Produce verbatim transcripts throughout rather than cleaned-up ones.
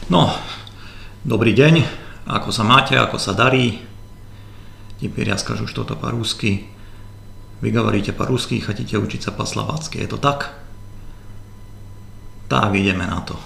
No, dobrý deň, ako sa máte, ako sa darí? Теперь я скажу что-то по-русски. Вы говорите по-русски и хотите учиться по-словацки, это так? Так, идeme на то.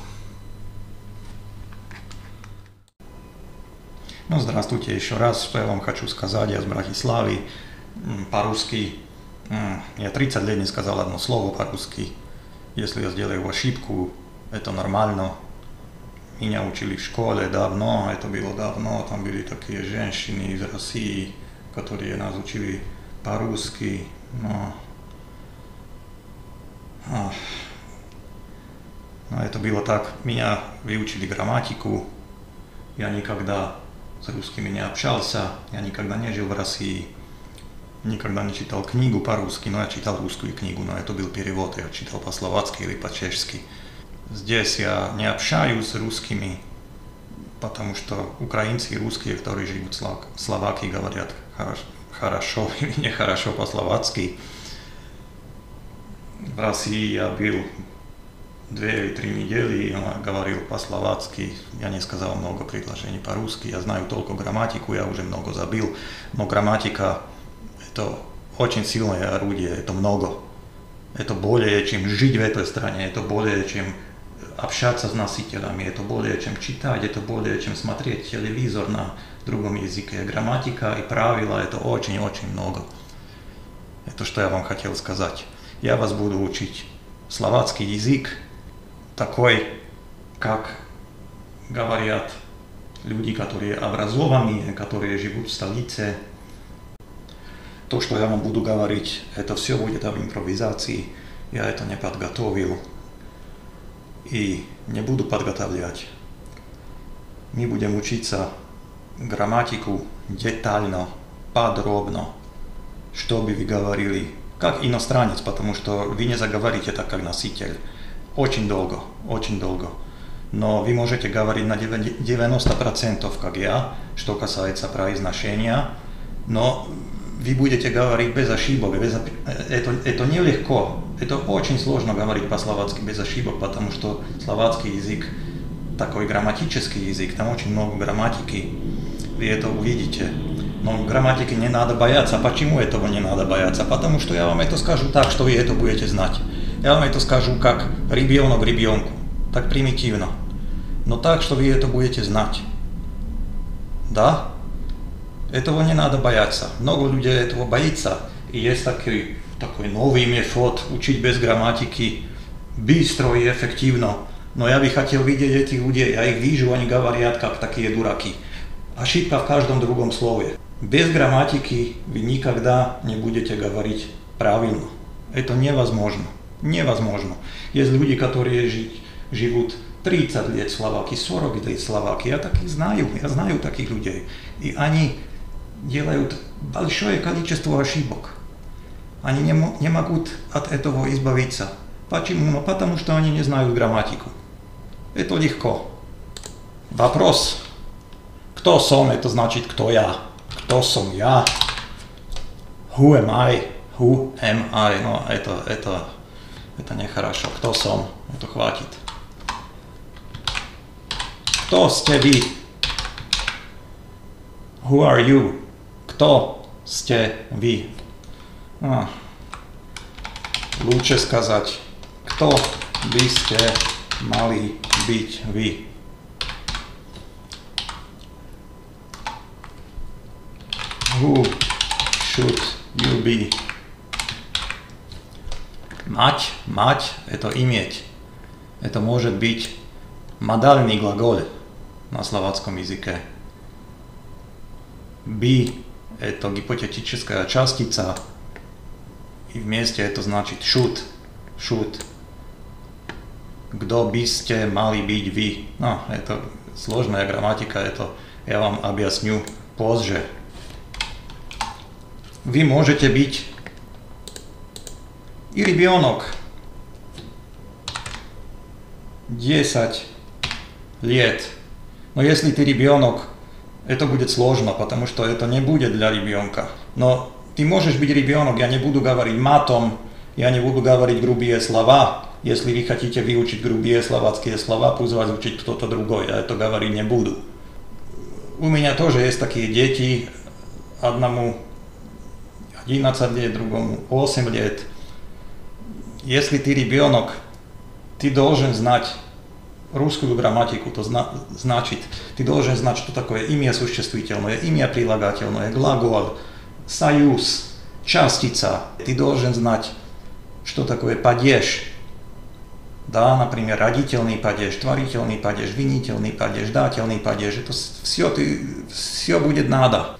Ну, здравствуйте еще раз, что я вам хочу сказать, я с Братиславы, по-русски. Я тридцать лет не сказал одно слово по-русски. Если я сделаю ошибку, это нормально. Меня учили в школе давно, это было давно, там были такие женщины из России, которые нас учили по-русски, но... но это было так, меня выучили грамматику, я никогда с русскими не общался, я никогда не жил в России, никогда не читал книгу по-русски, но я читал русскую книгу, но это был перевод, я читал по-словацки или по-чешски. Здесь я не общаюсь с русскими, потому что украинцы и русские, которые живут в Словакии, говорят хорошо или нехорошо по-словацки. В России я был две или три недели, и он говорил по-словацки. Я не сказал много предложений по-русски, я знаю только грамматику, я уже много забыл, но грамматика – это очень сильное орудие, это много. Это более чем жить в этой стране, это более чем общаться с носителями, это более чем читать, это более чем смотреть телевизор на другом языке. Грамматика и правила – это очень-очень много. Это что я вам хотел сказать. Я вас буду учить словацкий язык, такой, как говорят люди, которые образованные, которые живут в столице. То, что я вам буду говорить, это все будет об импровизации. Я это не подготовил и не буду подготовлять. Мы будем учиться грамматику детально, подробно, чтобы вы говорили как иностранец, потому что вы не заговорите так, как носитель. Очень долго, очень долго. Но вы можете говорить на девяносто процентов, как я, что касается произношения, но вы будете говорить без ошибок, без... Это, это нелегко, это очень сложно говорить по-словацки без ошибок, потому что словацкий язык такой грамматический язык, там очень много грамматики, вы это увидите. Но грамматики не надо бояться. А почему этого не надо бояться? Потому что я вам это скажу так, что вы это будете знать. Я вам это скажу как ребенок ребенку, так примитивно, но так, что вы это будете знать. Да? Этого не надо бояться. Много людей этого боится. И есть такой, такой новый метод учить без грамматики быстро и эффективно. Но я бы хотел видеть этих людей. Я их вижу, они говорят как такие дураки. Ошибка в каждом другом слове. Без грамматики вы никогда не будете говорить правильно. Это невозможно. Невозможно. Есть люди, которые жить, живут тридцать лет в Словакии, сорок лет в Словакии. Я таких знаю, я знаю таких людей. И они делают большое количество ошибок. Они не, не могут от этого избавиться. Почему? Ну, потому что они не знают грамматику. Это легко. Вопрос. Кто сом, это значит кто я. Кто сом я. Who am I? Who am I? Но это, это, это нехорошо. Кто сом? Это хватит. Кто сте вы? Who are you? Кто сте вы? А. Лучше сказать, кто бы сте мали быть вы? Who should you be? Мать, мать – это иметь. Это может быть модальный глагол на словацком языке. Be – это гипотетическая частица, и вместе это значит should, should. Кто бы сте мали быть вы? Ну, это сложная грамматика, это я вам объясню позже. Вы можете быть и ребенок десять лет. Но если ты ребенок, это будет сложно, потому что это не будет для ребенка. Но ты можешь быть ребенок, я не буду говорить матом, я не буду говорить грубые слова, Если вы хотите выучить грубые словацкие слова, пусть вас учит кто-то другой, я это говорить не буду. У меня тоже есть такие дети, одному одиннадцать лет, другому восемь лет. Если ты ребенок, ты должен знать русскую грамматику, то зна- значит, ты должен знать, что такое имя существительное, имя прилагательное, глагол, союз, частица. Ты должен знать, что такое падеж. Да, например, родительный падеж, творительный падеж, винительный падеж, дательный падеж. Это все, ты, все будет надо.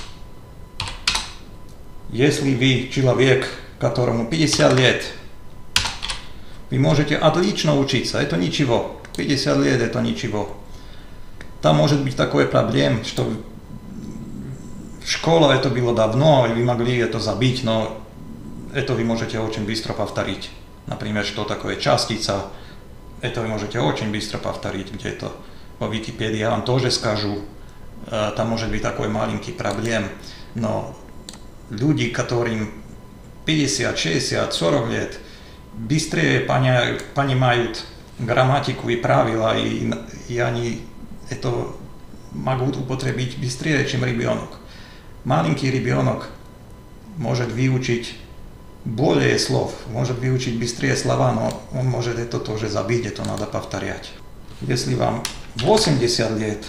Если вы человек, которому пятьдесят лет, вы можете отлично учиться, это ничего. пятьдесят лет это ничего. Там может быть такой проблем, что школа это было давно, и вы могли это забыть, но это вы можете очень быстро повторить. Например, что такое частица, это вы можете очень быстро повторить где-то. По Википедии я вам тоже скажу, там может быть такой маленький проблем, но люди, которым пятьдесят, шестьдесят, сорок лет, быстрее поня- понимают грамматику и правила, и, и они это могут употребить быстрее, чем ребенок. Маленький ребенок может выучить более слов, может выучить быстрее слова, но он может это тоже забыть, это надо повторять. Если вам восемьдесят лет,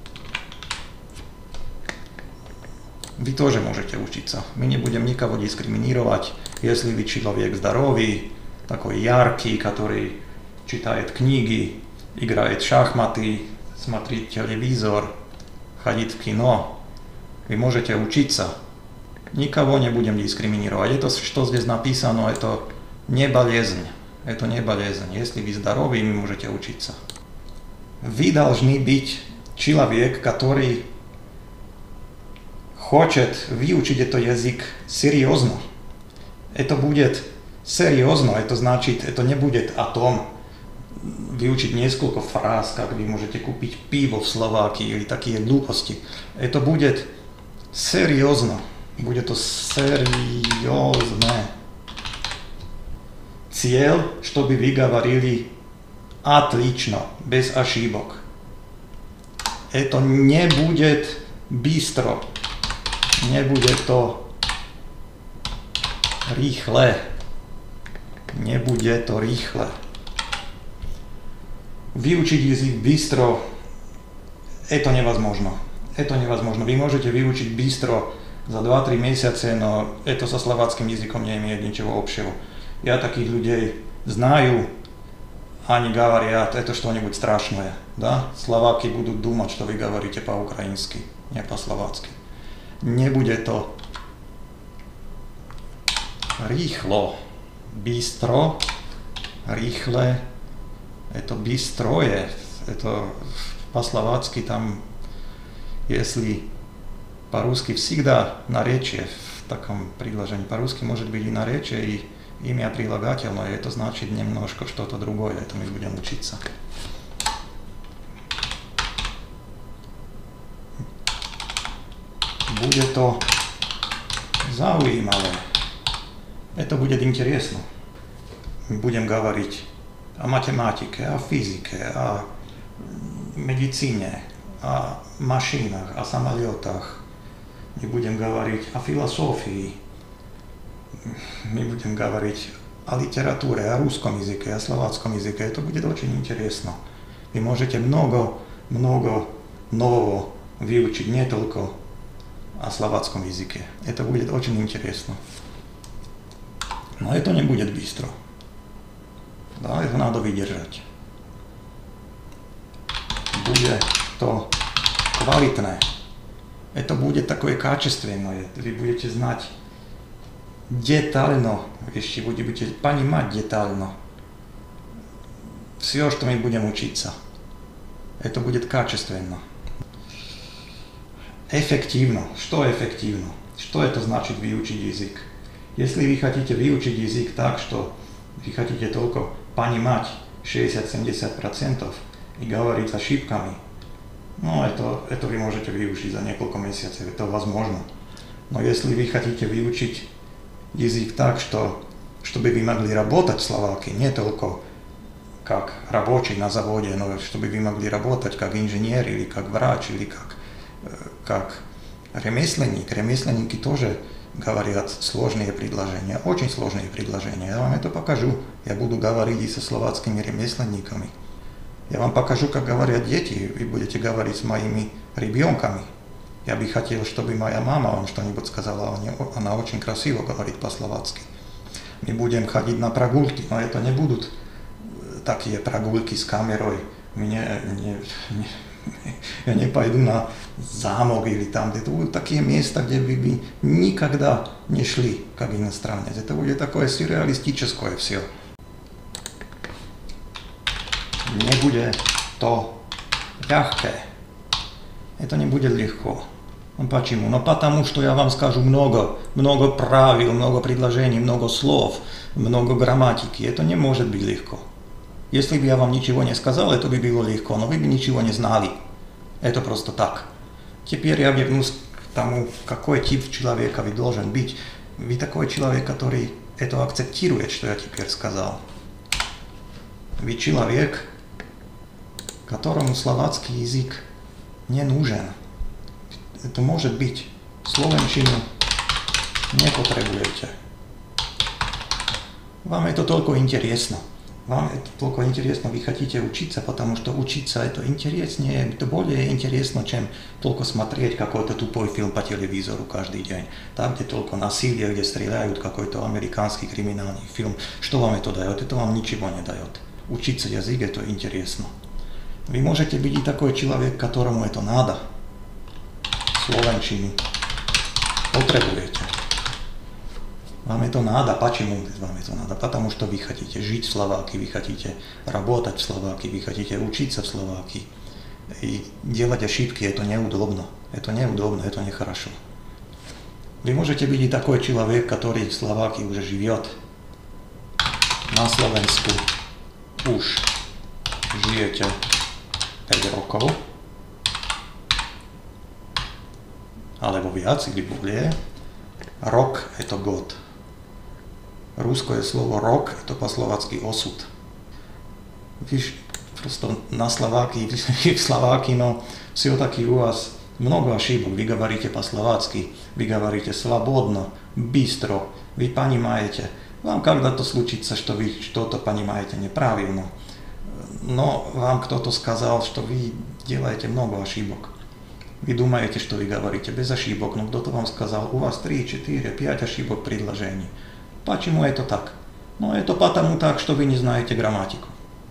вы тоже можете учиться. Мы не будем никого дискриминировать. Если вы человек здоровый, такой яркий, который читает книги, играет в шахматы, смотрит телевизор, ходит в кино, вы можете учиться. Никого не будем дискриминировать. Это, что здесь написано, это не болезнь. Это не болезнь. Если вы здоровы, вы можете учиться. Вы должны быть человек, который хочет выучить этот язык серьезно. Это будет серьезно, это значит, это не будет о том, выучить несколько фраз, как вы можете купить пиво в Словакии или такие глупости. Это будет серьезно. Будет то серьезная цель, чтобы вы говорили отлично, без ошибок. Это не будет быстро, не будет то рыхле, не будет то рыхле. Выучить язык быстро, это невозможно. Это невозможно. Вы можете выучить быстро за два-три месяца, но это со словацким языком не имеет ничего общего. Я таких людей знаю, они говорят, это что-нибудь страшное. Да? Словаки будут думать, что вы говорите по-украински, не по-словацки. Не будет то рыхло, быстро, рыхле, это быстрое, это по-словацки там, если по-русски всегда наречие в таком предложении. По-русски может быть и наречие, и имя прилагательное, это значит немножко что-то другое, это мы будем учиться. Будет то зaujímavé. Это будет интересно. Мы будем говорить о математике, о физике, о медицине, о машинах, о самолетах. Мы будем говорить о философии. Мы будем говорить о литературе, о русском языке, о словацком языке. Это будет очень интересно. Вы можете много-много нового выучить, не только о словацком языке. Это будет очень интересно. Но это не будет быстро. Да, это надо выдержать. Будет то квалитное. Это будет такое качественное. Вы будете знать детально вещи, вы будете понимать детально все, что мы будем учиться. Это будет качественно. Эффективно. Что эффективно? Что это значит выучить язык? Если вы хотите выучить язык так, что вы хотите только понимать шестьдесят-семьдесят процентов и говорить ошибками, ну, это, это вы можете выучить за несколько месяцев, это возможно. Но если вы хотите выучить язык так, что, чтобы вы могли работать в Словакии, не только как рабочий на заводе, но чтобы вы могли работать как инженер или как врач или как, как ремесленник. Ремесленники тоже говорят сложные предложения, очень сложные предложения. Я вам это покажу. Я буду говорить и со словацкими ремесленниками. Я вам покажу, как говорят дети, вы будете говорить с моими ребенками. Я бы хотел, чтобы моя мама вам что-нибудь сказала, она очень красиво говорит по-словацки. Мы будем ходить на прогулки, но это не будут такие прогулки с камерой. Мне, не, не, я не пойду на замок или там, это будут такие места, где вы бы никогда не шли, как иностранец. Это будет такое сюрреалистическое все. Не будет то легкое. Это не будет легко. Почему? Ну потому что я вам скажу много, много правил, много предложений, много слов, много грамматики. Это не может быть легко. Если бы я вам ничего не сказал, это бы было легко, но вы бы ничего не знали. Это просто так. Теперь я вернусь к тому, какой тип человека вы должен быть. Вы такой человек, который это акцептирует, что я теперь сказал. Вы человек, которому словацкий язык не нужен. Это может быть. Словенщину не потребуете. Вам это только интересно. Вам это только интересно, вы хотите учиться, потому что учиться это интереснее, это более интересно, чем только смотреть какой-то тупой фильм по телевизору каждый день. Там, где только насилие, где стреляют, какой-то американский криминальный фильм. Что вам это дает? Это вам ничего не дает. Учиться язык это интересно. Вы можете быть и такой человек, которому это надо. Словенщину потребуете. Вам это надо. Почему вам это надо? Потому что вы хотите жить в Словакии, вы хотите работать в Словакии, вы хотите учиться в Словакии. И делать ошибки это неудобно. Это неудобно, это нехорошо. Вы можете быть и такой человек, который в Словакии уже живет. На Slovensku уж живете пять роков. Alebo viac, или более. Rok это год. Русское слово рок это по-словацки осуд. Видишь, просто на Словакии, в Словакии, но все-таки у вас много ошибок. Вы говорите по-словацки, вы говорите свободно, быстро, вы понимаете. Вам когда-то случится, что вы что-то понимаете неправильно, но вам кто-то сказал, что вы делаете много ошибок. Вы думаете, что вы говорите без ошибок, но кто-то вам сказал, у вас три, четыре, пять ошибок предложений. Почему это так? Ну, это потому так, что вы не знаете грамматику.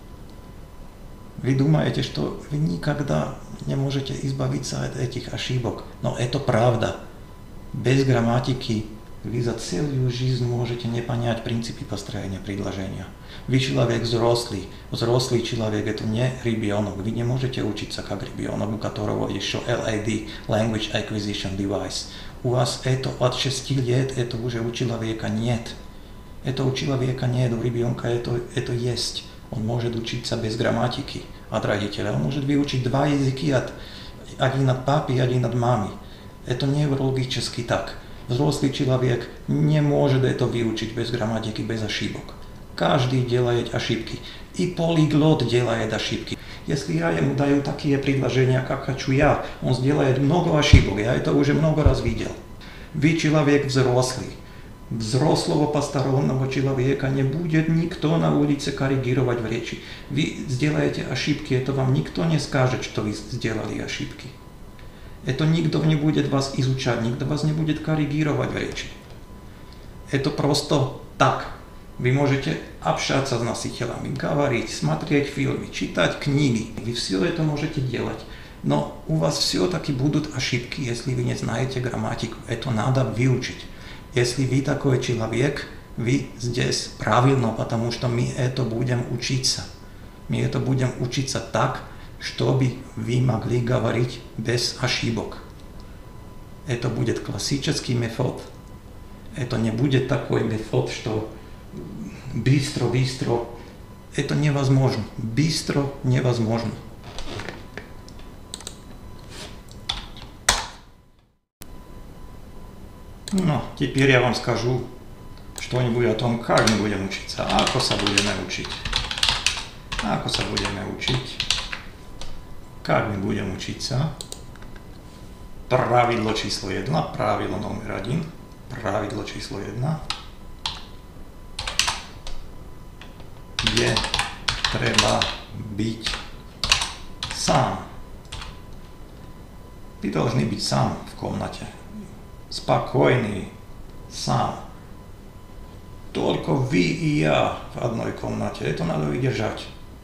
Вы думаете, что вы никогда не можете избавиться от этих ошибок, но это правда. Без грамматики вы за целую жизнь можете не понять принципы построения предложения. Вы человек взрослый. Взрослый человек это не ребенок. Вы не можете учиться как ребенок, у которого еще эл эй ди, Language Acquisition Device. У вас это от шести лет, это уже у человека нет. Это у человека нет, у ребенка это, это есть. Он может учиться без грамматики от родителя. Он может выучить два языка, от, один от папы и один от мамы. Это неврологически так. Взрослый человек не может это выучить без грамматики, без ошибок. Каждый делает ошибки. И полиглот делает ошибки. Если я ему даю такие предложения, как хочу я, он сделает много ошибок. Я это уже много раз видел. Вы человек взрослый. Взрослого постороннего человека не будет никто на улице коррегировать в речи. Вы сделаете ошибки, это вам никто не скажет, что вы сделали ошибки. Это никто не будет вас изучать, никто вас не будет коррегировать в речи. Это просто так. Вы можете общаться с носителями, говорить, смотреть фильмы, читать книги. Вы все это можете делать. Но у вас все-таки будут ошибки, если вы не знаете грамматику. Это надо выучить. Если вы такой человек, вы здесь правильно, потому что мы это будем учиться. Мы это будем учиться так, чтобы вы могли говорить без ошибок. Это будет классический метод. Это не будет такой метод, что быстро-быстро. Это невозможно. Быстро невозможно. Ну, теперь я вам скажу что-нибудь о том, как мы будем учиться, а ako sa budeme učiť. Ako sa budeme učiť? Как мы будем учиться? Правило число jedna, правило номер один, правило число jedna. Je treba byť sám. Вы должны быть сам в комнате. Спокойный, сам. Только вы и я в одной комнате. Это надо выдержать.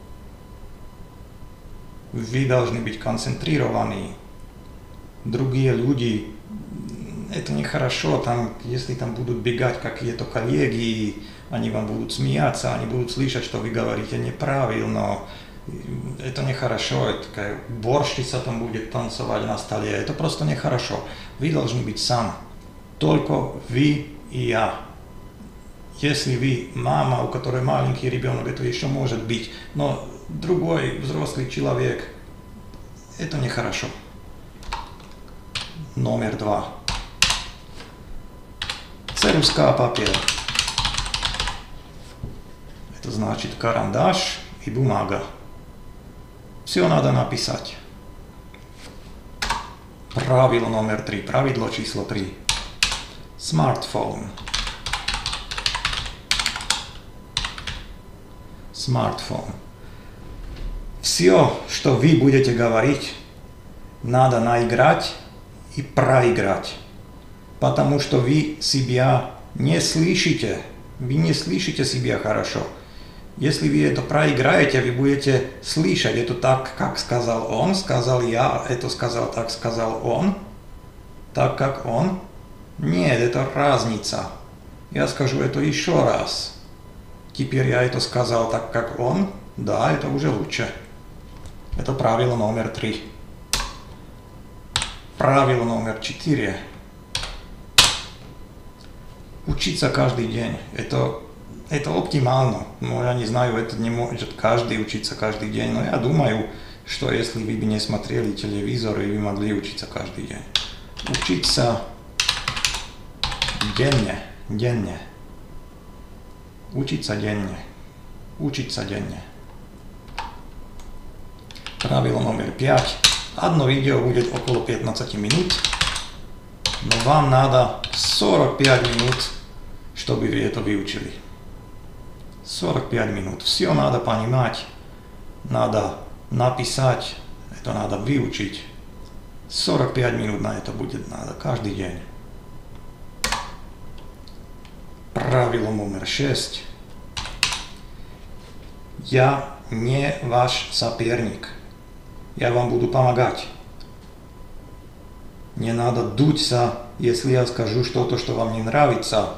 Вы должны быть концентрированы. Другие люди, это нехорошо, там, если там будут бегать какие-то коллеги, они вам будут смеяться, они будут слышать, что вы говорите неправильно. Это нехорошо, это такая уборщица там будет танцевать на столе, это просто нехорошо. Вы должны быть сам, только вы и я. Если вы мама, у которой маленький ребенок, это еще может быть, но другой взрослый человек, это нехорошо. Номер два. Церуска папир. Это значит карандаш и бумага. Все надо написать. Правило номер три. Правило число три. Смартфон. Смартфон. Все, что вы будете говорить, надо наиграть и проиграть. Потому что вы себя не слышите. Вы не слышите себя хорошо. Если вы это проиграете, вы будете слышать это так, как сказал он, сказал я, это сказал так, сказал он, так как он. Нет, это разница. Я скажу это еще раз. Теперь я это сказал так, как он. Да, это уже лучше. Это правило номер три. Правило номер четыре. Учиться каждый день. Это, это оптимально. Но я не знаю, это не может каждый учиться каждый день. Но я думаю, что если вы бы не смотрели телевизор, и вы могли учиться каждый день. Учиться денно, денно. Учиться денно. Учиться денно. Правило номер пять. Одно видео будет около пятнадцати минут. Но вам надо сорок пять минут, чтобы вы это выучили. сорок пять минут. Все надо понимать, надо написать, это надо выучить. сорок пять минут на это будет надо каждый день. Правило номер шесть. Я не ваш соперник. Я вам буду помогать. Не надо дуться, если я скажу что-то, что вам не нравится.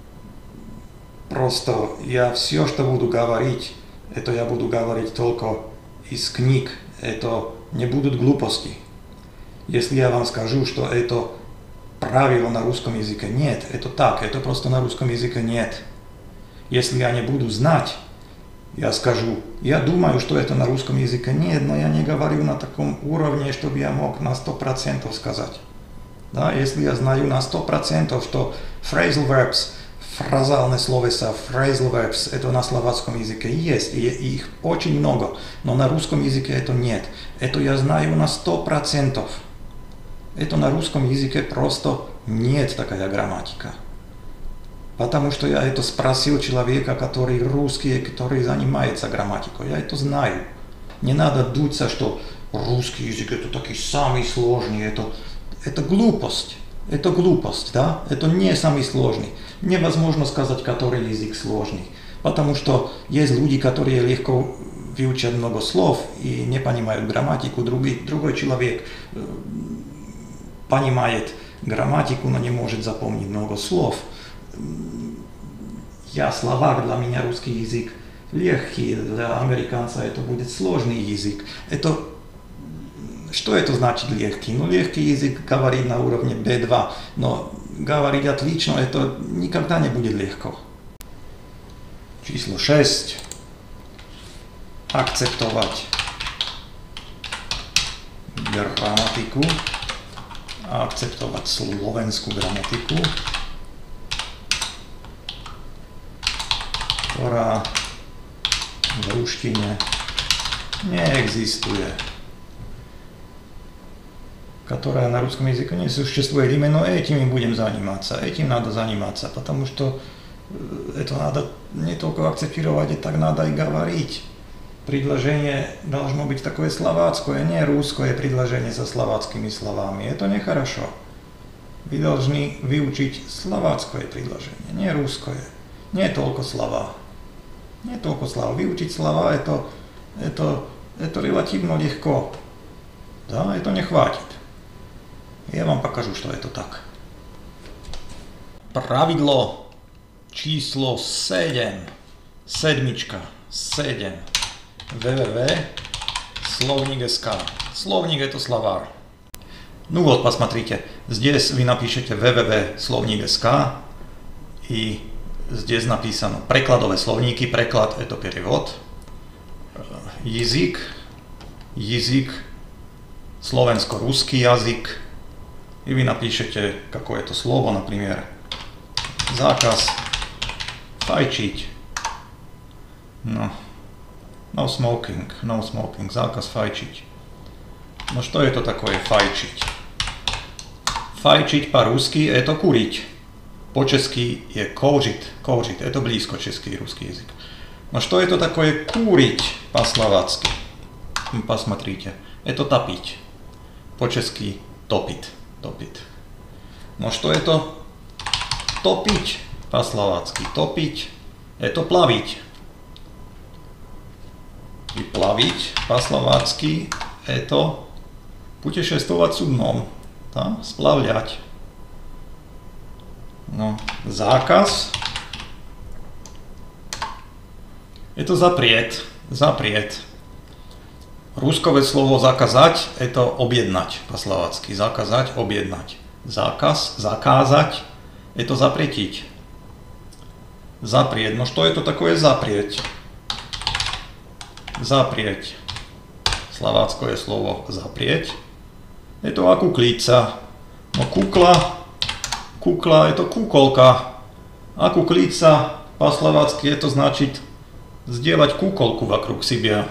Просто я все, что буду говорить, это я буду говорить только из книг. Это не будут глупости. Если я вам скажу, что это правило на русском языке, нет, это так, это просто на русском языке нет. Если я не буду знать, я скажу, я думаю, что это на русском языке нет, но я не говорю на таком уровне, чтобы я мог на сто процентов сказать. Да, если я знаю на сто процентов, что phrasal verbs, фразальные словеса, phrasal verbs, это на словацком языке есть, и их очень много, но на русском языке это нет. Это я знаю на сто процентов. Это на русском языке просто нет такая грамматика. Потому что я это спросил человека, который русский, который занимается грамматикой. Я это знаю. Не надо дуться, что русский язык это такой самый сложный. Это, это глупость. Это глупость, да? Это не самый сложный. Невозможно сказать, который язык сложный. Потому что есть люди, которые легко выучат много слов и не понимают грамматику. Другой, другой человек понимает грамматику, но не может запомнить много слов. Я словак, для меня русский язык легкий, для американца это будет сложный язык. Это, что это значит легкий? Ну, легкий язык говорит на уровне би два, но говорить отлично это никогда не будет легко. Число шесть. Акцептовать грамматику. Akceptovať slovenskú gramatiku, ktorá v ruštine неэкзистует, которая на русском языке не существует. Именно этим мы будем заниматься, этим надо заниматься, потому что это надо не только акцептировать, это так надо и говорить. Предложение должно быть такое словацкое, не русское предложение со словацкими словами. Это нехорошо. Вы должны выучить словацкое предложение, не русское, не только слова. Не только слова. Выучить слова это, это, это релативно легко. Да, это не хватит. Я вам покажу, что это так. Правило число семь. Седмичка. семь. www. Словник СК. Словник это словарь. Ну вот, посмотрите. Здесь вы напишите www. Словник СК. И здесь написано прекладové словníky. Преклад это перевод. Язык. Язык. Slovensko-ruský jazyk. И вы напишете какое-то слово, например, заказ файчить. No. No smoking, no smoking, заказ файчить. Но что это такое файчить? Файчить по-русски это курить. По-чешски je kouřit, kouřit, это близко чешский и русский язык. Но что это такое курить по-словацки? Посмотрите, это топить. По-чешски топит, топит. Но что это топить по-словацки? Топить это плавить. И плавить по-словацки это путешествовать судном, да? Сплавлять. No, zákaz это запрет, запрет. Русское слово заказать это объединять по-словацки. Заказать, объединять. Заказ, заказать это запретить. Запрет. Но что это такое запрет? Запрет. Словацкое слово запрет. Это окуклица. Но кукла, кукла это куколка. А куклица по-словацки это значит сделать куколку вокруг себя.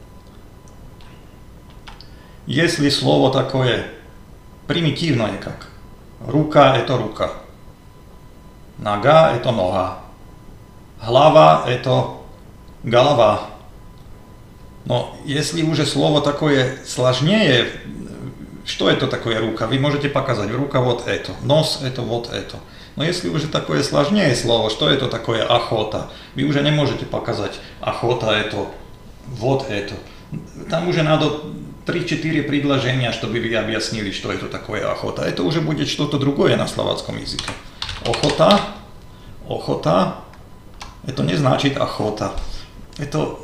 Если слово такое примитивное, как рука это рука, нога это нога, глава это голова. Но если уже слово такое сложнее, что это такое рука? Вы можете показать, рука вот это, нос это вот это. Но если уже такое сложнее слово, что это такое охота? Вы уже не можете показать, охота это вот это. Там уже надо три-четыре предложения, чтобы вы объяснили, что это такое охота. Это уже будет что-то другое на словацком языке. Охота, охота, это не значит охота. Это...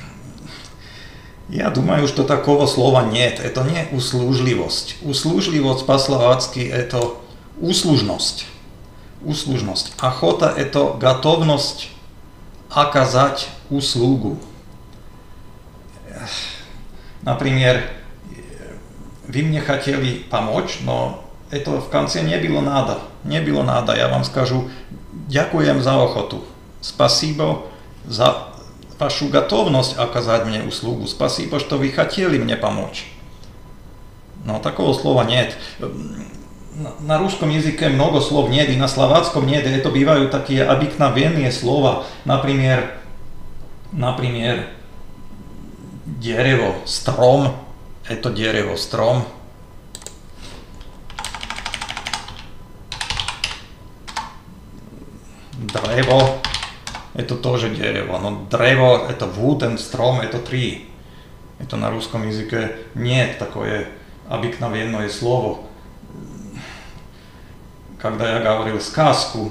Я думаю, что такого слова нет. Это не услужливость. Услужливость по-словацки это услужность. Услужность. Охота это готовность оказать услугу. Например, вы мне хотели помочь, но это в конце не было надо. Не было надо. Я вам скажу, дякуем за охоту. Спасибо за вашу готовность оказать мне услугу. Спасибо, что вы хотели мне помочь. Но такого слова нет. На русском языке много слов нет, и на словацком нет. Это бывают такие обыкновенные слова. Например, например, дерево, стром. Это дерево, стром. Древо. Это тоже дерево, но древо это wooden, стром это tree. Это на русском языке нет такое обыкновенное слово. Когда я говорил сказку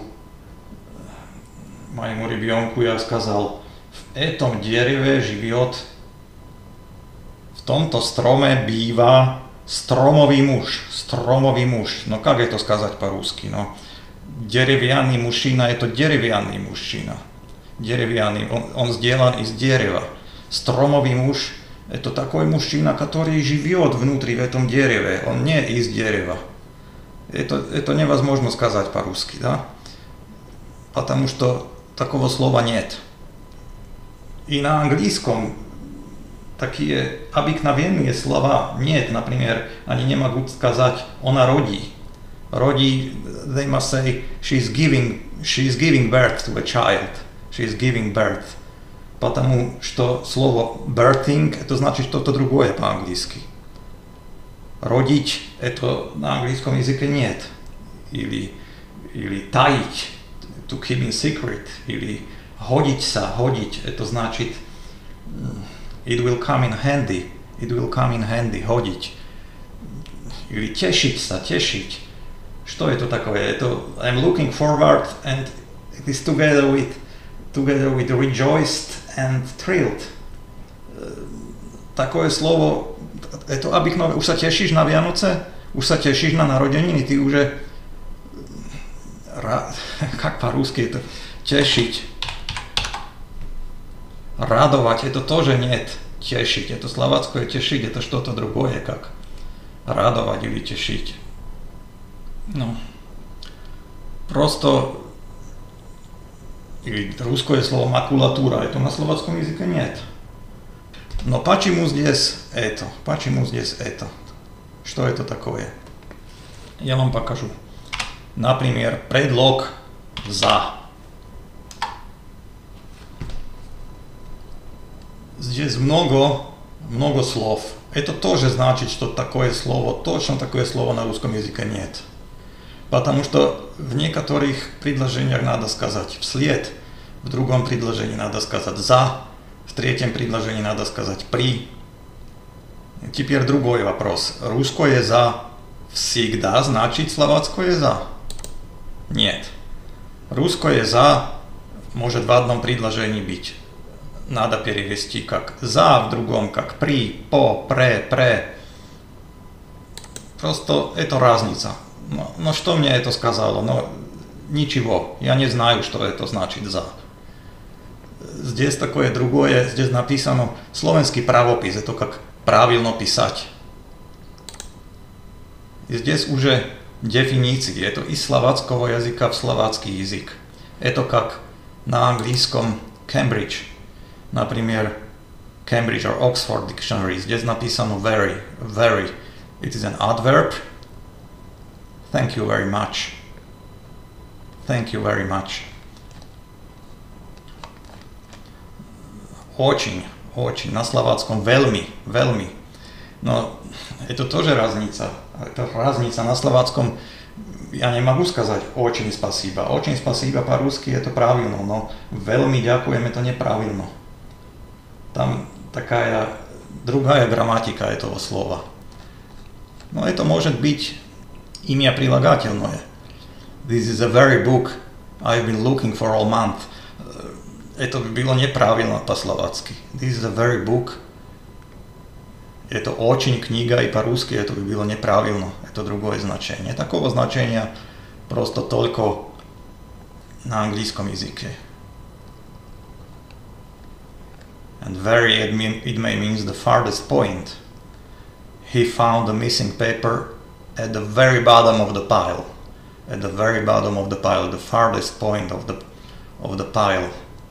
моему ребенку, я сказал, в этом дереве живет, в том-то строме бива стромовый муж, стромовый муж. Но как это сказать по-русски? Но деревянный мужчина это деревянный мужчина. Деревянный, он, он сделан из дерева. Стромовый муж это такой мужчина, который живет внутри в этом дереве, он не из дерева. Это, это невозможно сказать по-русски, да? Потому что такого слова нет. И на английском такие обыкновенные слова нет. Например, они не могут сказать «она роди». Роди, they must say she's giving, she's giving birth to a child. She's giving birth. Потому что слово birthing это значит что-то другое по-английски. Родить это на английском языке нет. Или, или таить, to keep in secret. Или hodиться, hodить, это значит it will come in handy. It will come in handy, hodить. Или тешиться, тешить. Что это такое? Это I'm looking forward and it is together with together with rejoiced and thrilled. Takové slovo, это обыкновенно, už sa tešíš na Vianoce, už sa tešíš na narodeniny, ty už как по-русски это тешить. Радовать это тоже нет. Тешить, это словацкое тешить, это что-то другое, как радовать или тешить. Ну, просто или русское слово макулатура, это на словацком языке нет. Но почему здесь это? Почему здесь это? Что это такое? Я вам покажу. Например, предлог «за». Здесь много, много слов. Это тоже значит, что такое слово, точно такое слово на русском языке нет. Потому что в некоторых предложениях надо сказать «вслед», в другом предложении надо сказать «за», в третьем предложении надо сказать «при». Теперь другой вопрос. Русское «за» всегда значит словацкое «за»? Нет. Русское «за» может в одном предложении быть. Надо перевести как «за», в другом как «при», «по», «пре», «пре». Просто это разница. Но, но что мне это сказало? Но ничего, я не знаю, что это значит «за». Здесь такое другое, здесь написано словенский правопис, это как правильно писать. И здесь уже дефиниции, это из словацкого языка в словацкий язык. Это как на английском Cambridge, например, Cambridge or Oxford Dictionary, здесь написано very, very, it is an adverb. Thank you very much. Thank you very much. Очень, очень. На словацком veľmi, veľmi. Но это тоже разница. Это разница. На словацком я не могу сказать очень спасибо. Очень спасибо по-русски это правильно, но veľmi ďakujem это неправильно. Там такая другая грамматика этого слова. Но это может быть имя прилагательное. This is a very book I've been looking for all month. Это было неправильно по-словацки. This is a very book. Это очень книга, и по-русски это было неправильно. Это другое значение. Такого значения просто только на английском языке. And very it may, it may means the farthest point. He found the missing paper at the very bottom of the pile. At the very bottom of the pile, the farthest point of the of the pile.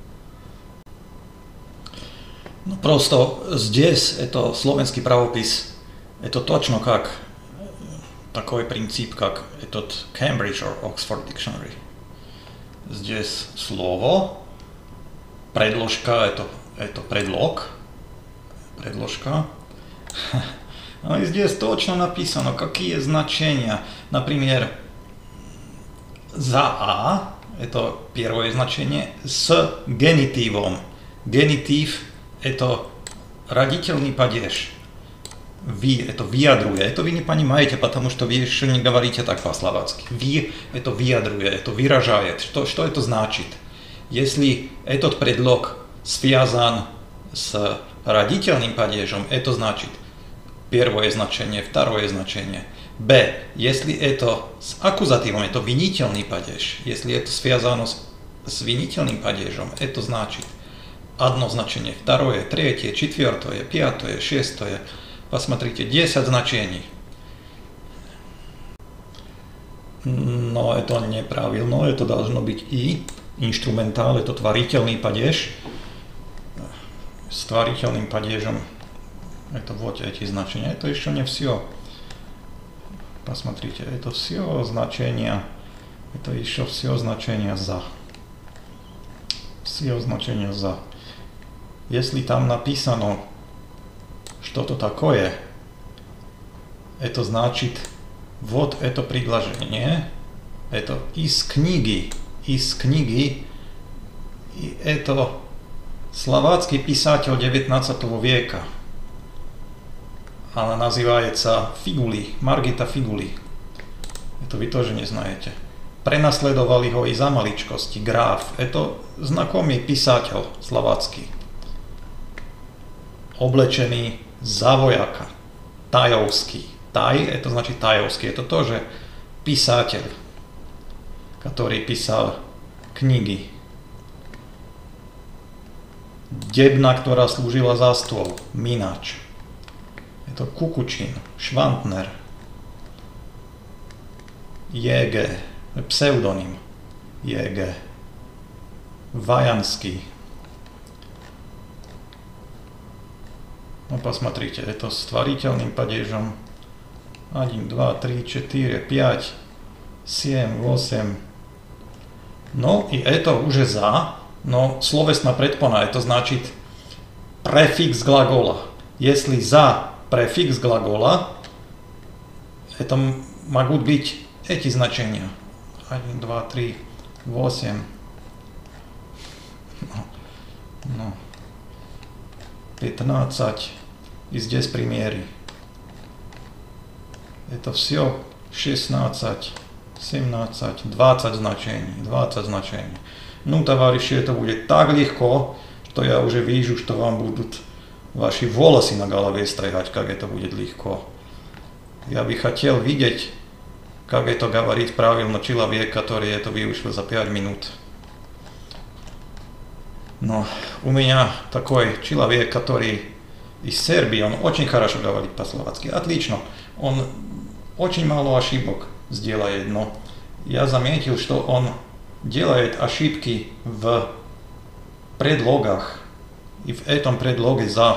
Ну просто здесь это словенский правопис, это точно как такой принцип, как этот Cambridge or Oxford Dictionary. Здесь слово, предложка, это, это предлог, предложка. Ну и здесь точно написано, какие значения. Например, за «а» это первое значение с генитивом. Генитив это родительный падеж. Ви это vyjadruje. Это вы не понимаете, потому что вы еще не говорите так по-словацки. Ви это vyjadruje, это выражает. Что, что это значит? Если этот предлог связан с родительным падежем, это значит первое значение, второе значение. Б. Если это с аккузативом, это винительный падеж. Если это связано с, с винительным падежем, это значит одно значение, второе, третье, четвертое, пятое, шестое. Посмотрите, десять значений. Но это неправильно, это должно быть и инструментал, это творительный падеж. с творительным падежем. Это вот эти значения. Это еще не все. Посмотрите, это все значения. Это еще все значения за. Все значения за. Если там написано что-то такое, это значит вот это предложение. Это из книги. Из книги. И это словацкий писатель девятнадцатого века. Она называется Фигuli, Margita Figuli. Это вы тоже не знаете. Prenasledovali ho i za maličkosti, Graf. Это знакомый писатель словацкий. Облечеný za vojaka. Tajovský. Taj, это значит Tajovský. Это тоже писатель, который писал книги. Debna, ktorá slúžila za stôl. Minač. Je to Kukučin. Švantner. jé gé. Pseudonym. jé gé. Vajanský. No посмотрите, это с творительным падежом. один, два, три, четыре, пять, семь, восемь. No i это уже за. Но словесná predpona, это значит префикс глагола. Если за префикс глагола, это могут быть эти значения. один, два, три, восемь. Ну, пятнадцать. И здесь примеры. Это все шестнадцать, семнадцать, двадцать значений. двадцать значений. Ну, товарищи, это будет так легко, что я уже вижу, что вам будут ваши волосы на голове стоять, как это будет легко. Я бы хотел видеть, как это говорит правильно человек, который это выучил за пять минут. Но у меня такой человек, который из Сербии, он очень хорошо говорит по-словацки. Отлично. Он очень мало ошибок сделает, но я заметил, что он делает ошибки в предлогах. И в этом предлоге за.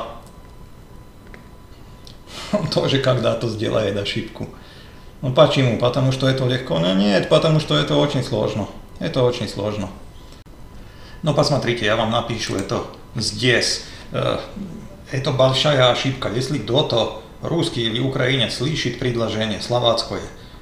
Он тоже когда-то сделает ошибку. Ну почему? Потому что это легко? Ну нет, потому что это очень сложно. Это очень сложно. Но посмотрите, я вам напишу это здесь. Это большая ошибка. Если кто-то, русский или украинец, слышит предложение словацкое.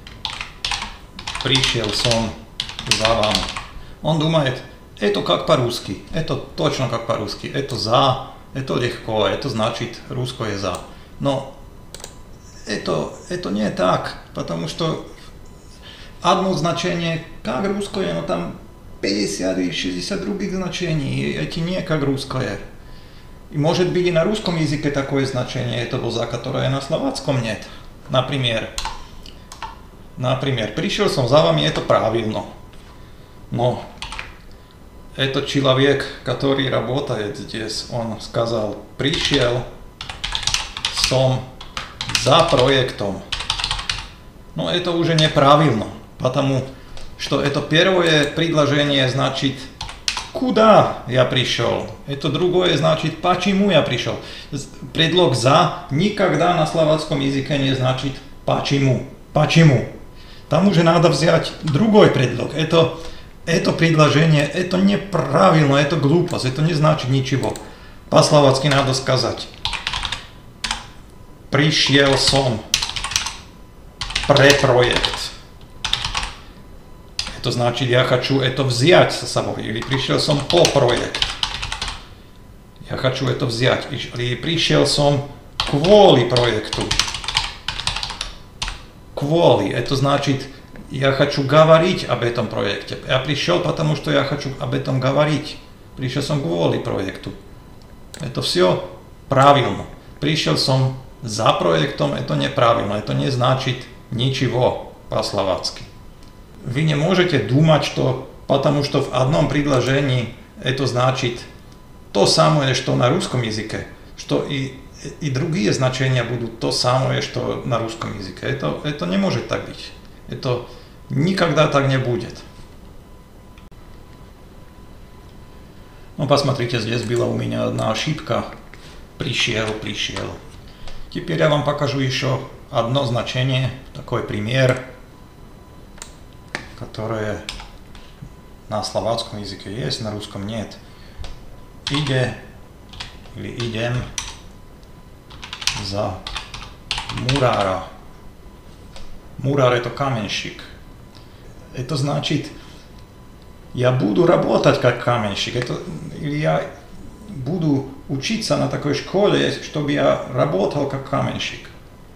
Пришел сон за вами. Он думает, это как по-русски, это точно как по-русски, это за, это легко, это значит русское за. Но это, это не так, потому что одно значение как русское, но там пятьдесят и шестьдесят других значений, и эти не как русское. И может быть и на русском языке такое значение этого за, которое на словацком нет. Например, например, пришел сон за вами, это правильно. Но этот человек, который работает здесь, он сказал, пришел сон за проектом. Но это уже неправильно, потому что это первое предложение значит куда я пришел. Это другое значит почему я пришел. Предлог за никогда на словацком языке не значит почему. Почему? Там уже надо взять другой предлог. Это, это предложение, это неправильно, это глупость, это не значит ничего. По-словацки надо сказать. Пришел сон pre проект. Это значит, я хочу это взять со собой. Или пришел сон по проект. Я хочу это взять. Или пришел сон кволи проекту. Кволи. Это значит, я хочу говорить об этом проекте. Я пришел, потому что я хочу об этом говорить. Пришел сон кволи проекту. Это все правильно. Пришел сон за проектом. Это неправильно. Это не значит ничего по-словацки. Вы не можете думать, что потому что в одном предложении это значит то самое, что на русском языке, что и, и другие значения будут то самое, что на русском языке. Это, это не может так быть. Это никогда так не будет. Ну, посмотрите, здесь была у меня одна ошибка. Пришел, пришел. Теперь я вам покажу еще одно значение, такой пример, которое на словацком языке есть, на русском нет. Иде или идем за муrára. Мурар это каменщик. Это значит, я буду работать как каменщик. Это, или я буду учиться на такой школе, чтобы я работал как каменщик.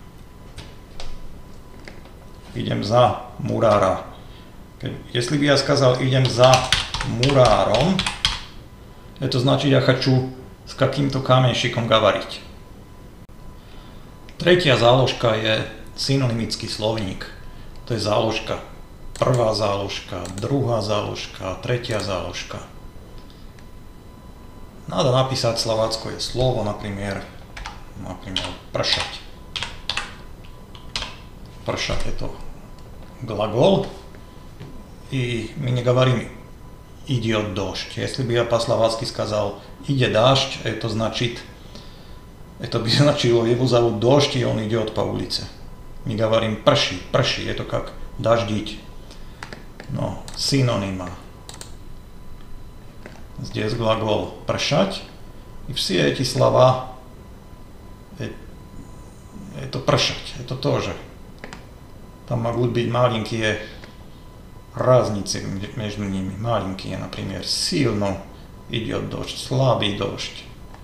Идем за муrára. Если бы я сказал, идем за мурárом, это значит, я хочу с каким-то каменщиком говорить. Tretia záložka je synonymický slovník. To je záložka. Prvá záložka, druhá záložka, tretia záložka. Надо написать словацкое слово, например, например, прšať. Прšať это глагол. И мы не говорим идет дождь. Если бы я по-словацки сказал иде дождь, это значит, это бы значило, его зовут Дождь, и он идет по улице. Мы говорим прши, прши, это как дождить. Но синонима. Здесь глагол пршать, и все эти слова, это пршать, это тоже. Там могут быть маленькие разницы между ними. Маленькие, например, сильно идет дождь, слабый дождь.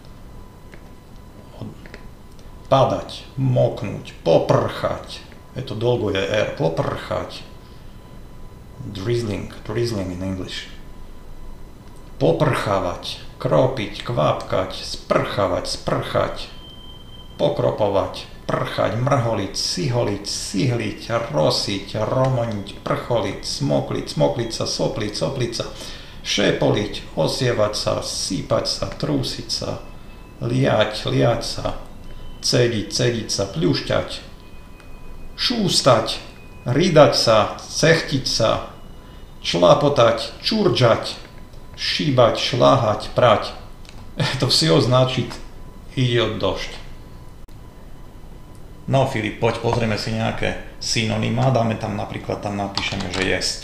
Падать, мокнуть, попрхать. Это долгое «р», попрхать. Drizzling, drizzling in English. Попрхавать, кропить, квапкать, спрхавать, спрхать. Покроповать, прхать, мрголить, сиголить, сиглить, росить, ромонить, прхолить, смоклить, смоклиться, соплить, соплиться, шеполить, осеваться, сыпаться, труситься, лиять, лияться. Cediť, cediť sa, pľušťať, šústať, rýdať sa, cechtiť sa, člapotať, čurdžať, šíbať, šláhať, prať. To все значит идет дождь. No Filip, poď pozrieme si nejaké synonymá, dáme tam napríklad, tam napíšeme, že jesť.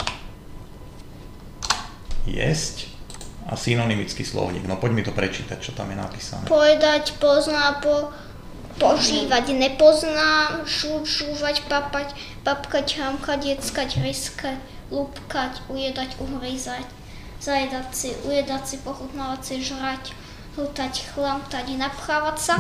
Jesť a synonymický slovník. No poď mi to prečítať, čo tam je napísané. Povedať, pozná, po... Požívať nepozná, šúť, šúvať, papať, papkať, hamkať, jeckať, ryskať, lúpkať, ujedať, uhryzať, zajedať si, ujedať si, pochutnávať si, žrať, hltať, chlamtať, napchávať sa,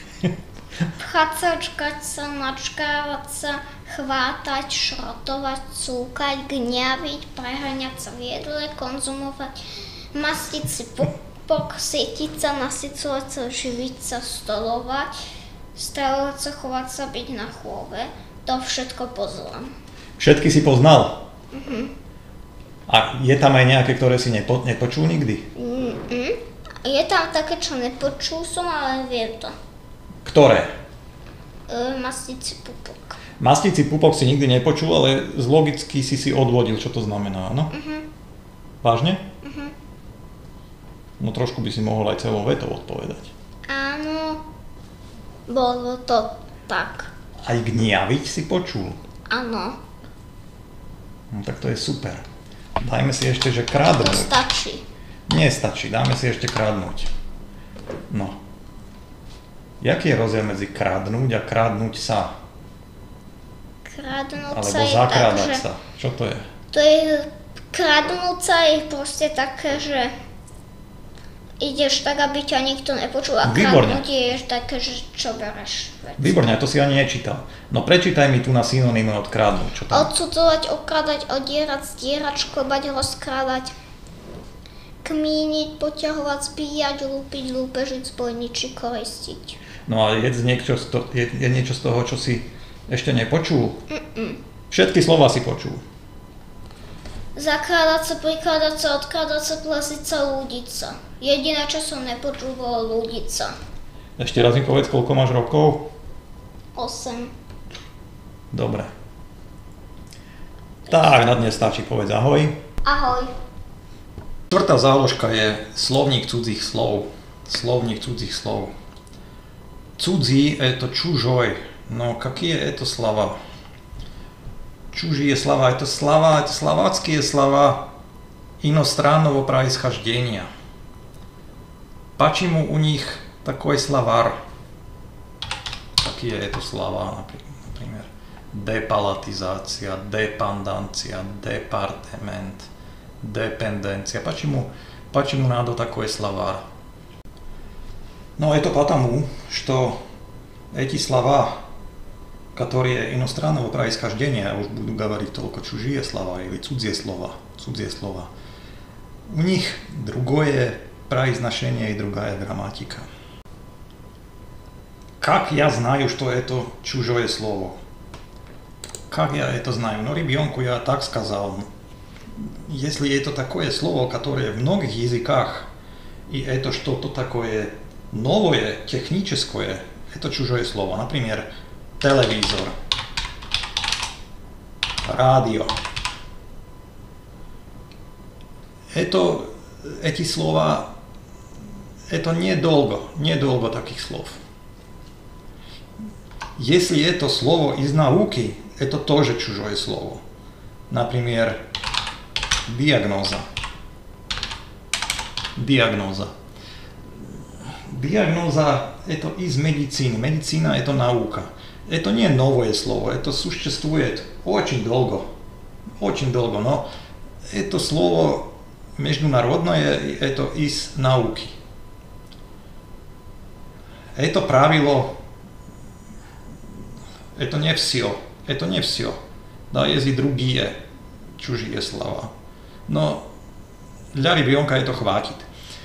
pchať sa, čkať sa, načkávať sa, chvátať, šrotovať, cúkať, gňaviť, preháňať sa v jedle, konzumovať, mastiť si pupok, sytiť sa, nasycovať sa, živiť sa, stolovať, stravovať sa, chovať sa, byť na chôve, to všetko poznám. Všetky si poznal? Uh-huh. A je tam aj nejaké, ktoré si nepo, nepočul nikdy? Uh-huh. Je tam také, čo nepočul som, ale viem to. Ktoré? Uh, mastici pupok. Mastici pupok si nikdy nepočul, ale z logicky si si odvodil, čo to znamená, áno? Uh-huh. Vážne? Uh-huh. No trošku by si mohol aj celou vetou odpovedať. Áno. Bolo to tak. Aj gniaviť si počul? Áno. No tak to je super. Dajme si ešte, že kradnúť. To stačí. Nestačí, dáme si ešte kradnúť. No. Jaký je rozdiel medzi kradnúť a kradnúť sa? Kradnúť Alebo sa je zakrádať tak, že... sa. Čo to je? To je... Kradnúť sa je proste také, že... Ideš tak, aby ťa nikto nepočul a kradnúť je také, že čo bereš veci. Výborne, to si ani nečítal. No prečítaj mi tu na synonymy od kradnúť, čo tam? Odsudzovať, okradať, odierať, zdierať, šklbať, rozkrádať, kmíniť, poťahovať, zbíjať, lúpiť, lúpežiť, zbojničiť, koristiť. No a je niečo, z to, je, je niečo z toho, čo si ešte nepočul? Mm-mm. Všetky slova si počul. Zakrádať sa, prikrádať sa, odkrádať sa, plesiť sa, ľúdiť sa. Jediné, čo som nepočul, bolo ľúdiť sa. Ešte raz mi povedz, koľko máš rokov? osem. Dobre. Tak, na dnes stačí, povedz ahoj. Ahoj. Štvrtá záložka je slovník cudzích slov. Slovník cudzích slov. Cudzí – это чужой. Но какие это слова? Чужие слова – это слова, это словацкие слова иностранного происхождения. Почему у них такой словарь? Какие это слова, например? Депалатизация, депенданция, департамент, депенденция. Почему, почему надо такой словарь? Но это потому, что эти слова, которые иностранного происхождения, я уж буду говорить только чужие слова или чужие слова, чужие слова, у них другое произношение и другая грамматика. Как я знаю, что это чужое слово? Как я это знаю? Ну, ребенку я так сказал. Если это такое слово, которое в многих языках, и это что-то такое новое, техническое, это чужое слово. Например, телевизор, радио. Это, эти слова, это недолго, недолго таких слов. Если это слово из науки, это тоже чужое слово. Например, диагноза. Диагноза. Диагноза – это из медицины. Медицина – это наука. Это не новое слово, это существует очень долго. Очень долго, но это слово международное, это из науки. Это правило, это не все. Это не все. Да, есть и другие чужие слова. Но для ребенка это хватит.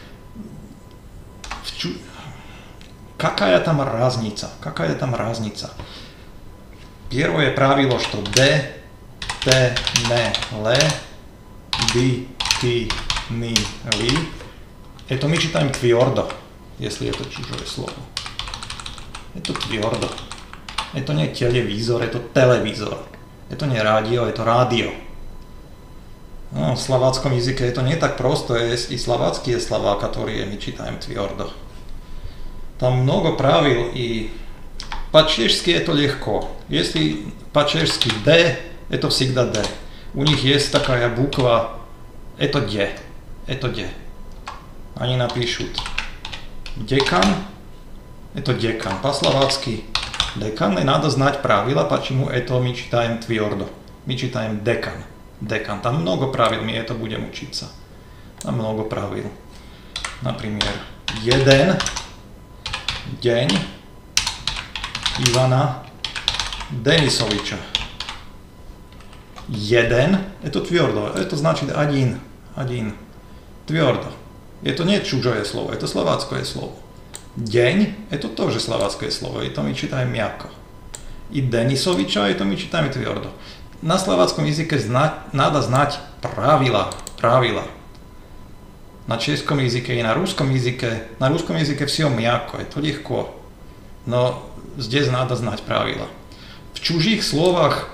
Чу... Какая там разница? Какая там разница? Первое правило, что д, т, н, л, ди, ти, ни, ли. Это мы читаем твердо, если это чужое слово. Это твердо. Это не телевизор, это телевизор. Это не радио, это радио. Ну, в словацком языке это не так просто. Есть и словацкие слова, которые мы читаем твердо. Там много правил, и по-чешски это легко. Если по-чешски «д», это всегда «д». У них есть такая буква, это «д». Это «д». Они напишут «декан», это «декан». По-словацки «декан», и надо знать правила, почему это мы читаем твердо. Мы читаем «декан». Декан. Там много правил, мы это будем учиться. Там много правил. Например, «jeden deň Ivana Denisoviča». Jeden – это твердо, это значит один, один, твердо. Это не чужое слово, это словацкое слово. День – это тоже словацкое слово, это мы читаем мягко. И Denisoviča – это мы читаем твердо. На словацком языке знать, надо знать правила, правила. На чешском языке и на русском языке, на русском языке все мягко, это легко. Но здесь надо знать правила. В чужих словах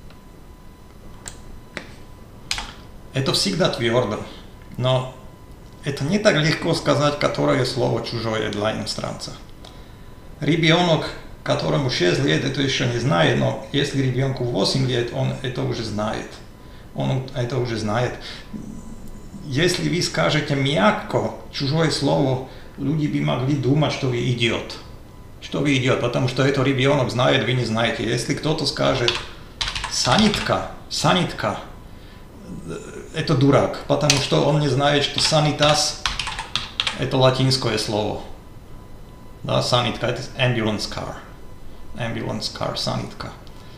это всегда твердо, но это не так легко сказать, которое слово чужое для иностранца. Ребенок, которому шесть лет, это еще не знает, но если ребенку восемь лет, он это уже знает. Он это уже знает. Если вы скажете мягко чужое слово, люди бы могли думать, что вы идиот. Что вы идиот, потому что это ребенок знает, вы не знаете. Если кто-то скажет санитка, санитка, это дурак, потому что он не знает, что санитас это латинское слово. Да, санитка это ambulance car. Ambulance car, санитка.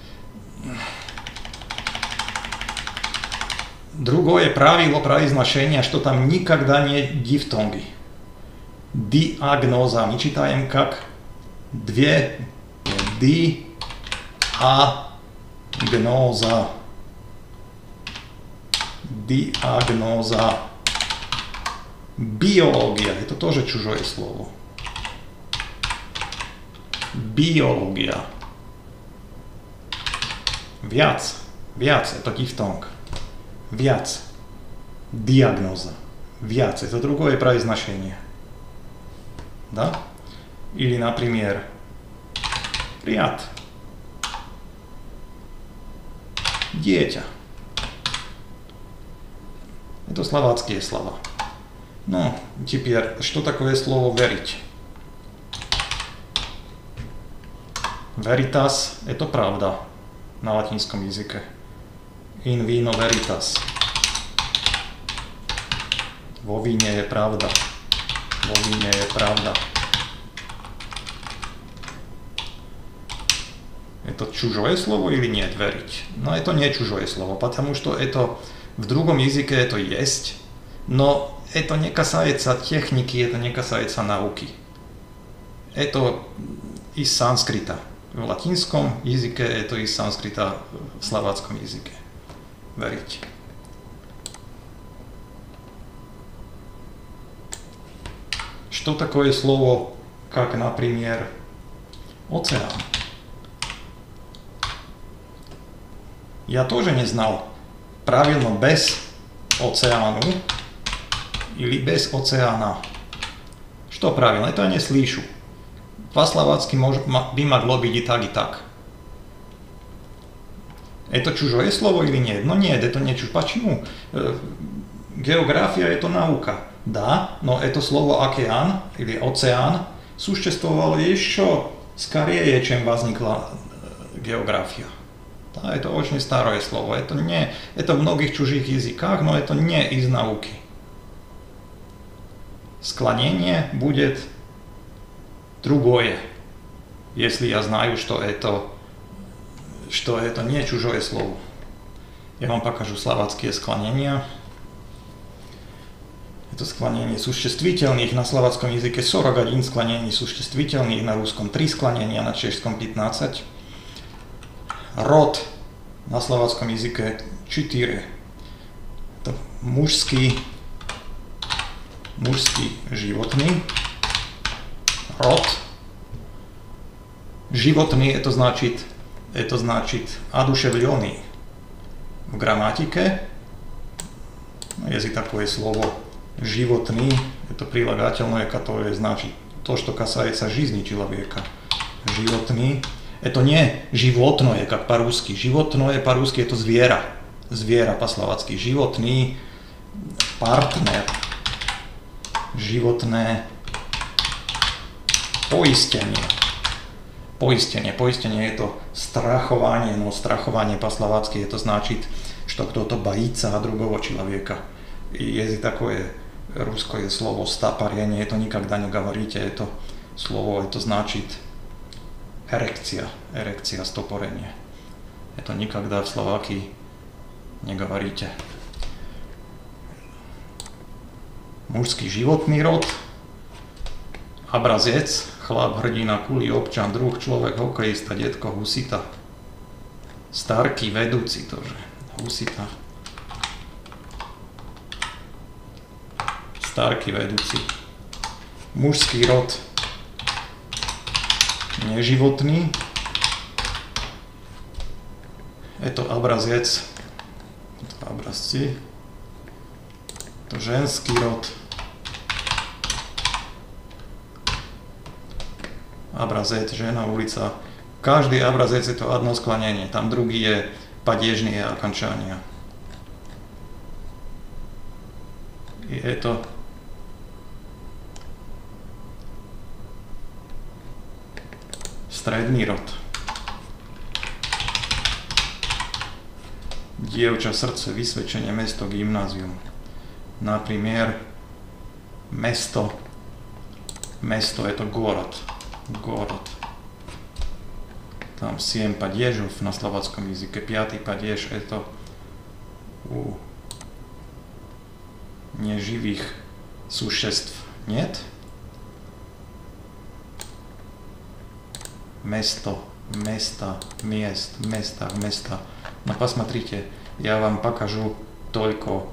Другое правило произношения, что там никогда не дифтонги. Диагноза. Мы читаем как две ди а гноза. Диагноза. Биология. Это тоже чужое слово. Биология. Вяц. Вяц это дифтонг. Вяц. Диагноза. Вяц это другое произношение. Да? Или, например, Riad. Dieťa. Это словацкие слова. Ну, теперь, что такое слово верить? Veritas – это правда на латинском языке. In vino veritas. Во вине je правда. Во вине je правда. Это чужое слово или нет, верить? Но это не чужое слово, потому что это в другом языке это есть, но это не касается техники, это не касается науки. Это из санскрита. В латинском языке это из санскрита в словацком языке. Верить. Что такое слово, как, например, океан? Я тоже не знал, правильно без океану или без океана. Что правильно? Это я не слышу. По-словацки бы могло быть и так, и так. Это чужое слово или нет? Но нет, это не чужое. Почему? География – это наука. Да, но это слово океан или океан существовало еще скорее, чем возникла география. Да, это очень старое слово. Это, не, это в многих чужих языках, но это не из науки. Склонение будет другое, если я знаю, что это, что это не чужое слово. Я вам покажу словацкие склонения. Это склонение существительных. На словацком языке сорок один склонений существительных, на русском три склонения, на чешском пятнадцать. Род на словацком языке четыре. Это мужский, мужский, животный. Род. Животный это значит, это значит одушевленный. В грамматике есть такое слово животный, это прилагательное, которое значит то, что касается жизни человека. Животный. Это не животное, как по-русски. Животное по-русски это звера. Звера по-словацки. Животный партнер. Животное поистение. Поистение. Поистение это страхование, но страхование по-словацки это значит, что кто-то боится другого человека. И есть такое русское слово стопорение, это никогда не говорите, это слово, это значит эрекция, эрекция, стопорение. Это никогда в Словакии не говорите. Мужский животный род, образец, chlap, hrdina, kuli, občan, druh, človek, hokejista, detko, husita. Starký vedúci тоже, husita. Starký vedúci. Mužský rod, neživotný. Это образец, это образцы. Это женский род. Образец, жена, улица. Каждый образец это одно склонение, там другие падежные окончания. И это stredný rod. Dievča, srdce, vysvedčenie, mesto, gymnázium. Например, место. Место это город. Город. Там семь падежев на словацком языке. Пятый падеж это у неживых существ. Нет? Место, место, мест, место, место. Но посмотрите, я вам покажу только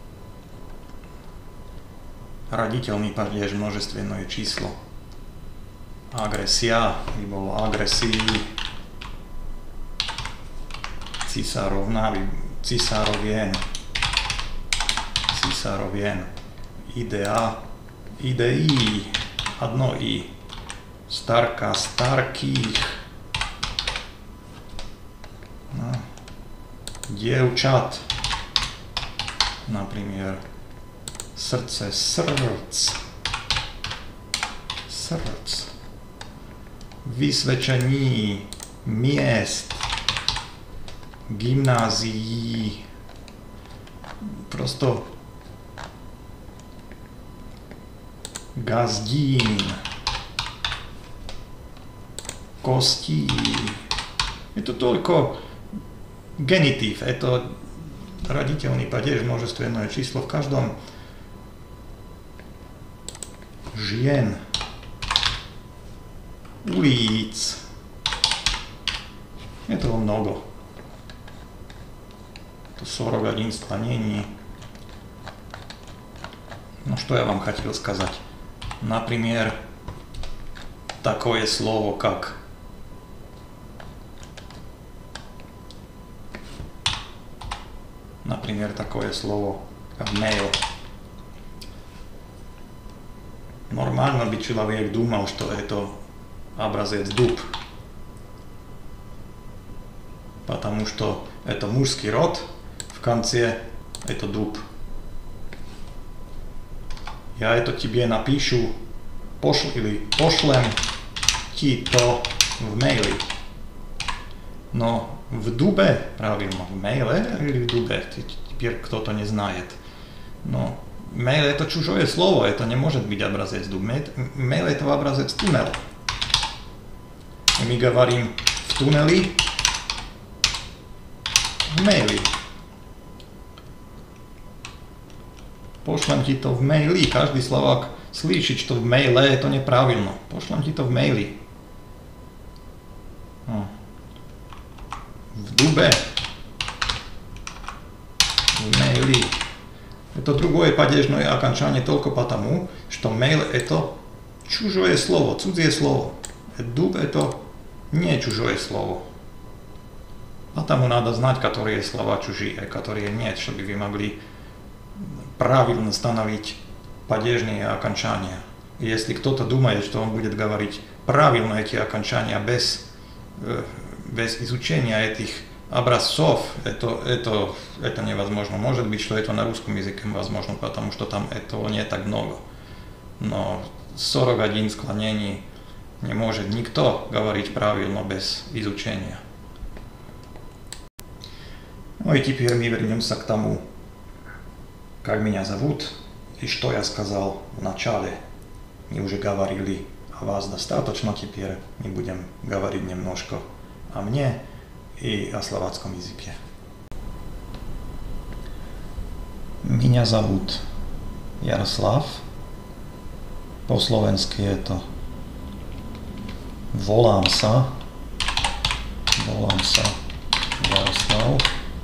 родительный падеж, множественное число. Agresia, by bolo agresii. Cisárovna, cisárovien. Cisárovien. Idea, idei, одно и. Starka, starkých. dievčat. Например, srdce, srdc, srdc. Vysvedčení miest, gymnázií, prosto gazdín, kostí. Je to toľko genitív, je to raditeľný padež, množstevné číslo v každom. Žien, ulic, je toho mnogo. To сорок один склонений. Ну что я вам хотел сказать? Например, такое слово как Например, такое слово как mail. Нормально бы человек думал, что это образец дуб, потому что это мужский род, в конце это дуб. Я это тебе напишу, пошл, или пошлем ти то в мейле. Но в дубе, правильно, в мейле или в дубе, теперь кто-то не знает. Но мейл это чужое слово, это не может быть образец дуб. Мейл это образец туннел. И мы говорим в туннеле, в мейле. Пошлем ti to в мейле. Каждый словак слышит, что в мейле это неправильно. Пошлем ti to в мейле. В дубе, в мейле. Это другое падежное окончание только потому, что мейл это чужое слово, чужое слово. Дуб это не чужое слово. Потому надо знать, которые слова чужие, а которые нет, чтобы вы могли правильно становить падежные окончания. И если кто-то думает, что он будет говорить правильно эти окончания без, без изучения этих образцов, это, это, это невозможно. Может быть, что это на русском языке возможно, потому что там этого не так много. Но сорок один склонений не может никто говорить правильно без изучения. Ну и теперь мы вернемся к тому, как меня зовут и что я сказал в начале. Мы уже говорили о вас достаточно, теперь мы будем говорить немножко о мне и о словацком языке. Меня зовут Jaroslav. По-словенски это volám sa, volám sa Jaroslav.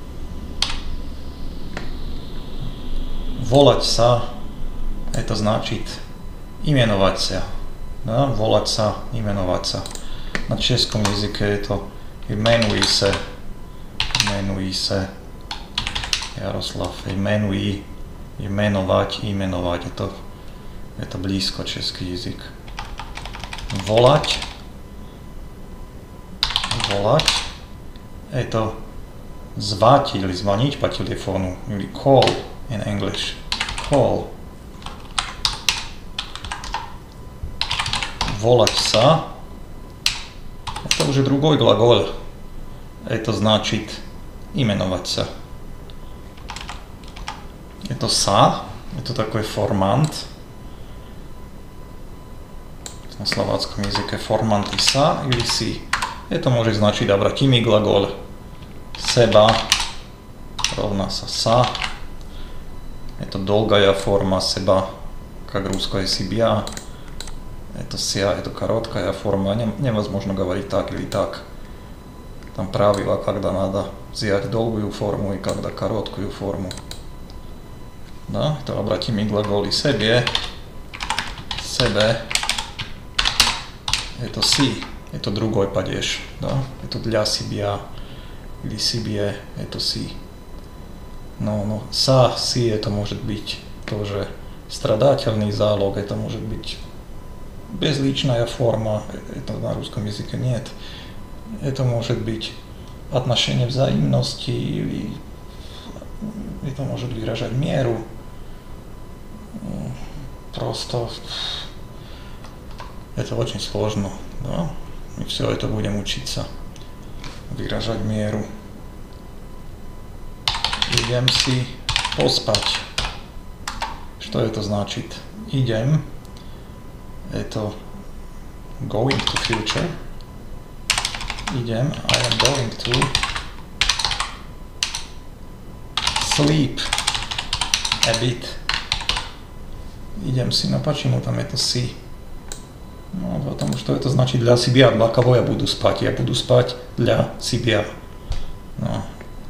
Volať sa, это значит именовать себя. Да? Volať sa, именовать sa. На českom языке это imenuj se, imenuj se, Jaroslav, imenuj, imenovať, imenovať, это, это близко český язык. Volať, volať, это звать или звонить по телефону, или call in English, call. Volať sa, это уже другой глагол. Это значит именовать себя. Это са, это такой формант. На словацком языке формант и са или си. Это может значить обратимый глагол. Себя ровно со са. Это долгая форма себя, как русское себя. Это ся, это короткая форма. Невозможно говорить так или так. Там правила, когда надо взять долгую форму и когда короткую форму. Да, это обратимый глагол и себе, себе. Это си, это другой падеж. Да? Это для себя или себе, это си. Но, но са, си, это может быть тоже страдательный залог, это может быть безличная форма, это на русском языке нет. Это может быть отношение взаимности или Это может выражать меру. Просто это очень сложно, да? И все это будем учиться выражать меру. Идем си поспать. Что это значит? Идем. Это going to future. Идем. I am going to sleep a bit. Идем си, но почему там это си? Ну, потому что это значит для себя, для кого я буду спать. Я буду спать для себя. Ну.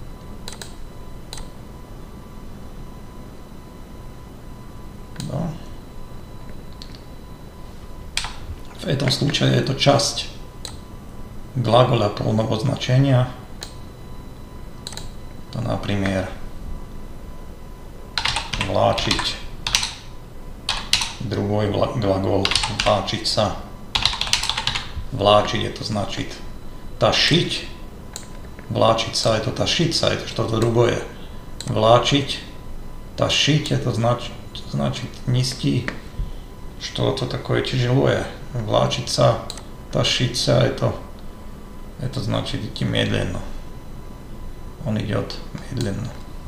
Да. В этом случае это часть глагола полного значения. То, например, влачить. Другой глагол влачиться. Влачить это значит тащить. Влачиться это тащиться, это что-то другое. Влачить, тащить это значит, значит нести что-то такое тяжелое. Влачиться, тащиться это, это значит идти медленно. Он идет медленно.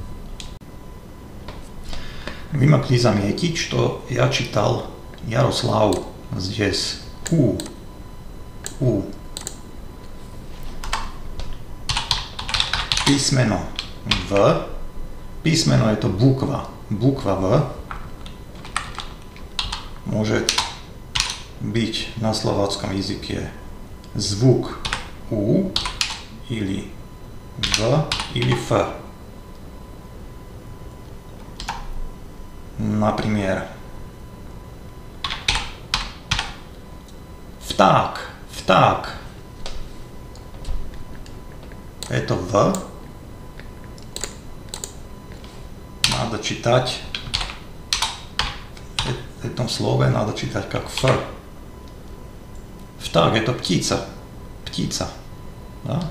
Вы могли заметить, что я читал Ярослав здесь У. У. Письмено В. Письмено это буква. Буква В может быть на словацком языке звук У или В или Ф. Например, втак, втак. Это В. Надо читать, в этом слове надо читать как Ф. Втак это птица, птица. Да?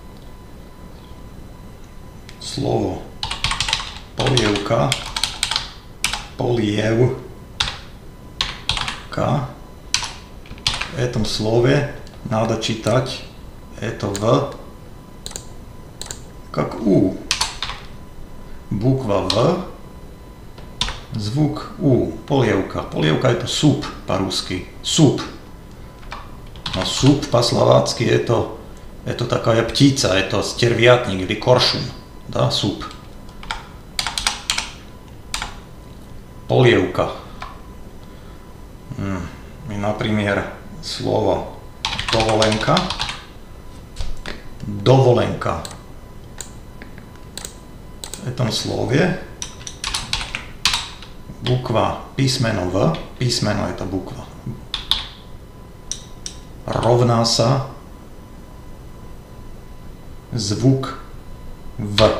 Слово polievka. Polievka. В этом слове надо читать это В как У. Буква В, звук У. Polievka. Polievka это суп по-русски. Суп. Но суп по-словацки это, это такая птица, это стервятник или коршун. Да, суп. Polievka. И, например, слово dovolenka. Dovolenka. В этом слове буква письмено В. Письмено это буква. Ровná sa звук В.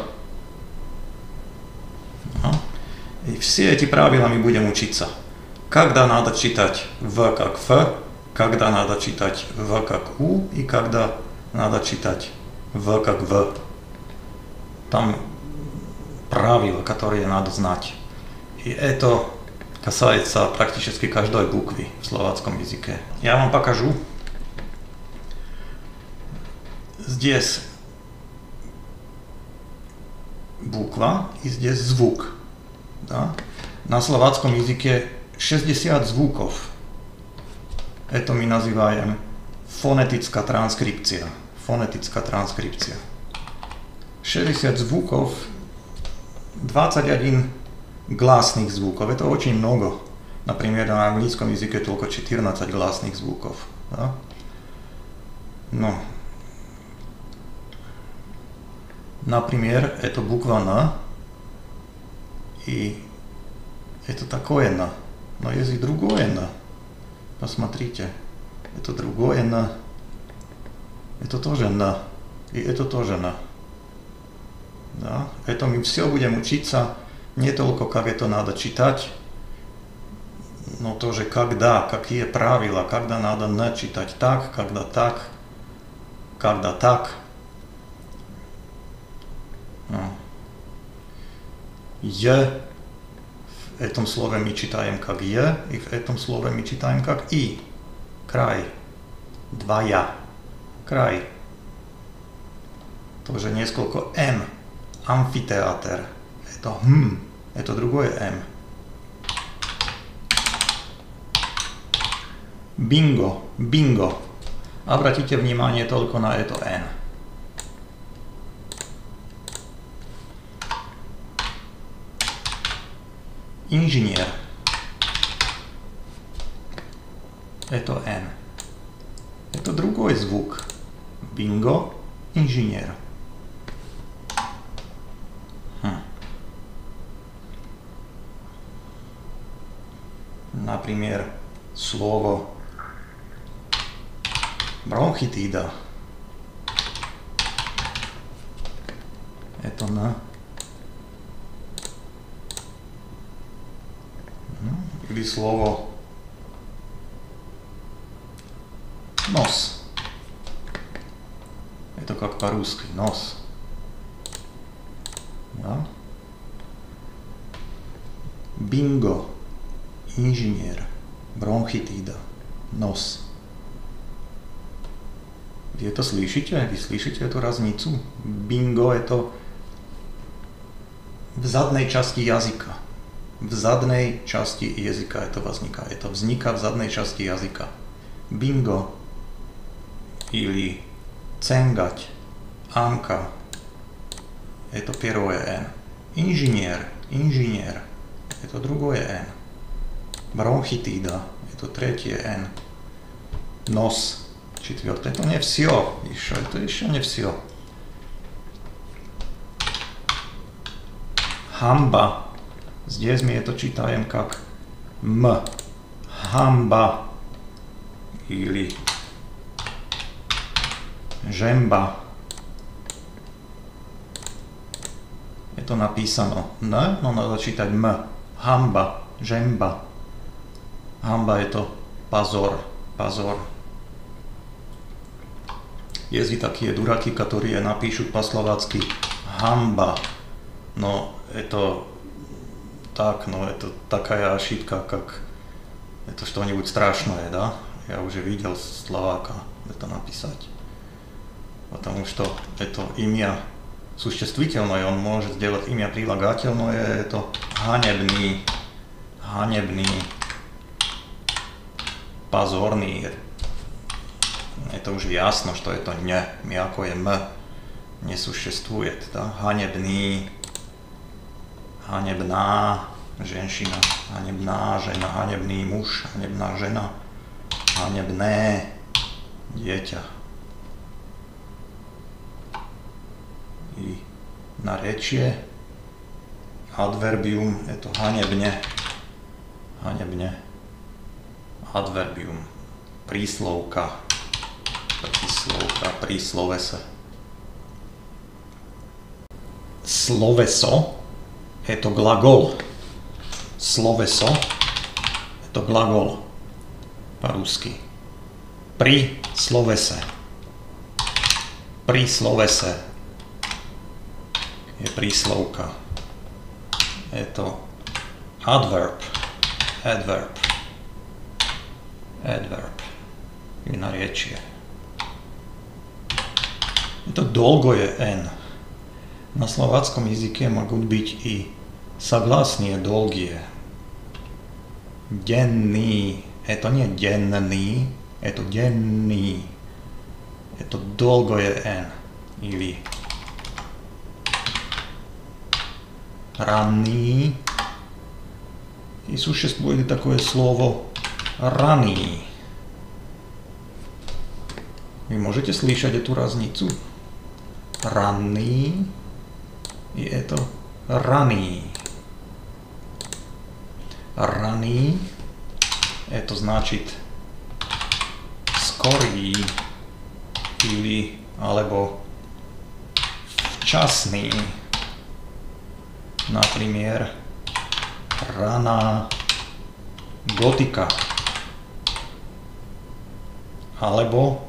И все эти правила мы будем учиться. Когда надо читать В как Ф, когда надо читать В как У и когда надо читать В как В. Там правила, которые надо знать. И это касается практически каждой буквы в словацком языке. Я вам покажу. Здесь буква и здесь звук. Да? На словацком языке шестьдесят звуков. Это мы называем фонетическая транскрипция. Фонетическая транскрипция. шестьдесят звуков, двадцать один гласных звуков. Это очень много. Например, на английском языке только четырнадцать гласных звуков. Да? Но, например, это буква Н. И это такое Н. Но есть и другое Н. Посмотрите. Это другое Н. Это тоже Н. И это тоже Н. Да? Это мы все будем учиться не только как это надо читать, но тоже когда, какие правила, когда надо Н читать так, когда так, когда так. Ну. J в этом слове мы читаем как J, и в этом слове мы читаем как I. Край. Два я. Край. Тоже несколько М. Амфитеатр. Это М. Это другое М. Bingo. Bingo. Обратите внимание только на это N. Инженер. Это N. Это другой звук. Bingo. Инженер. Хм. Например, слово бронхитида. Это на. Или слово нос. Это как по-русски. Нос. Да? Бинго. Инженер. Бронхитида. Нос. Вы это слышите? Вы слышите эту разницу? Бинго это в задней части языка. В задней части языка это возникает. Это взника в задней части языка. Бинго или ценгать, амка. Это первое Н. Инженер, инженер. Это другое Н. Бронхитида. Это третье Н. Нос. Четвертое. Это не все. Еще. Это еще не все. Хамба. Здесь мы это читаем как М. Хамба. Или жемба. Это написано Н, но надо читать М. Хамба. Жемба. Хамба это позор. Позор. Есть и такие дураки, которые напишут по-словацки хамба. Но это так, но это такая ошибка, как это что-нибудь страшное, да? Я уже видел словака это написать. Потому что это имя существительное, он может сделать имя прилагательное, это ганебный, ганебный, позорный. Это уже ясно, что это не, мягкое М не существует, да? Ганебный, ганебна женщина, ганебна жена, ганебный муж, ганебна жена, ганебне дитя. И наречие, adverbium, это ганебне, ганебне, adverbium, príslovka, príslovka, príslovese. Sloveso, это глагол. Словесо, это глагол по-русски. При словесе. При словесе je príslovka. Это adverb. Adverb. Adverb. И наречие. Это долгое N. На словацком языке могут быть и согласные долгие. Денный. Это не денный. Это денный. Это долгое N. Или ранний. И существует такое слово ранний. Вы можете слышать эту разницу? Ранний. И это ранний. Ранний. Это значит скорый. Или alebo вчасный. Например, рана готика. Alebo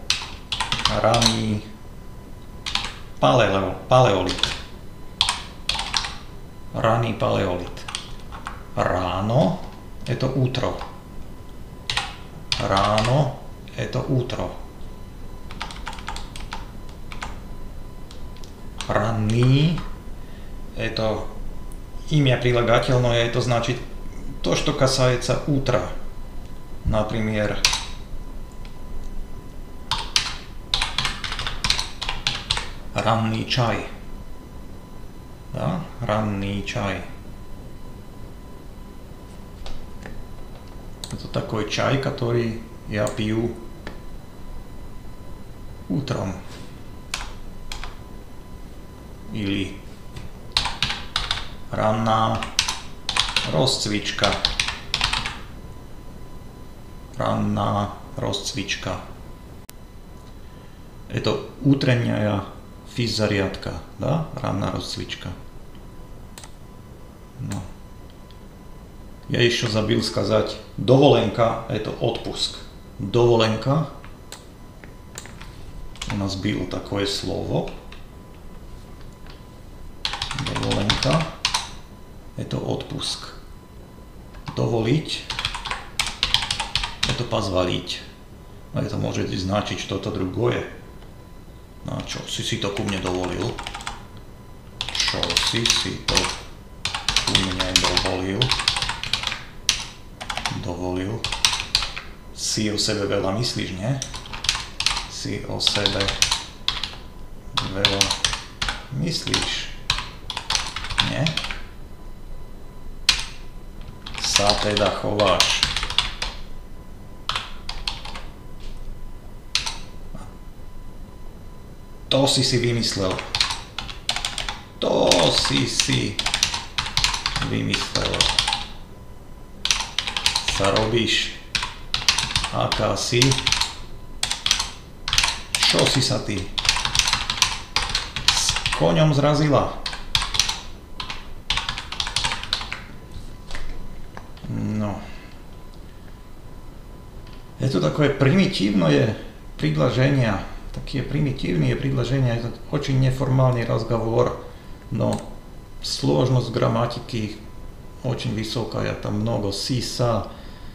ранний палеолит. Raný paleolit. Ráno, je to útro. Ráno, je to útro. Ranný, je to имя прилагательное, это значит то, что касается утра. Например, ранний чай. Да? Ранний чай. Это такой чай, который я пью утром. Или ранná rozcvička. Ранná rozcvička. Это утренняя физзарядка, да? Ранная rozcvička. No. Я еще забыл сказать, dovolenka – это отпуск. Dovolenka. У нас было такое слово. Dovolenka – это отпуск. Доволить – это позволить. Это может значить что-то другое. А что, си си то ку мне доволил? Что си си то ку мне доволил? Dovolil. Si o sebe veľa myslíš, nie? Si o sebe veľa myslíš. Nie? Sa teda chováš. To si si vymyslel. To si si vymyslel. Sa robíš. Aká si? Čo si sa ty s koňom zrazila? No. Je to такое примитивное предложение. Такие примитивные предложения. Это очень неформальный разговор, но сложность грамматики очень высокая. Там много си-са.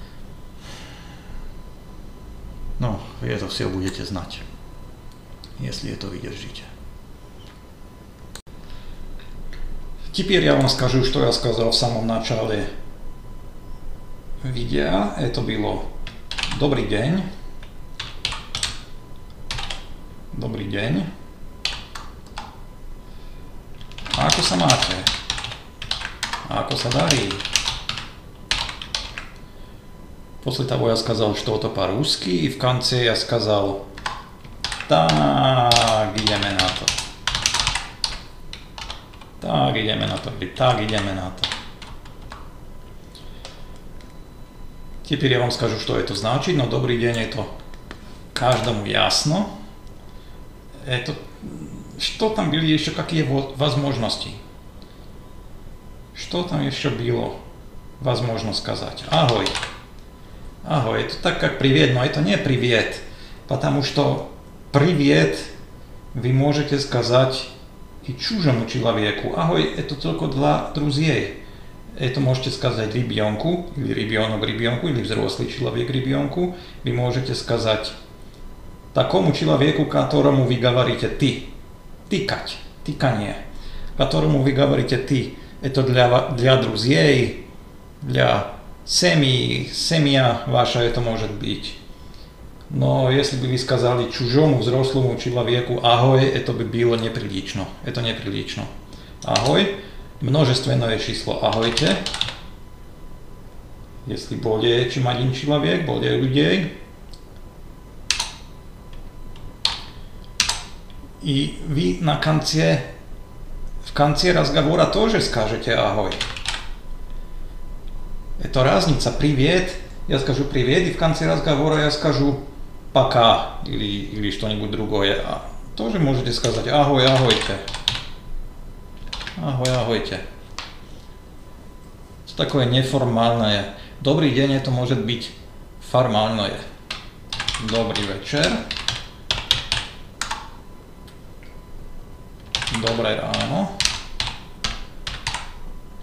Но вы это все будете знать, если это выдержите. Теперь я вам скажу, что я сказал в самом начале видео. Это было «Добрый день». Dobrý deň. A ako sa máte? A ako sa darí? После того я сказал что-то по-русски, и в конце я сказал «Так, ideme na to». Так, ideme na to. Или так, ideme na to. Теперь я вам скажу, что это значит, но добрый день это каждому ясно. Это, что там были еще, какие возможности? Что там еще было возможно сказать? Ahoj. Ahoj, это так как привет, но это не привет, потому что привет вы можете сказать и чужому человеку. Ahoj, это только для друзей. Это можете сказать ребенку, или ребенок ребенку, или взрослый человек ребенку. Вы можете сказать такому человеку, которому вы говорите «ты», «тыкать», «тыканье», которому вы говорите «ты». Это для, для друзей, для семьи, семья ваша это может быть. Но если бы вы сказали чужому взрослому человеку «ahoj», это бы было неприлично. Это неприлично. «Ahoj», множественное число «ahojte». Если более чем один человек, более людей. И вы на конце, в конце разговора тоже скажете «ahoj». Это разница. Привет. Я скажу привет, и в конце разговора я скажу пока или, или что-нибудь другое. А тоже можете сказать «ahoj, ahojte». «Ahoj, ahojte». Это такое неформальное. Добрый день это может быть формальное. Добрый вечер. Dobré ráno.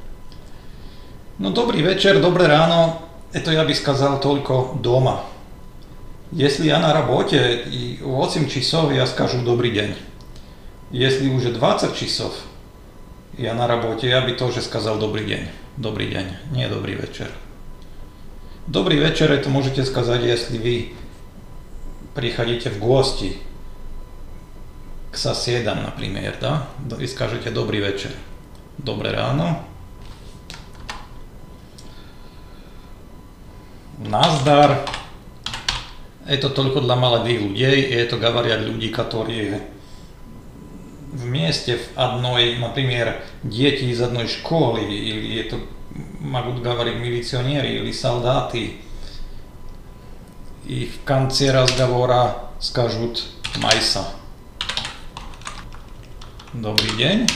No dobrý večer, dobré ráno, это я бы сказал только дома. Если я на работе и восемь часов, я скажу добрый день. Если уже двадцать часов, я на работе, я бы тоже сказал добрый день. Добрый день, не добрый вечер. Добрый вечер, это можете сказать, если вы приходите в гости к соседям, например, да, и скажете добрый вечер. Доброе рано. Наздар. Это только для молодых людей, и это говорят люди, которые вместе в одной, например, дети из одной школы, или это могут говорить милиционеры или солдаты, и в конце разговора скажут «Майса». Добрый день.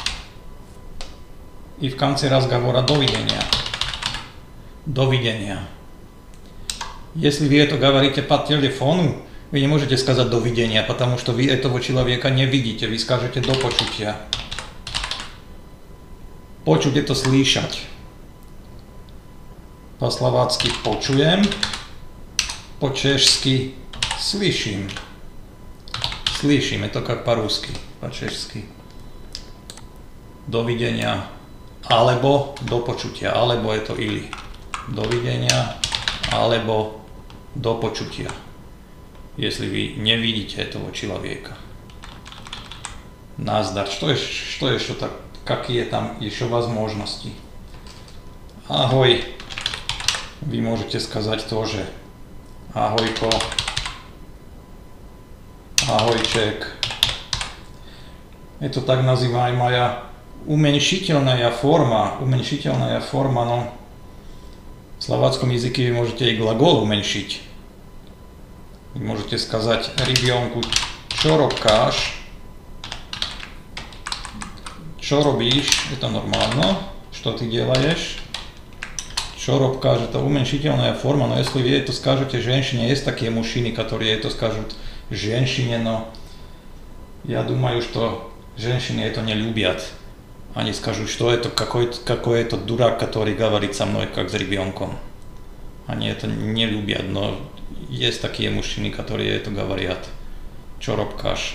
И в конце разговора «Довидения». Довидения. Если вы это говорите по телефону, вы не можете сказать «довидения», потому что вы этого человека не видите, вы скажете «до почутия». Почуть – это слышать. По-словацки «почуем», по-чешски «слышим». Слышим – это как по-русски, по-чешски. Довидения, alebo до почутия, alebo это или. Довидения, alebo до почутия, если вы не видите этого человека. Наздар. Что, что еще так? Какие там еще возможности? Ahoj. Вы можете сказать тоже. Ahojko. Ahojček. Это так называемая уменьшительная форма. Уменьшительная форма, но в словацком языке вы можете и глагол уменьшить. Вы можете сказать ребенку «Čo robkáš?» «Čo robíš?» Это нормально. Что ты делаешь? «Čo robkáš?» Это уменьшительная форма, но если вы это скажете женщине, есть такие мужчины, которые это скажут женщине, но я думаю, что женщины это не любят. Они скажут, что это какой-то, какой-то дурак, который говорит со мной как с ребенком. Они это не любят, но есть такие мужчины, которые это говорят. Čo robkáš?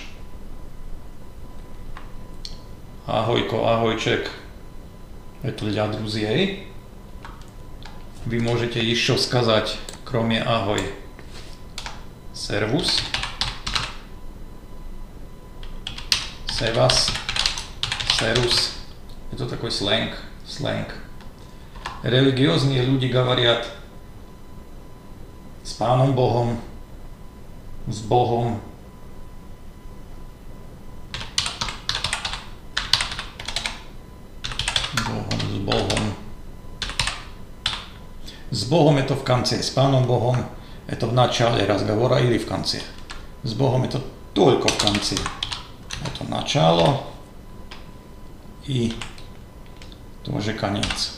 Ahojko, ahojček. Это для друзей. Вы можете еще сказать, кроме ahoj, servus, sevas, serus. Это такой сленг, сленг. Религиозные люди говорят с Pánom Bohom, с Богом. Богом, с Богом. С Богом это в конце, с Pánom Bohom это в начале разговора или в конце. С Богом это только в конце. Это начало и тоже конец.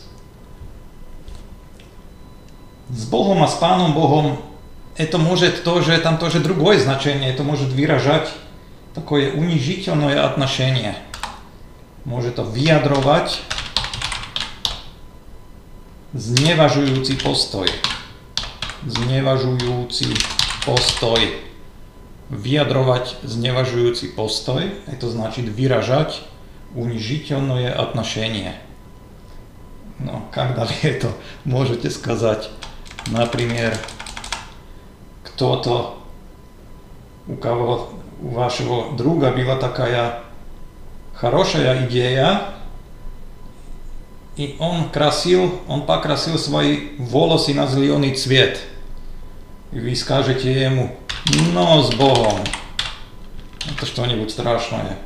С Богом, а с Pánom Bohom это может тоже, там тоже другое значение, это может выражать такое унижительное отношение. Может vyjadrovať znevažujúci postoj. Znevažujúci postoj. Vyjadrovať znevažujúci postoj, это значит выражать унижительное отношение. Но когда вы это можете сказать, например, кто-то, у кого, у вашего друга была такая хорошая идея, и он красил, он покрасил свои волосы на зеленый цвет. И вы скажете ему: «Но с Богом!» Это что-нибудь страшное.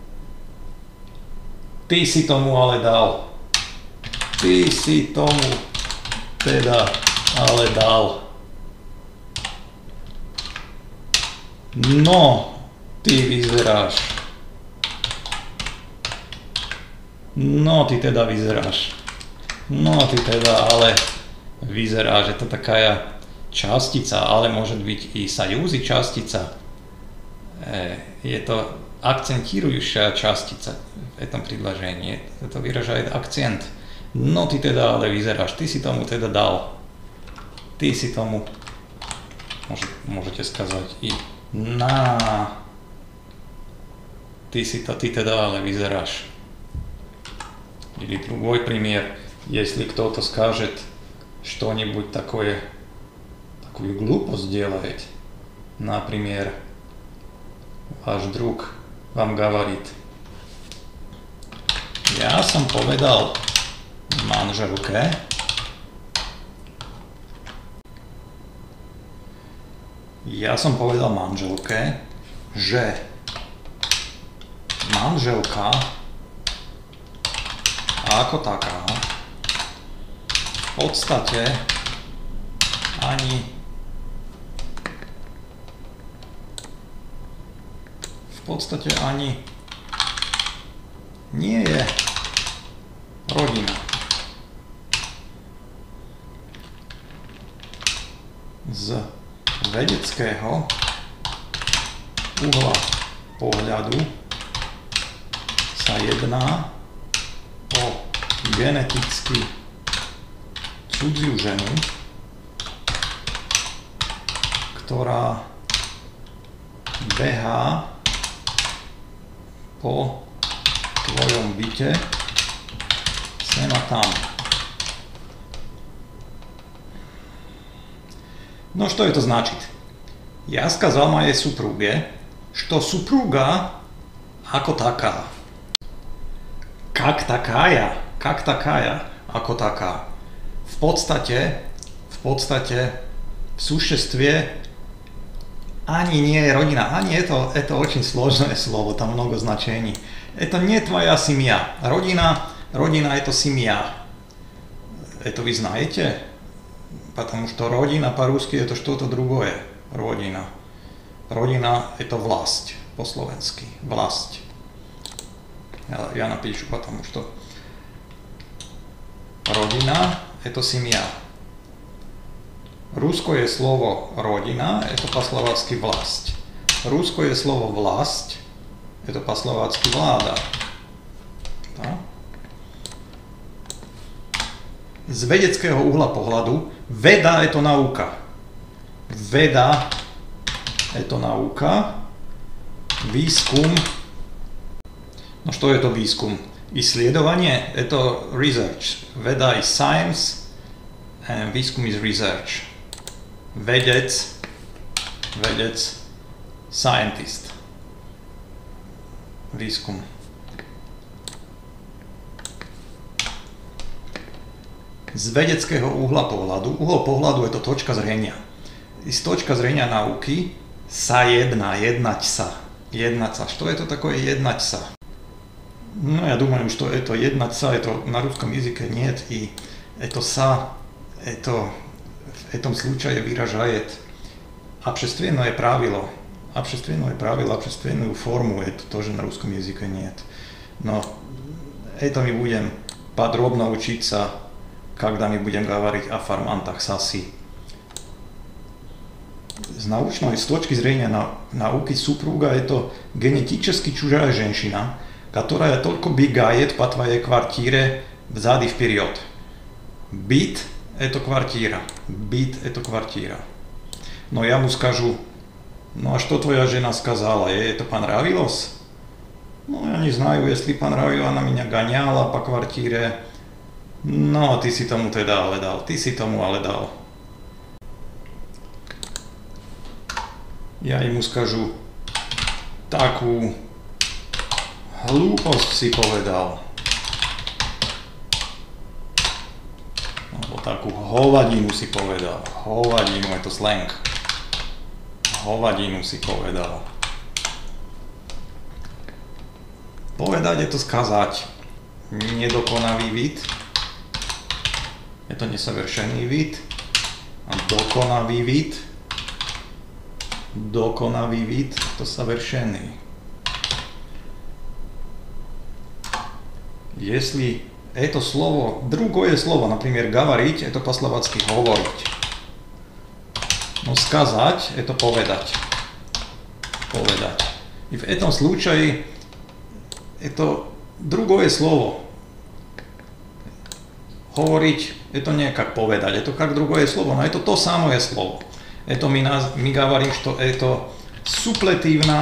Ty si tomu ale dal. Ty si tomu teda ale dal. No, ty vyzeráš. No, ty teda vyzeráš. No, ty teda ale vyzeráš. Это такая частица, ale может быть и союз, и частица. Это акцентирующая частица в этом предложении. Это выражает акцент. No ty teda ale vyzeráš, ty si tomu teda dal. Ty si tomu, môže, môžete skazať i na. Ty si to, ty teda ale vyzeráš. Или другой пример, если кто-то скажет что-нибудь такое, такую глупость делает, например, ваш друг вам говорит: я som povedal manželke, ja som povedal manželke, že manželka ako taká v podstate ani v podstate ani nie je rodina. Z vedeckého uhla pohľadu sa jedná o geneticky cudziu ženu, ktorá behá po tvojom byte sem a tam. No что это значит? Я сказал моей супруге, что супруга ako taká. Как такая? Как такая? Ako taká. В podstate, в podstate, в существе ani nie je rodina, ani это, это очень сложное слово, там много значений. Это не твоя семья. Родина, родина это семья. Это вы знаете? Потому что родина по-русски это что-то другое. Родина. Родина это власть по-словенски. Власть. Я, я напишу, потому что родина это семья. Русское слово родина это по-словацки власть. Русское слово власть это по-словацки влада. Да? Z vedeckého uhla pohľadu veda je to nauka. Veda je to nauka. Výskum. No što je to výskum? Исследование – это research. Veda is science and výskum is research. Vedec, vedec, scientist. Výskum. Z vedeckého uhla pohľadu, uhol pohľadu je to točka zrenia. Z točka zrenia nauky sa jedná, jednať sa, jednať sa. Što je to takové jednať sa? No ja думаю, что это jednať sa, это на русском языке нет, и это са, это в этом случае выражает общественное правило. Общественное правило, общественную форму, это тоже на русском языке нет. Но это мы будем подробно учиться, когда мы будем говорить о формантах саси. Z научной, с точки зрения науки, супруга это генетически чужая женщина, которая только бегает по твоей квартире взад и вперед. Byt это квартира, byt это квартира. Но я ему скажу: ну а что твоя жена сказала, ей это понравилось? Ну я не знаю, если понравилось, она меня гоняла по квартире. No, ty si tomu teda ale dal, ty si tomu ale dal. Ja mu скажу: takú hlúposť si povedal. Alebo takú hovadinu si povedal. Hovadinu, je to slang. Hovadinu si povedal. Povedať je to skazať. Nedokonavý vid. Je to nesовершенný vid. A dokonavý vid. Dokonavý vid, to совершенный. Если это слово, другое слово, например, говорить, это по-словацки говорить. Но сказать, это povedať. Povedať. И в этом случае это другое слово. hovoriť, je to не как povedať, je to как другое слово, но это то самое слово. Это мы, мы говорим, что это суплетивная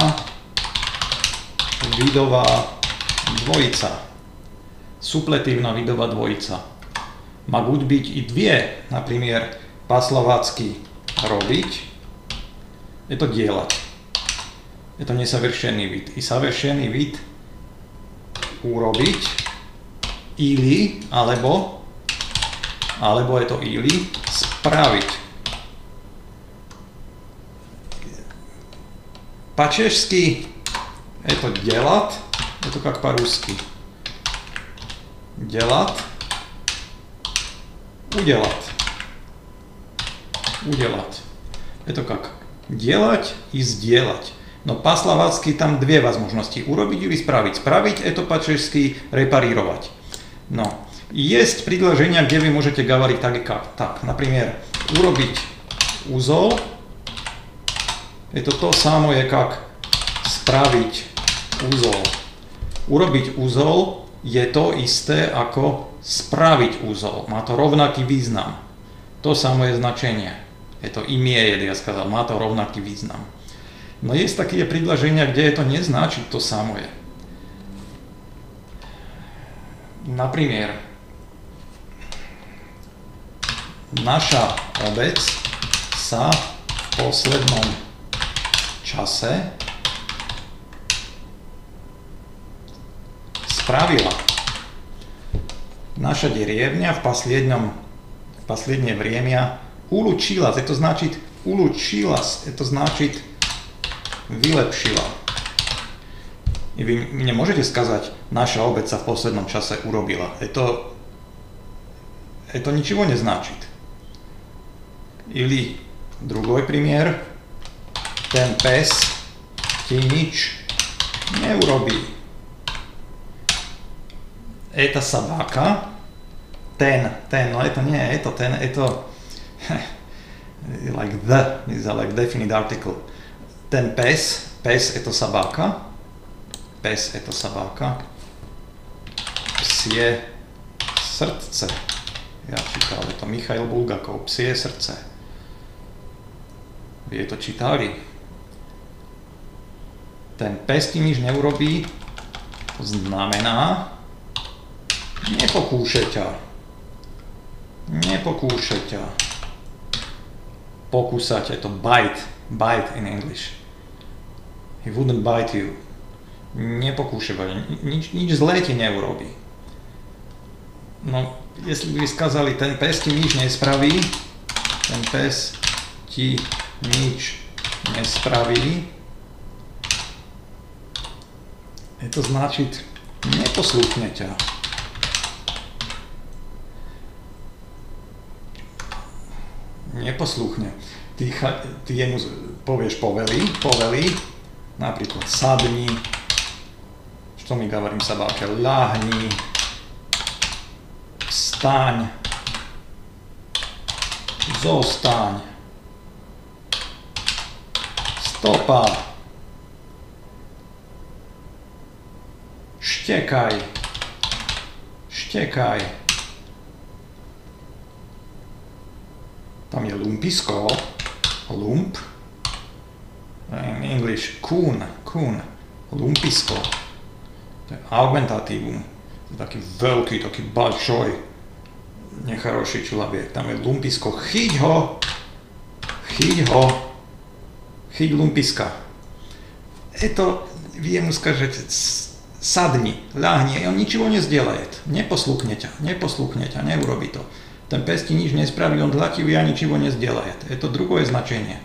видовая двоjica. Суплетивная видовая двоjica. Могут быть и две, например, по-словацки робить, это делать. Это несовершенный вид. И совершенный вид уробить или, alebo, alebo это или справить. По-чешски это делать, это как по-русски. Делать, уделать. Уделать. Это как делать и сделать. Но по-словацки там две возможности. Уробить или справить. Справить это по-чешски репарировать. Но есть предложения, где вы можете говорить так и как. Так, например, уробить узол. Это то самое, как справить узол. Уробить узол je to isté ako spraviť úzol. Má to rovnaký význam. To samé značenie. Je to имеет, я сказал, má to rovnaký význam. Но есть такие предложения, где это не значит то самое. Например, наша obec sa v poslednom čase справила. Наша деревня в последнем, в последнее время улучшилась. Это значит улучшилась. Это значит vylepšila. И вы мне можете сказать, наша obec sa v poslednom čase urobila. Это, это ничего не значит. Или другой пример. Ten pes ti nič neurobí. Это собака. Ten, ten, no это не, это ten, это like the, is like definite article. Ten pes, pes это собака. Pes это собака. Psie srdce. Ja čítal, je to Michail Bulgakov, Psie srdce. Vy to čítali? Ten pes ti nič neurobí, to znamená nepokúše ťa. Nepokúše ťa. Pokúsať, je to bite, bite in English. He wouldn't bite you. Nepokúševať, nič, nič zlé ti neurobí. No, jestli by skazali, ten pes ti nič nespraví, ten pes ti nič nespraví, to значит neposluchne ťa. Neposluchne. Ty, ty jemu povieš poveli, poveli, napríklad sadni, čo mi govorím собаке, ľahni, vstaň, zostaň, stopa, štekaj, štekaj. Tam je lumpisko, lump, in English kun, kun, lumpisko. To je augmentatívum, to je taký veľký, taký большой, nechoroší človek. Tam je lumpisko, chyť ho, chyť ho, chyť lumpiska. Это, вы ему скажете, sadni, ľahni, on ničего не сделает, neposluchne ťa, neposluchne ťa, neurobí to. Ten pes ti nič nespraví, on dla тебя ничего не сделает. Это другое значение.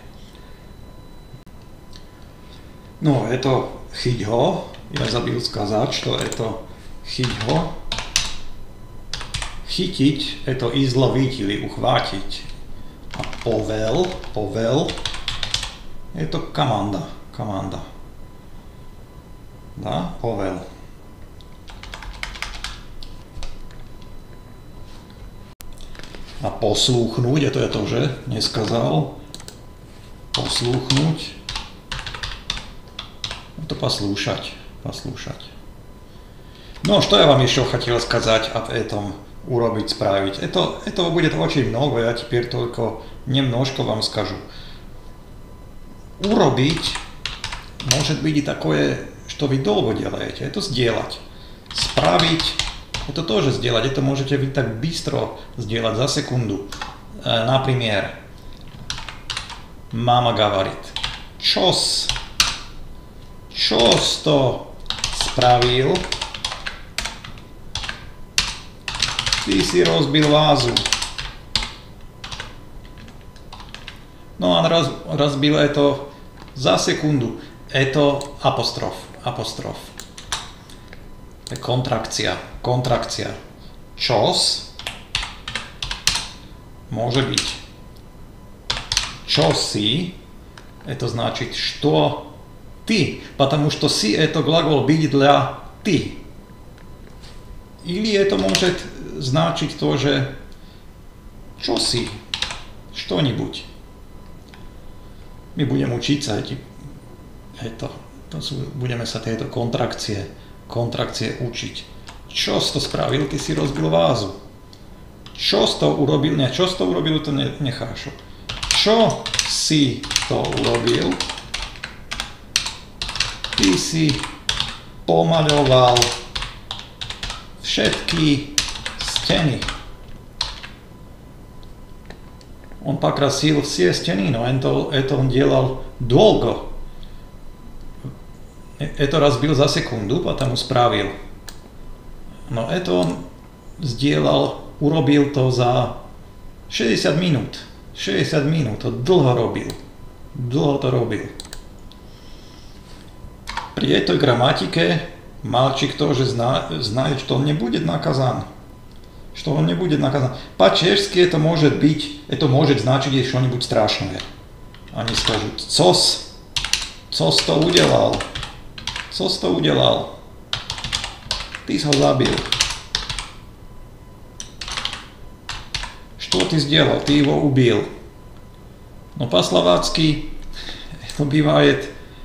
No, это chyť ho, я забыл сказать, что это chyť ho. Chytiť, это изловить или ухватить. А повел, повел, это команда, команда. Да, повел. A poslúchnuť, to ja to že neskazal. Poslúchnuť. To послушать, послушать. Ну, что я вам еще хотел сказать об этом уробить, справить. Это, этого будет очень много, я теперь только немножко вам скажу. Уробить может быть и такое, что вы долго делаете, это сделать. Справить, это тоже сделать, это можете вы так быстро сделать за секунду. Например, мама говорит, чос, чос то справил, ты си разбил вазу. Но он раз, разбил это за секунду. Это апостроф, апостроф. Контракция, контракция. Чос может быть. Чоси, это значит, что ты, потому что си это глагол быть для ты. Или это может значить тоже чоси, что-нибудь. My budeme učiť sa eto, to sú, budeme sa tieto kontrakcie, kontrakcie učiť. Čo si to spravil, ty si rozbil vázu. Čo si to urobil, ne, čo si to urobil, to ne, necháš. Čo si to urobil, ty si pomaľoval všetky steny. Он покрасил все стены, но это, это он делал долго. Это разбил за секунду, потом справил. Но это он сделал, уробил то за шестьдесят минут. шестьдесят минут, он долго робил. Долго то робил. При этой грамматике мальчик тоже зна, знает, что он не будет наказан. Что он не будет наказан. По-чешски это может быть, это может значить что-нибудь страшное. Они скажут, цос, цос то уделал, цос то уделал, ты его забил. Что ты сделал? Ты его убил. Но по-словацки это бывает,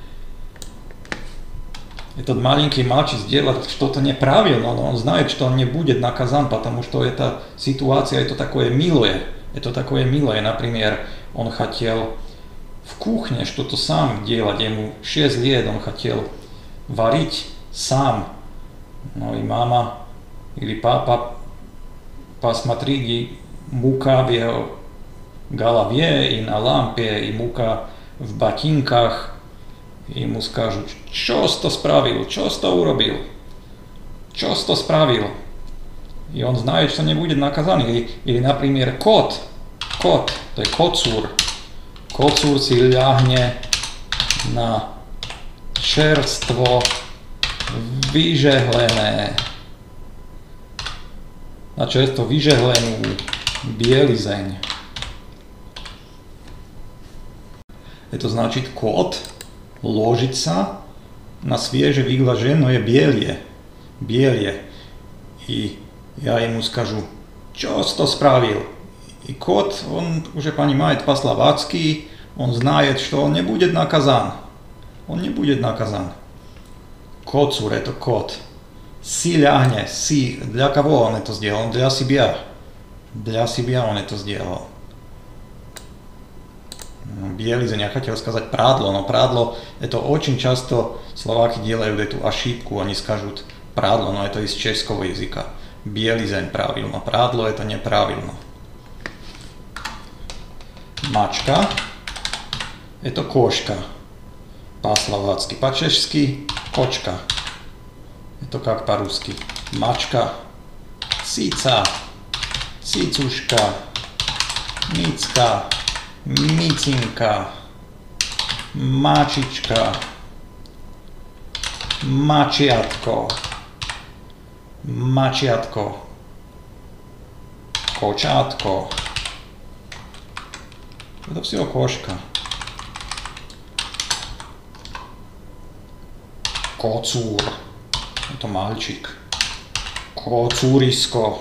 этот маленький мальчик сделает что-то неправильно, но он знает, что он не будет наказан, потому что эта ситуация, это такое милое. Это такое милое, например, он хотел в кухне что-то сам делать, ему шесть лет, он хотел варить сам. Ну и мама или папа посмотрели, мука в его голове и на лампе, и мука в ботинках. Ему скажут, что ты справил, что ты уробил, что ты справил. И он знает, что не будет наказан. Или, или например, кот, кот, то есть коцур. Коцур си ляhne на čerstvo vyžehlené. Na čerstvo vyžehlenú bielizeň. Это значит кот ложится на свежевыглаженное белье, белье. И я ему скажу, что ты справил? И кот, он уже понимает по-словацки, он знает, что он не будет наказан. Он не будет наказан. Коцур это кот. Си ляhne, си. Для кого он это сделал? Для себя. Для себя он это сделал. Bielizeň, я хотел сказать прадло, но прадло, это очень часто словаки делают эту ошибку, они скажут прадло, но это из чешского языка. Bielizeň правильно, прадло это неправильно. Мачка, это кошка, по-словацки, по-чешски кочка, это как по-русски. Мачка, цица, цицушка, мицка, Митинка, мачичка, мачиатко, мачиатко, кочатко. Это все кошка. Коцур, это мальчик. Коцуриско,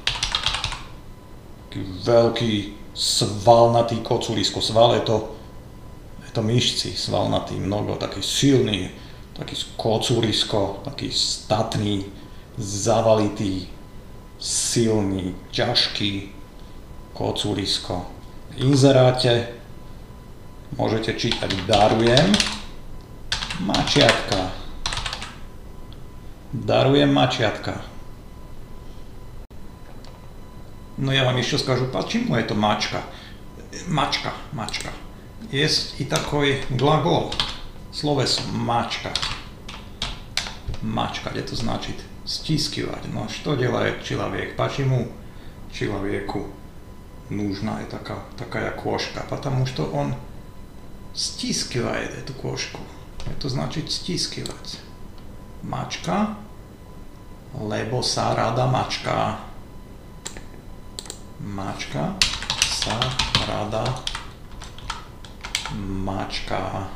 великий svalnatý kocúrisko. Sval je to, je to myšci, svalnatý, mnogo, taký silný, taký kocúrisko, taký statný, zavalitý, silný, ťažký kocúrisko. V inzeráte môžete čítať darujem mačiatka. Darujem mačiatka. No ja vám еще скажу, почему это мачка. Мачка, мачка. Есть и такой глагол, словесо мачка. Мачка, это значит стискивать. Но что делает человек? Почему человеку нужна такая, такая кошка? Потому что он стискивает эту кошку. Это значит стискивать. Мачка, lebo sa rada mačka. Mačka sa rada mačka.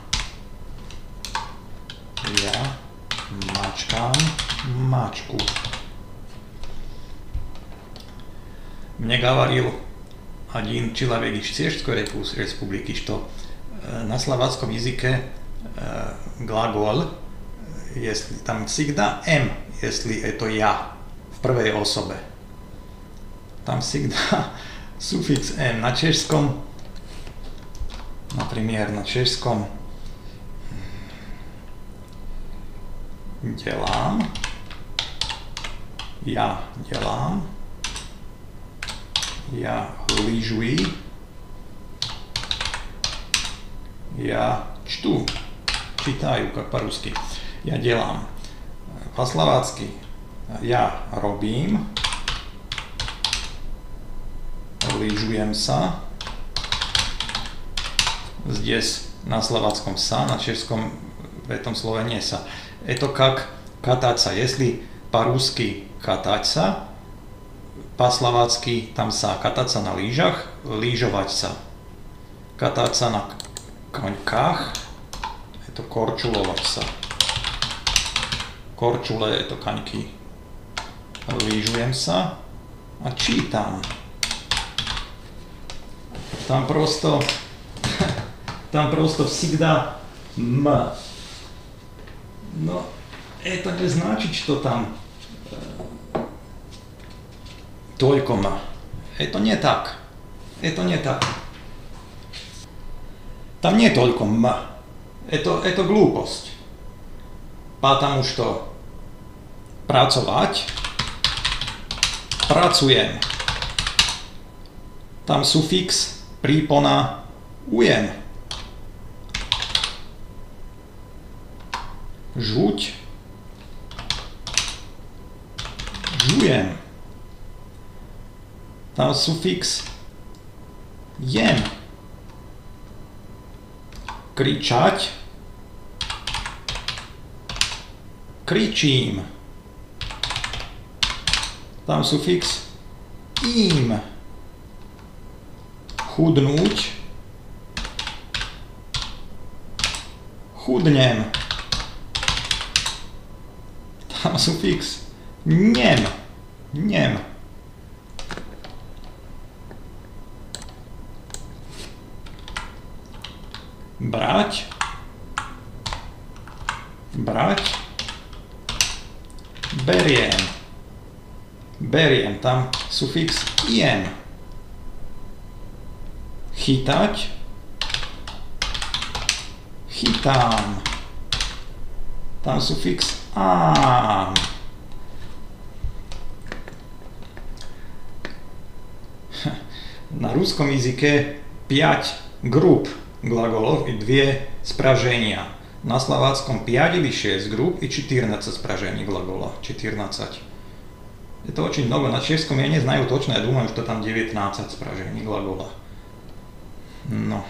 Ja mačkám mačku. Мне говорил один человек из Чешской республики, что на словацком языке глагол, если там всегда «м», если это «я» в первой особе. Там всегда суффикс «м». На чешском, например, на чешском делам, я делам, я lyžuji, я чту, читаю, как по-русски. Я делам. По-словацки я robím, lyžujem sa. Здесь на словацком са, на чешском в этом слове не са. Это как кататься. Если по-русски кататься, по-словацки там са. Кататься на лыжах, lyžovať sa. Кататься на коньках, это корчуловať sa. Korčule, это коньки. Lyžujem sa a čítam. Там просто, там просто всегда «м». Но это не значит, что там э, только «м». Это не так. Это не так. Там не только «м». Это, это глупость. Потому что pracovať, pracujem. Tam sufix prípona ujem. Žuť, žujem. Tam sufix jem. Kričať, kričím. Tam sufix im. Chudnúť, chudnem. Tam sufix nem, nem. Brať, brať, beriem. Beriem, tam sufix iem. Chytať, chytám. Tam sufix ám. Na ruskom jazyke пять групп глаголов и две спряжения. На словацком пять или шесть групп и четырнадцать спряжений глагола. четырнадцать. Это очень много. На чешском я не знаю точно, я думаю, что там девятнадцать спряжений глагола. Но.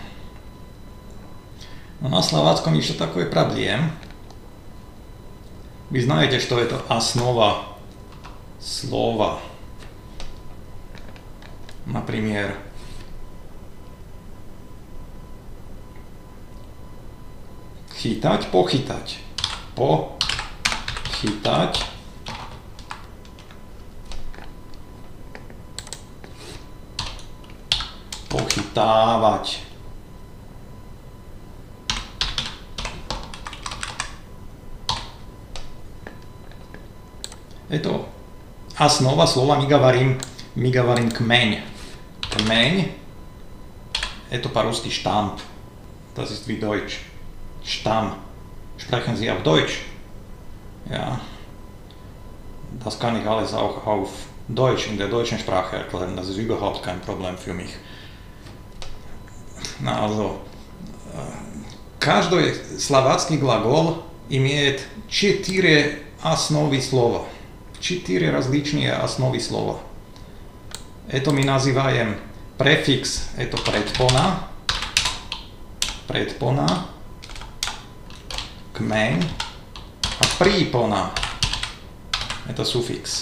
Но на словацком еще такой проблем. Вы знаете, что это основа слова. Например, chytať, pochytať. Pochytať. Pochytávať. Это основа слова мы говорим, мы говорим кмень. Кмень – это по-русски штамп. Das ist wie Deutsch. Stamm. Sprechen Sie auf Deutsch? Ja. Das kann ich alles auch auf Deutsch, in der deutschen Sprache erklären. Das ist überhaupt kein Problem für mich. No, also, каждый словацкий глагол имеет четыре основы слова. Четыре различные основы слова. Это мы называем префикс, это предпона, предпона, кмень, а припона, это суффикс.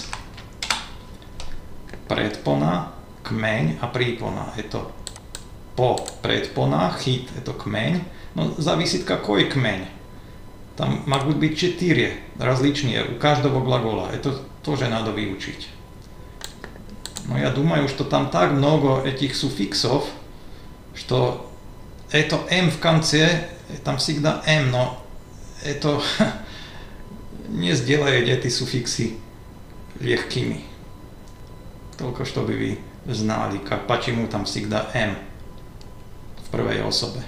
Предпона, кмень, а припона, это по предпона, хит, это кмень, но зависит какой кмень. Там могут быть четыре различные у каждого глагола, это тоже надо выучить. Но я думаю, что там так много этих суффиксов, что это «м» в конце, там всегда «м», но это не сделает эти суффиксы легкими. Только чтобы вы знали, как, почему там всегда «м» в первой особе.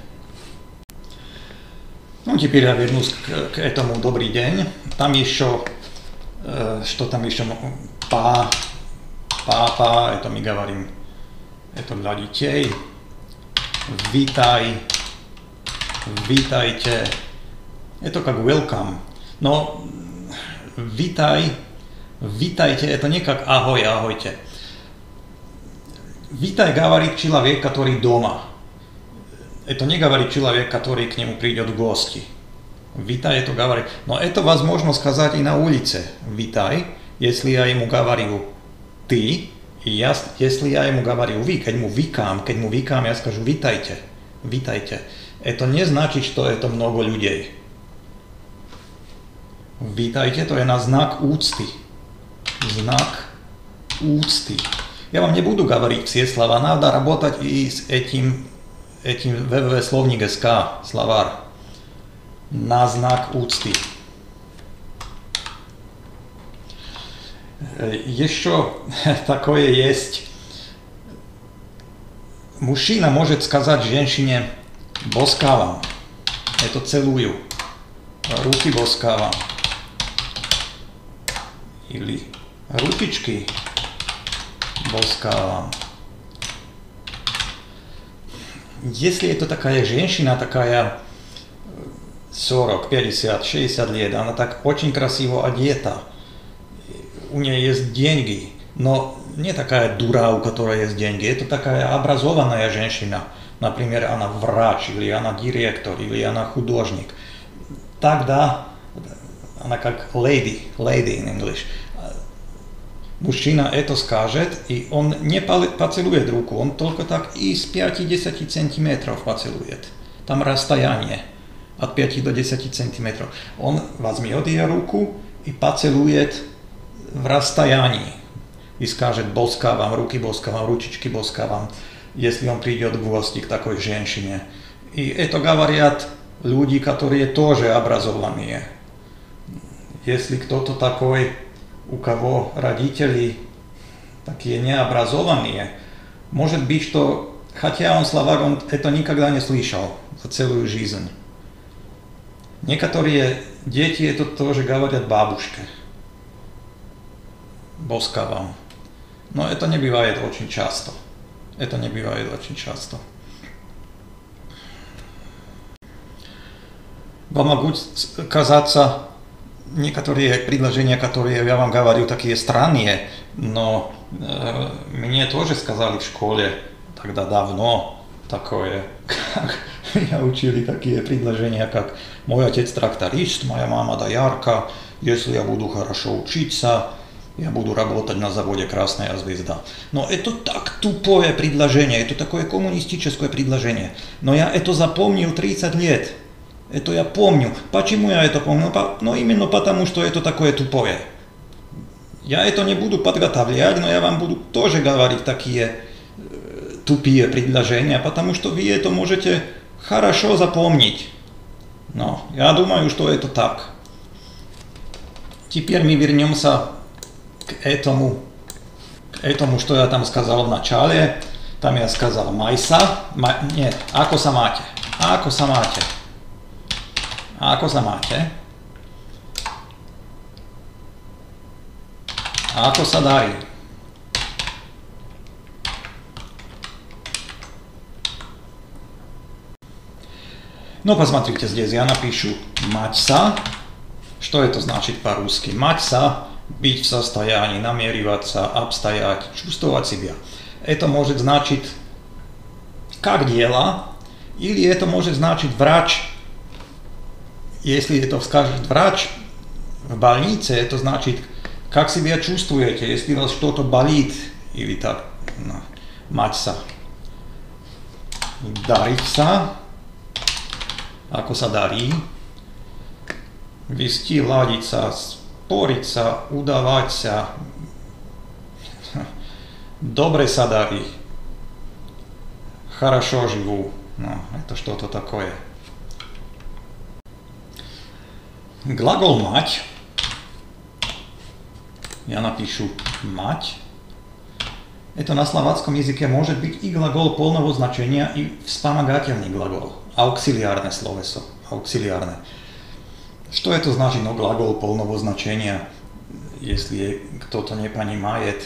Ну, теперь я вернусь к, к этому «добрый день». Там еще, э, что там еще, «па», «папа», это мы говорим, это для детей, «витай», «витайте», это как «welcome». Но «витай», «витайте» это не как «ahoj», «ahojte». «Витай» говорит человек, который дома. Это не говорит человек, который к нему придет в гости. «Витай» это говорит. Но это возможно сказать и на улице. «Витай», если я ему говорю «ты», и я, если я ему говорю «вы», keď mu vykám, keď mu vykám, я скажу «витайте», «витайте». Это не значит, что это много людей. «Витайте» то je на знак úcty. Знак úcty. Я вам не буду говорить все слова, надо работать и с этим, этим вэ вэ вэ словник точка эс ка, словарь. На знак úcty. Еще такое есть. Мужчина может сказать женщине «боскавам». Это целую. Руки боскавам. Или ручечки боскавам. Если это такая женщина, такая сорок, пятьдесят, шестьдесят лет, она так очень красиво одета, у нее есть деньги, но не такая дура, у которой есть деньги, это такая образованная женщина, например, она врач, или она директор, или она художник, тогда она как lady, lady in English. Мужчина это скажет, и он не поцелует руку, он только так из пяти-десяти сантиметров поцелует. Там расстояние от пяти до десяти сантиметров. Он возьмет ее руку и поцелует в расстоянии. И скажет «боскавам», руки боскавам, ручечки боскавам, если он придет в гости к такой женщине. И это говорят люди, которые тоже образованные. Если кто-то такой, у кого родители такие необразованные, может быть, что, хотя он словарь, он это никогда не слышал за целую жизнь. Некоторые дети это тоже говорят бабушке, боскавам. Но это не бывает очень часто. Это не бывает очень часто. Вам могут казаться некоторые предложения, которые я вам говорю, такие странные, но э, мне тоже сказали в школе тогда давно такое, как меня учили такие предложения, как «мой отец тракторист, моя мама доярка, если я буду хорошо учиться, я буду работать на заводе «Красная звезда». Но это так тупое предложение, это такое коммунистическое предложение, но я это запомнил тридцать лет. Это я помню. Почему я это помню? Ну, именно потому, что это такое тупое. Я это не буду подготавливать, но я вам буду тоже говорить такие э, тупые предложения, потому что вы это можете хорошо запомнить. Но я думаю, что это так. Теперь мы вернемся К этому, к этому, что я там сказал в начале, там я сказал майса, ма, нет, ако sa máte, ako sa máte, ako sa máte, ako sa darí. Ну, посмотрите, здесь я напишу мать са. Что это значит по-русски? Мать са, быть в состоянии, намереваться, обстоять, чувствовать себя. Это может значить как дело, или это может значить врач. Если это скажет врач в больнице, это значит как себя чувствуете, если у вас что-то болит, или так, ну, мать са. Дарить са. Ako sa darí, vesti, ladiť sa, sporiť sa, udávať sa, dobre sa darí, хорошо живу, no, это что-то такое. Глагол мать, я напишу мать, это на словацком языке может быть и глагол полного значения, и вспомогательный глагол. Auxiliárne sloveso, auxiliárne. Что это значит, ну, глагол полного значения, если кто-то не понимает,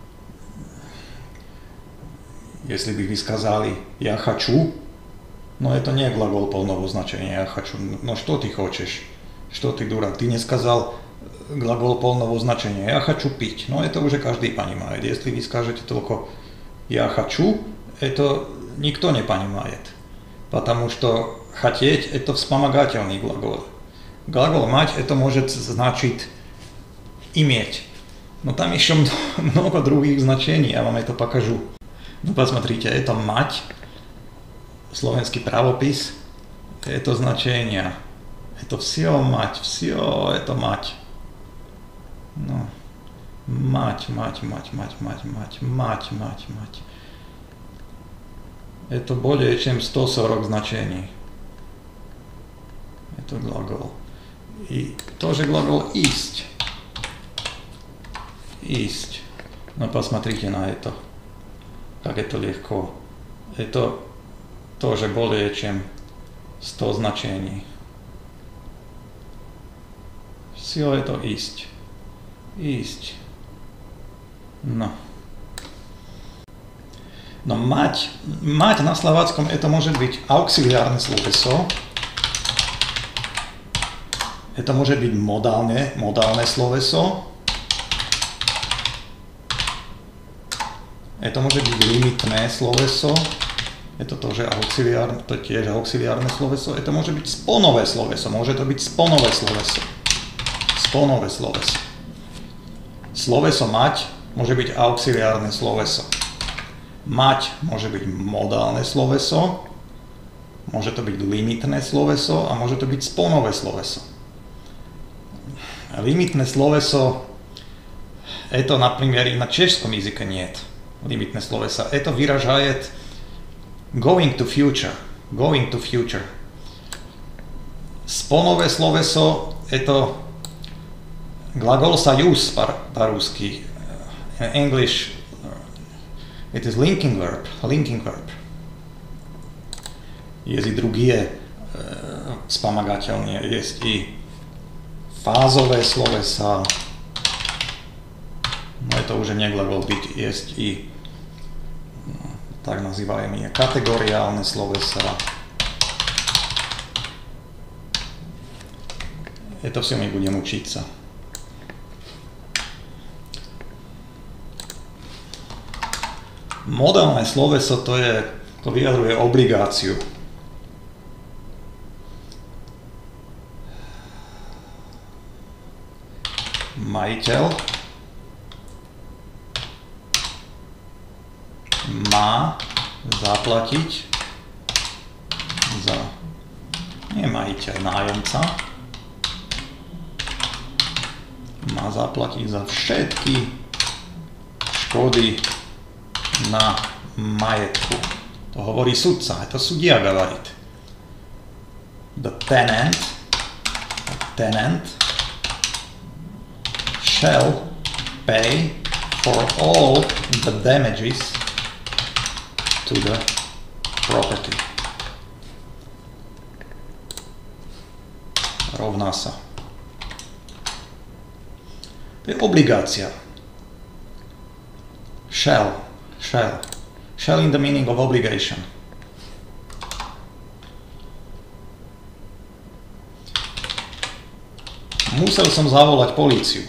если бы вы сказали «я хочу», но это не глагол полного значения «я хочу», но что ты хочешь, что ты дурак, ты не сказал глагол полного значения «я хочу пить», но это уже каждый понимает. Если вы скажете только «я хочу», это никто не понимает. Потому что хотеть – это вспомогательный глагол. Глагол «мать» это может значить «иметь». Но там еще много других значений, я вам это покажу. Ну, посмотрите, это «мать», словенский правопис, это значение, это все «мать», все это «мать». Ну, мать, мать, мать, мать, мать, мать, мать, мать, мать. Это более чем сто сорок значений. Это глагол. И тоже глагол «исть». «Исть». Но посмотрите на это. Как это легко. Это тоже более чем сто значений. Все это «исть». «Исть». Но. Но мать, мать на словацком это может быть auxiliárne sloveso, это может быть modálne, modálne sloveso, это может быть limitné sloveso, это тоже auxiliárne, to tiež auxiliárne sloveso, это может быть sponové sloveso, môže to byť sponové sloveso, sponové sloveso. Sloveso mať môže byť auxiliárne sloveso. Mať môže byť modálne sloveso, môže to byť limitné sloveso a môže to byť sponové sloveso. Limitné sloveso, это, например, и на чешском языке нет limitné словеса. Это выражает going to future, going to future. Sponové sloveso, это глагол союз по-русски. In English, it is linking verb, linking verb. Есть и другие э, вспомогательные, есть и фазовые словеса, но это уже не глагол быть, есть и так называемые категориальные словеса. Это все мы будем учиться. Modálne sloveso to je, to vyjadruje obligáciu. Majiteľ má zaplatiť za, nie majiteľ, nájomca, má zaplatiť za všetky škody na majetku. To hovorí sudca, to судья говорит. The tenant, the tenant shall pay for all the damages to the property. Rovná sa. To je obligácia. Shall. Shall. Shall in the meaning of obligation. Musel som zavolať políciu.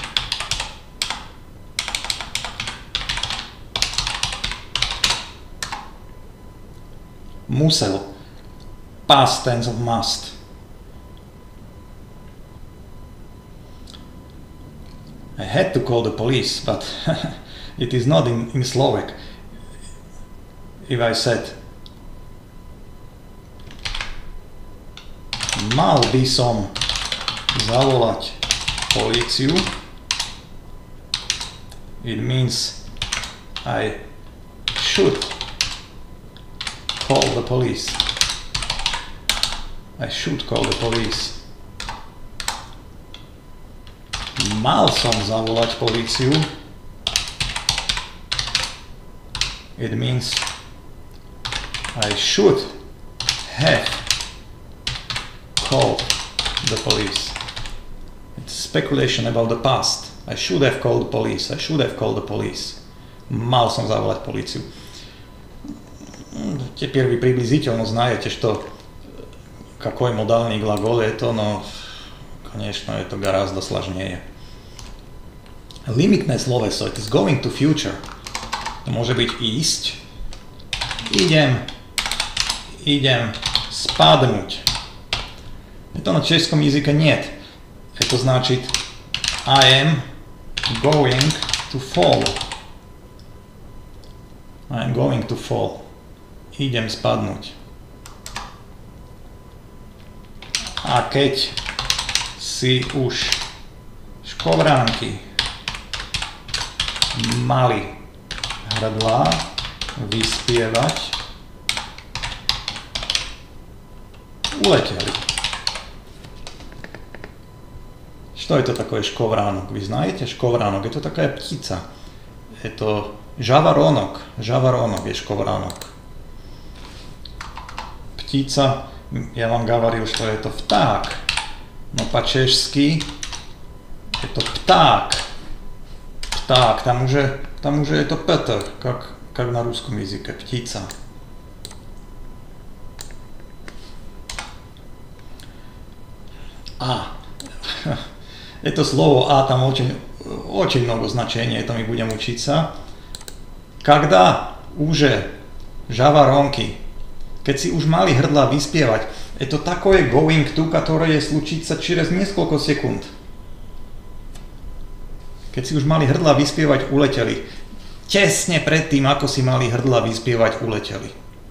Musel. Past tense of must. I had to call the police, but it is not in, in Slovak. If I said mal by som zavolať políciu, it means I should call the police. I should call the police. Mal som zavolať políciu, it means I should have called the police. It's speculation about the past. I should have called the police. I should have called the police. Mal som zavolať políciu. Теперь вы приблизительно знаете, что какой модальный глагол это, но, конечно, это гораздо сложнее. Limitné sloveso, it is going to future. To môže byť ísť. Idem, idem spadnúť. Это на чешском языке нет. Это значит I am going to fall. I am going to fall. Idem spadnúť. A keď si už škovránky mali hrdlá vyspievať, uleteli. Что это такое шковрánok? Вы знаете, шковрánok? Это такая птица. Это жаворонок. Жаворонок je шковрánok. Птица, я вам говорил, что это вták, но по-чешски это птак. Птак, там уже, там уже это петр, как, как на русском языке, птица. А, это слово «а» там очень, очень много значений, это мы будем учиться. Когда уже жаворонки, keď si už mali hrdla vyspievať, je to takové going to, ktoré случится через несколько секунд. Keď si už mali hrdla vyspievať, uleteli. Tesne predtým, ako si mali hrdla vyspievať, uleteli.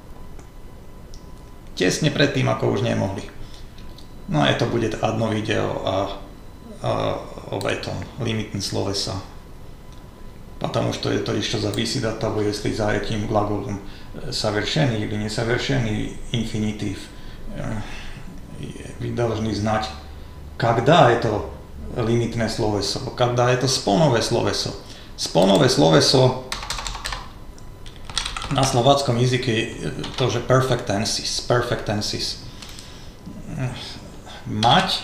Tesne predtým, ako už nemohli. No a to bude одно видео о, о, об этом, limitné slovesa. Потому что это еще зависит от того, если за этим глаголом совершенный или несовершенный инфинитив. Вы должны знать, когда это limitné sloveso, когда это sponové sloveso. Sponové sloveso na slováckom jazyke to, že perfect tenses, perfect tenses. Mať,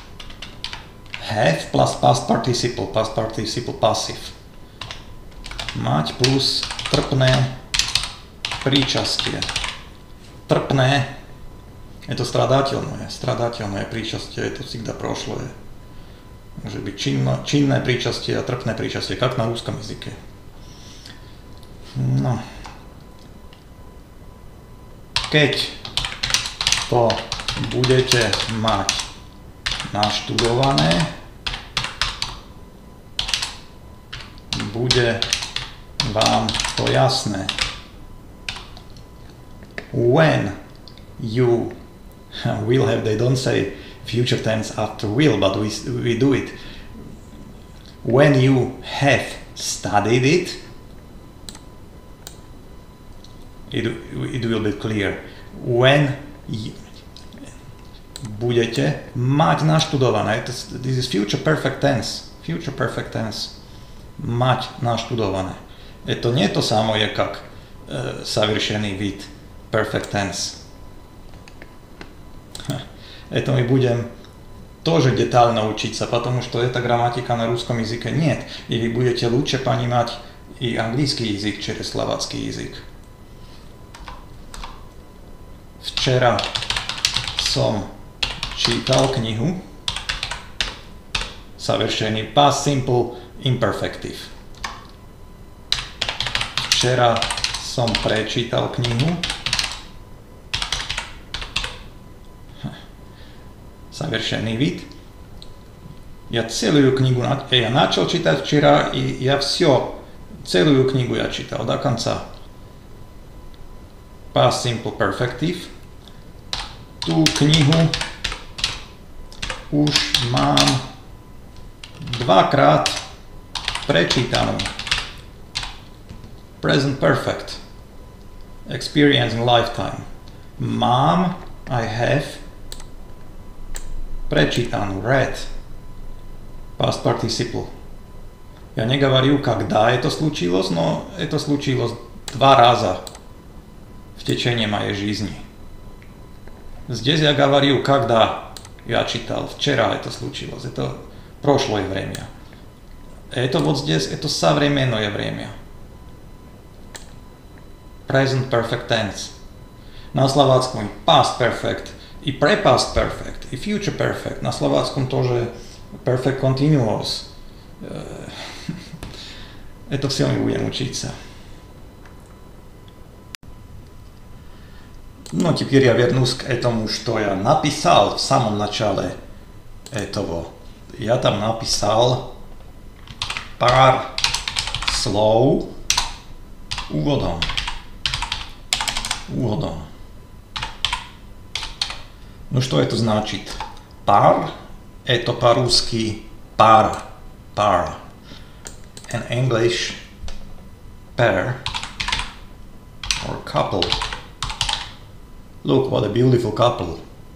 have plus past participle, past participle passive. Mať plus trpné príčastie. Trpné, это страдательное, страдательное príčastie, это всегда прошлое. Môže byť činno, činné príčastie a trpné príčastie, как на русском языке. No. Keď to budete mať naštudované, bude vám to jasné. When you will have, they don't say future tense after will, but we, we do it. When you have studied it, it, it will be clear. When you, budete mať naštudované, this is future perfect tense. Future perfect tense. Mať naštudované. Это не то самое, как э, совершенный вид, perfect tense. Это мы будем тоже детально учиться, потому что эта грамматика на русском языке нет, и вы будете лучше понимать и английский язык через словацкий язык. Вчера som čítal knihu. Совершенный past simple imperfective. Včera som prečítal knihu. Совершенный вид. Я целую книгу я начал читать вчера, и я все, целую книгу я читал до конца. Past simple perfective. Ту книгу už mám dvakrát prečítanú. Present perfect. Experience in lifetime. Mám, I have, прочитанную, read. Past participle. Я не говорю, когда это случилось, но это случилось два раза в течение моей жизни. Здесь я говорю, когда я читал, вчера это случилось, это прошлое время. Это вот здесь, это современное время. Present perfect tense. На словацком past perfect и pre-past perfect и future perfect. На словацком тоже perfect continuous. Это все мы будем учиться. Ну, теперь я вернусь к этому, что я написал в самом начале этого. Я там написал пár слов úvodom. Úvodom. Ну, что это значит? Пár, это по-русски пара, пара. In English, pair or couple. Look, what a beautiful couple.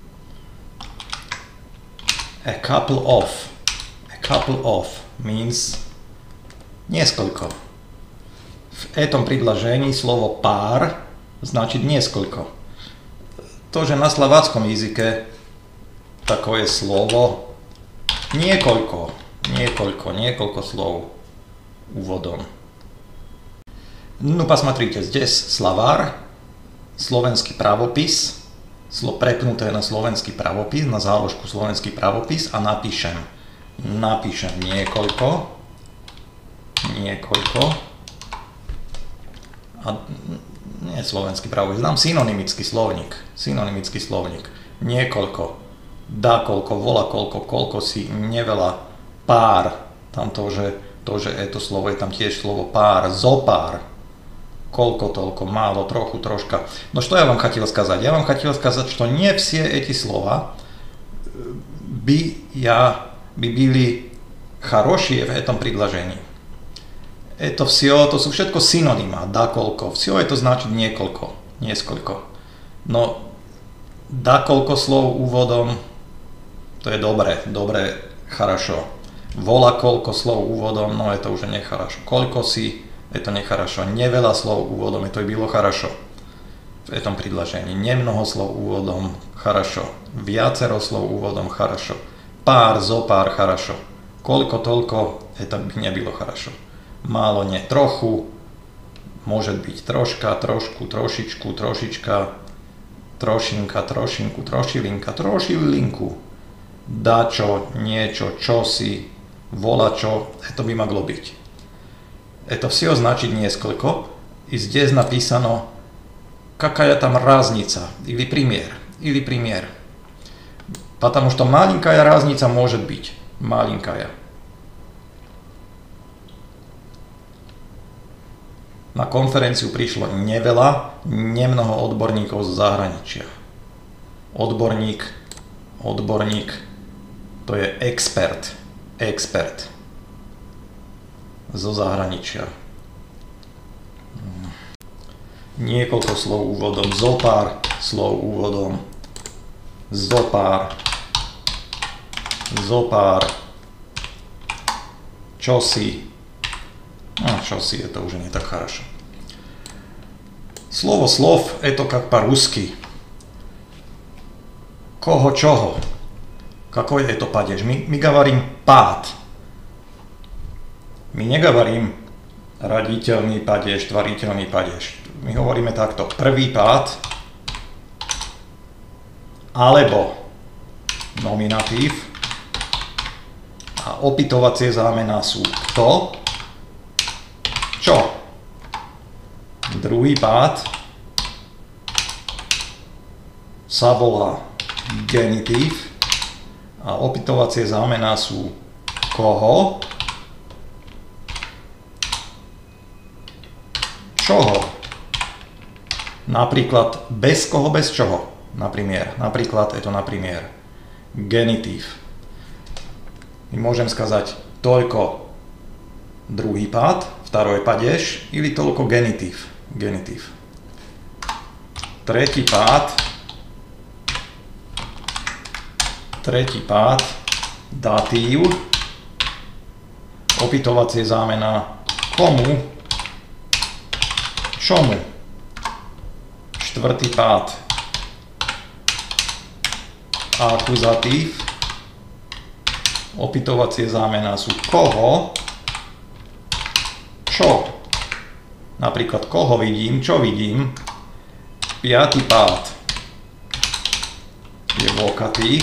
A couple of. A couple of means несколько. В этом предложении слово пár значит несколько. Тоже на словацком языке такое слово неколько, неколько, неколько слов úvodom. Ну, посмотрите, здесь словарь, slovenský pravopis, slovo prepnuté na slovenský pravopis, na záložku slovenský pravopis a napíšem, napíšem niekoľko, niekoľko, a nie slovenský pravopis, dám synonymický slovník, synonymický slovník, niekoľko, dakoľko, volakoľko, koľko si, neveľa, pár, tam to, že, to, že je to slovo, je tam tiež slovo pár, zopár, колко толко, мало, троху, трошка. Но что я вам хотел сказать? Я вам хотел сказать, что не все эти слова бы, я, бы были хорошие в этом предложении. Это все, to sú všetko synonyma, dakoľko, все это значит niekoľko, nieskoľko. No dakoľko slov úvodom, to je dobré, dobré, хорошо. Volakoľko slov úvodom, no это уже нехорошо. Koľko si, это нехорошо. Невело слов úvodom, это было хорошо. В этом предложении. Немного слов úvodom, хорошо. Viacero слов úvodom, хорошо. Pár, zopár, хорошо. Koľko, toľko, это не было хорошо. Málo, не, trochu, может быть troška, trošku, trošičku, trošička, trošinka, trošinku, trošilinka, trošilinku. Dačo, niečo, čosi, volačo, это by могло быть. Это все значит несколько, и здесь написано, какая там разница, или пример, или пример. Потому что маленькая разница может быть, маленькая. Na konferenciu prišlo neveľa, nemnoho odborníkov z zahraničia. Odborník, odborník, to je expert, expert. Zo zahraničia. Niekoľko slov úvodom, zopár slov úvodom, zopár, zopár, čosi, А, что-си, это уже не так хорошо. Слово слов – это как по-русски. Кого чего? Какой это падеж? Мы, мы говорим пад. Мы не говорим родительный падеж, творительный падеж. My hovoríme takto. Prvý pád alebo nominatív a opytovacie zámená sú kto, čo. Druhý pád sa volá genitív a opytovacie zámená sú koho, čoho. Napríklad bez koho, bez čoho. Например, напríklad je to например genitív. My môžem сказать только druhý pád, второй падеж, или только генитив. Генитив. Третий pád, tretí pád, datív, opytovacie zámená komu, čomu. Štvrtý pád, akuzatív, opytovacie zámená sú koho, čo. Napríklad koho vidím, čo vidím. Piatý pád je vokatív.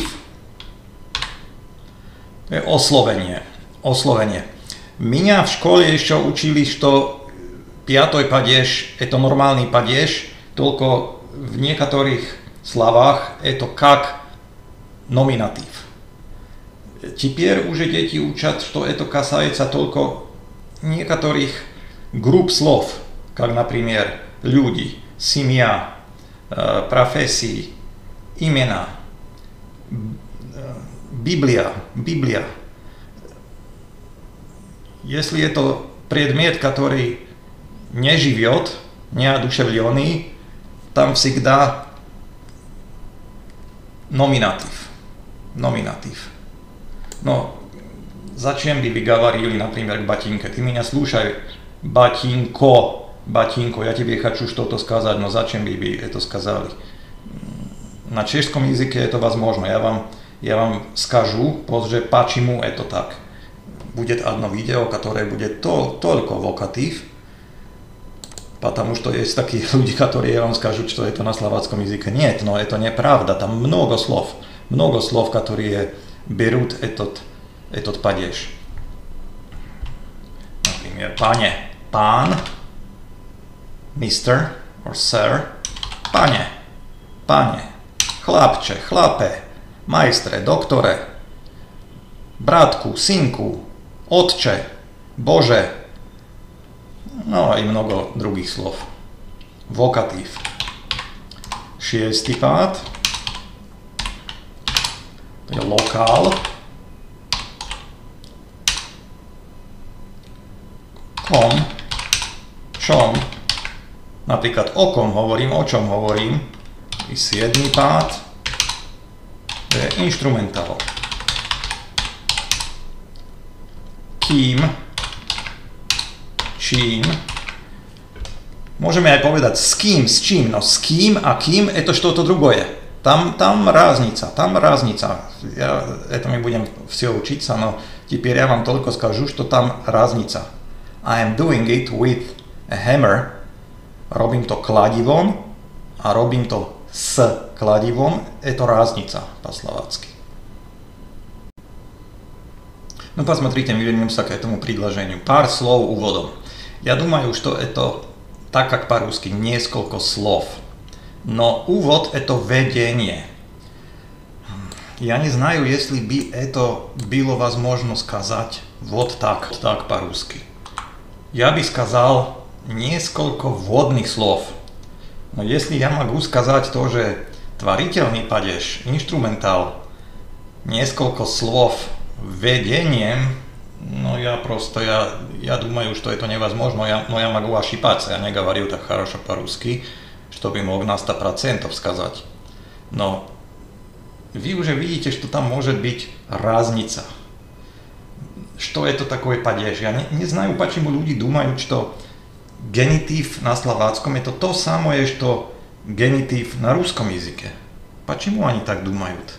To je oslovenie. Oslovenie. Меня в школе еще учили, что пятой падеж это нормальный падеж, только в некоторых словах это как номинатив. Теперь уже дети учат, что это касается только некоторых групп слов, как, например, люди, семья, профессии, имена, Библия, Библия. Если это предмет, который не живет, неодушевленный, там всегда номинатив. Номинатив. Но зачем бы вы говорили, например, к ботинке? Ты меня слушай, ботинко, ботинко, я тебе хочу что-то сказать, но зачем бы вы это сказали? На чешском языке это возможно. Я вам, я вам скажу позже, почему это так. Будет одно видео, которое будет то, только вокатив, потому что есть такие люди, которые я вам скажут, что это на словацком языке. Нет, но это неправда. Там много слов, много слов, которые берут этот, этот падеж. Например, пане, пан, мистер, or sir, пане, пане, chlapče, chlape, majstre, doktore, bratku, synku, otče, bože, no i mnogo drugých slov. Vokatív. Šiestý pád. To je lokál. Kom. Čom. Napríklad o kom hovorím, o čom hovorím. I siedmy pád. To je inštrumentál. Kým. Čím. Môžeme aj povedať s kým, s čím. No s kým a kým je to что-то другое. Там, там разница, там разница. Я это мы будем все учиться, но теперь я вам только скажу, что там разница. I am doing it with a hammer. Robím to kladivom a robím to s kladivom. Это разница по-словацки. Ну, посмотрите, мы вернемся к этому предложению. Пар слов уводом. Я думаю, что это, так как по-русски, несколько слов. Но увод – это введение. Я не знаю, если бы это было возможно сказать вот так, вот так по-русски. Я бы сказал несколько вводных слов. Но если я могу сказать тоже творительный падеж, инструментал, несколько слов введением, ну я просто, я, я думаю, что это невозможно, я, но я могу ошибаться, я не говорю так хорошо по-русски, чтобы мог на сто процентов сказать. Но вы уже видите, что там может быть разница. что это такое падеж. Я не, не знаю, почему люди думают, что генитив на словацком это то самое, что генитив на русском языке. Почему они так думают?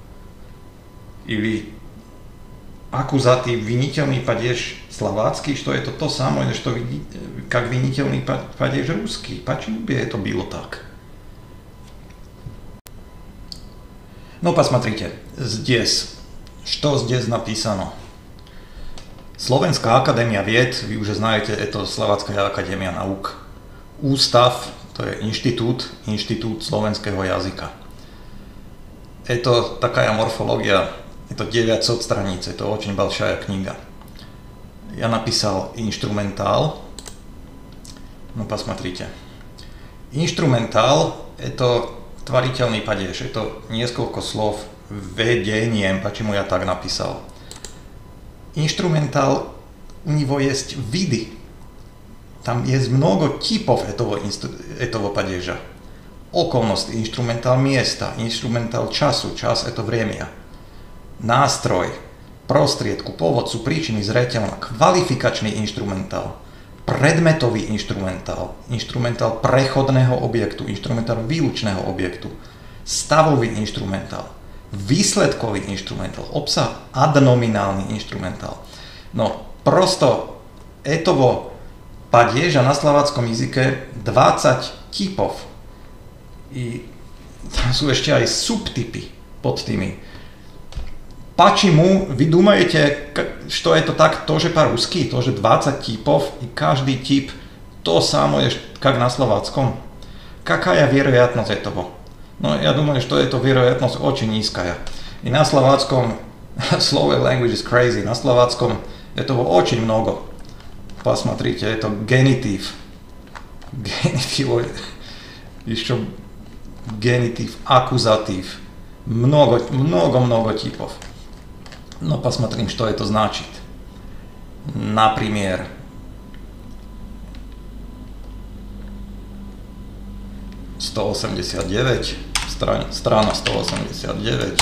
Или акузатив, винительный падеж словацкий, что это то самое, что как винительный падеж русский. Почему бы это было так? Ну, посмотрите, здесь, что здесь написано. Slovenská akadémia vied, vy už знаете, это Словацкая академия наук. Ústav, to je inštitút, inštitút slovenského jazyka. Это такая морфология, это девятьсот страниц, это очень большая книга. Я написал инструментал. Ну, посмотрите. Инструментал – это творительный падеж, это несколько слов введением, почему я так написал. Инструментал, у него есть виды, там есть много типов этого, этого падежа. Околность, инструментал места, инструментал часу, час это время. Nástroj, prostriedku, povodcu, príčiny, zreteľná, kvalifikačný inštrumentál, predmetový inštrumentál, inštrumentál prechodného objektu, inštrumentál výlučného objektu, stavový inštrumentál, výsledkový inštrumentál, obsah adnominálny inštrumentál. No, prosto etovo падежа на словацком языке двадцать typov. И tam sú ešte aj subtypy pod tými. Почему вы думаете, что это так тоже по-русски, тоже двадцать типов, и каждый тип то самое, как на словацком? Какая вероятность этого? Ну, я думаю, что эта вероятность очень низкая. И на словацком, слово language is crazy, на словацком этого очень много. Посмотрите, это генитив. Генитив, еще генитив, акузатив. Много, много, много типов. Но посмотрим, что это значит. Например, сто восемьдесят девять, страна, страна сто восемьдесят девять.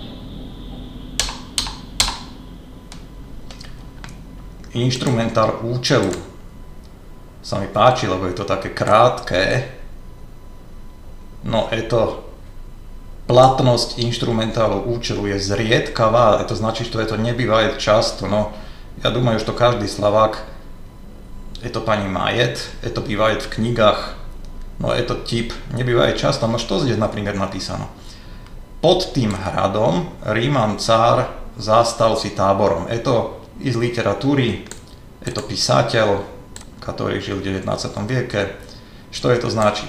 Inštrumentár účelu. Sa mi páči, lebo je to také krátke. No, je to platnosť inštrumentálu účelu je zriedkavá, to значит, что это не бывает часто, но я думаю, что каждый словак это понимает, это бывает в книгах, но этот тип не бывает часто. Но что здесь, например, написано? Под tým hradom Ríman cár zastal si táborom. Это из литературы, это писатель, который жил в девятнадцатом веке. Что это значит?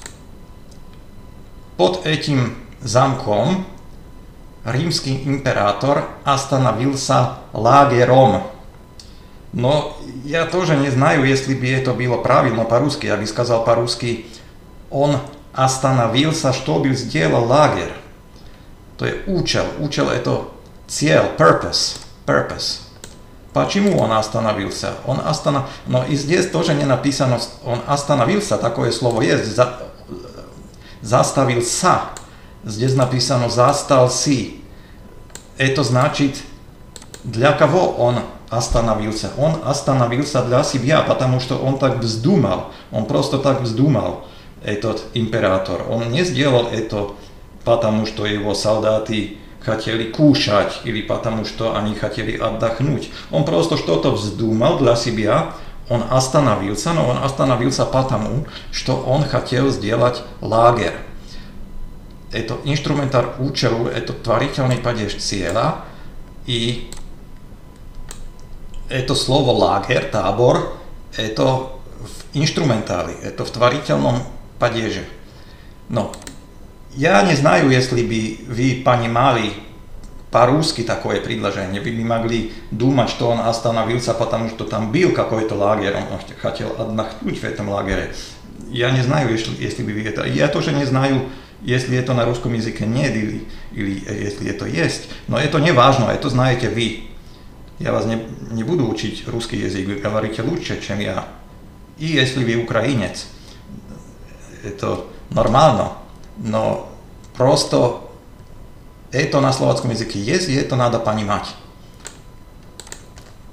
Под этим замком римский император остановился лагером. Но я тоже не знаю, если бы это было правильно по-русски. Я бы сказал по-русски, он остановился, чтобы сделал лагерь. То есть účel. Účel это цель, purpose, purpose. Почему он остановился? Он останов... Но и здесь тоже не написано, он остановился, такое слово есть, за... заставился. Здесь написано «застал си». Это значит, для кого он остановился? Он остановился для себя, потому что он так вздумал. Он просто так вздумал, этот император. Он не сделал это, потому что его солдаты хотели кушать или потому что они хотели отдохнуть. Он просто что-то вздумал для себя. Он остановился, но он остановился потому, что он хотел сделать лагерь. Это инструментар účelu, это творительный падеж cieľa и это слово лагерь, tábor, это в инструментале, это в творительном падеже. Но я не знаю, если бы вы понимали по-русски такое предложение, вы бы могли думать, что он остановился, потому что там был какой-то лагерь, он хотел отдохнуть в этом лагере. Я не знаю, если, если бы вы это... Я тоже не знаю, если это на русском языке нет или, или если это есть, но это не важно, это знаете вы. Я вас не, не буду учить русский язык, вы говорите лучше, чем я. И если вы украинец, это нормально, но просто это на словацком языке есть, и это надо понимать.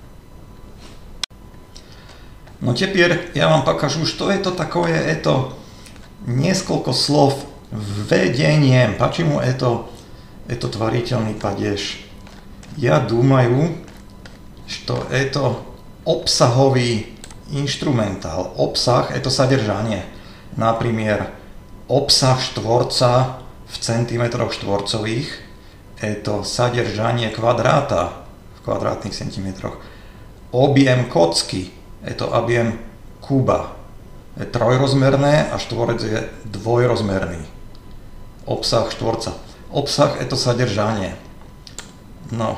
Но теперь я вам покажу, что это такое. Это несколько слов введением. Почему это, это творительный падеж? Я думаю, что это обсаhový instrumentál. Obsah – это содержание. Например, obsah štvorca v centimetroch štvorcových – это содержание квадрата в квадратных сантиметрах. Objem kocky – это объем куба. Je trojrozmerné a štvorec je dvojrozmerný. Obsah štvorca. Obsah – это содержание. No.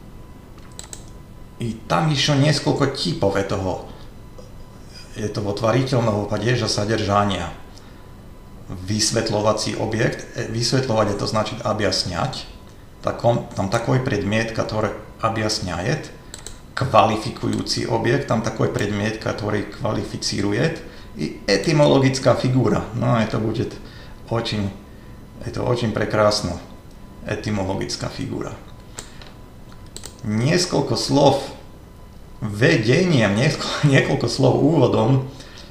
И там еще несколько типов этого, этого творительного падежа содержания. Высветловаcí объект. Высветловать – это значит объяснять. Так он, там такой предмет, который объясняет. Kvalifikující objekt, tam такой предмет, который квалифицирует. И этимологическая фигура. No, это будет очень, это очень прекрасно. Этимологическая фигура. Несколько слов введением, несколько, несколько слов уводом.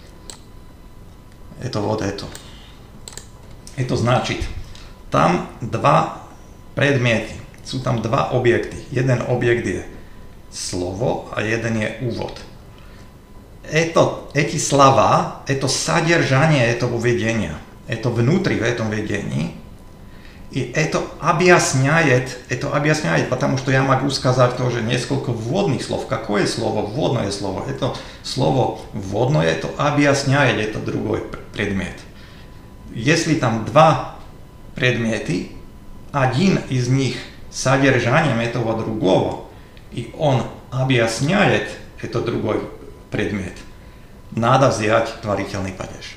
Это вот это. Это значит, там два предметы. Sú tam dva objekty. Jeden objekt je slovo a jeden je úvod. Это, эти слова, это содержание этого видения. Это внутри в этом видении. И это объясняет, это объясняет, потому что я могу сказать тоже несколько вводных слов. Какое слово? Вводное слово. Это слово вводное, это объясняет этот другой предмет. Если там два предмета, один из них содержанием этого другого, и он объясняет этот другой предмет, надо взять творительный падеж.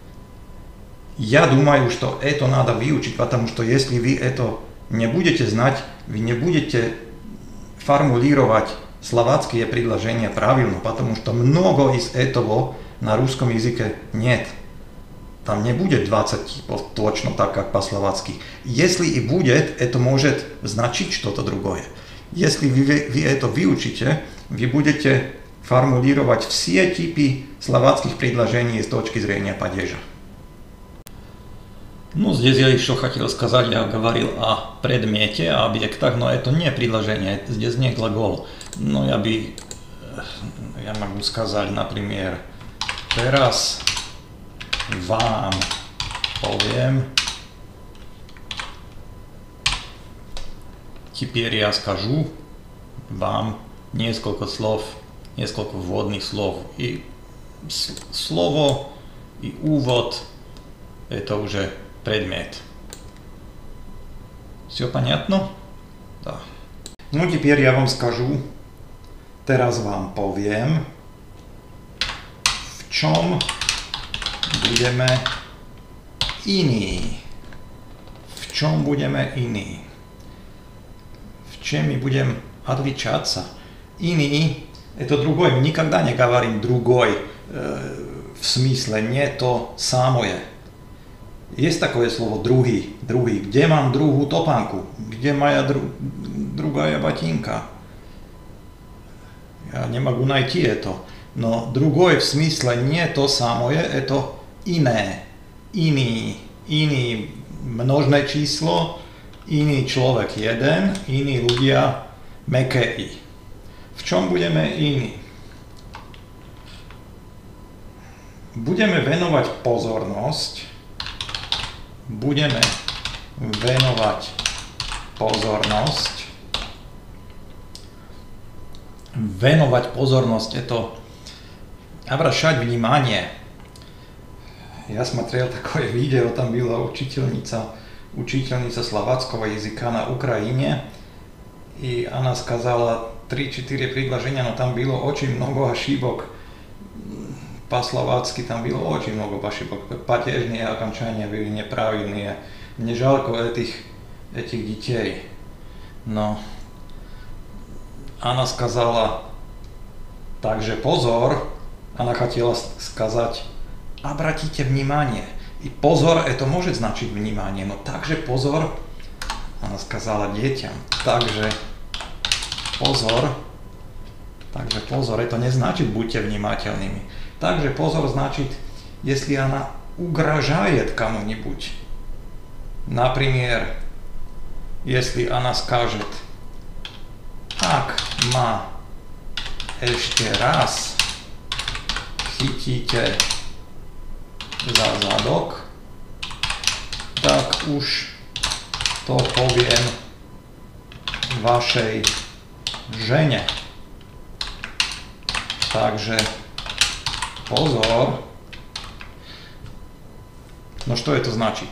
Я думаю, что это надо выучить, потому что если вы это не будете знать, вы не будете формулировать словацкие предложения правильно, потому что много из этого на русском языке нет. Там не будет двадцать типов точно так, как по-словацки. Если и будет, это может значить что-то другое. Если вы, вы это выучите, вы будете формулировать все типы словацких предложений с точки зрения падежа. Ну, здесь я еще хотел сказать, я говорил о предмете, о объектах, но это не предложение, это, здесь не глагол. Но я бы, я могу сказать, например, teraz vám poviem, теперь я скажу вам несколько слов, несколько вводных слов. И слово и увод – это уже предмет. Все понятно? Да. Ну, теперь я вам скажу, teraz vám poviem, v čom budeme iní. В чем будем иные? В чем мы будем отличаться? Иные – это другой. Мы никогда не говорим другой, э, в смысле не то самое. Есть такое слово другий, другий. Где mám druhú topánku? Где моя дру, другая ботинка? Я не могу найти это. Но другой в смысле не то самое, это иné, iný, iný množné číslo, iný človek jeden, iní ľudia mäkké i. V čom budeme iní? Budeme venovať pozornosť, budeme venovať pozornosť, venovať pozornosť, je to обращать внимание. Я смотрел такое видео, там была учительница, учительница словацкого языка на Украине, и она сказала три-четыре предложения, но там было очень много ошибок. По-словацки там было очень много ошибок. Падежные окончания были неправильные. Мне жалко этих, этих детей. Но она сказала также позор, она хотела сказать обратите внимание. И позор это может значить внимание, но также позор, она сказала детям, также позор Takže pozor, это не значит будьте внимательными. Также позор значит, если она угрожает кому-нибудь. Например, если она скажет: "Ak ma ešte raz chytíte za zadok, tak už to poviem vašej žene." Takže позор. Но что это значит?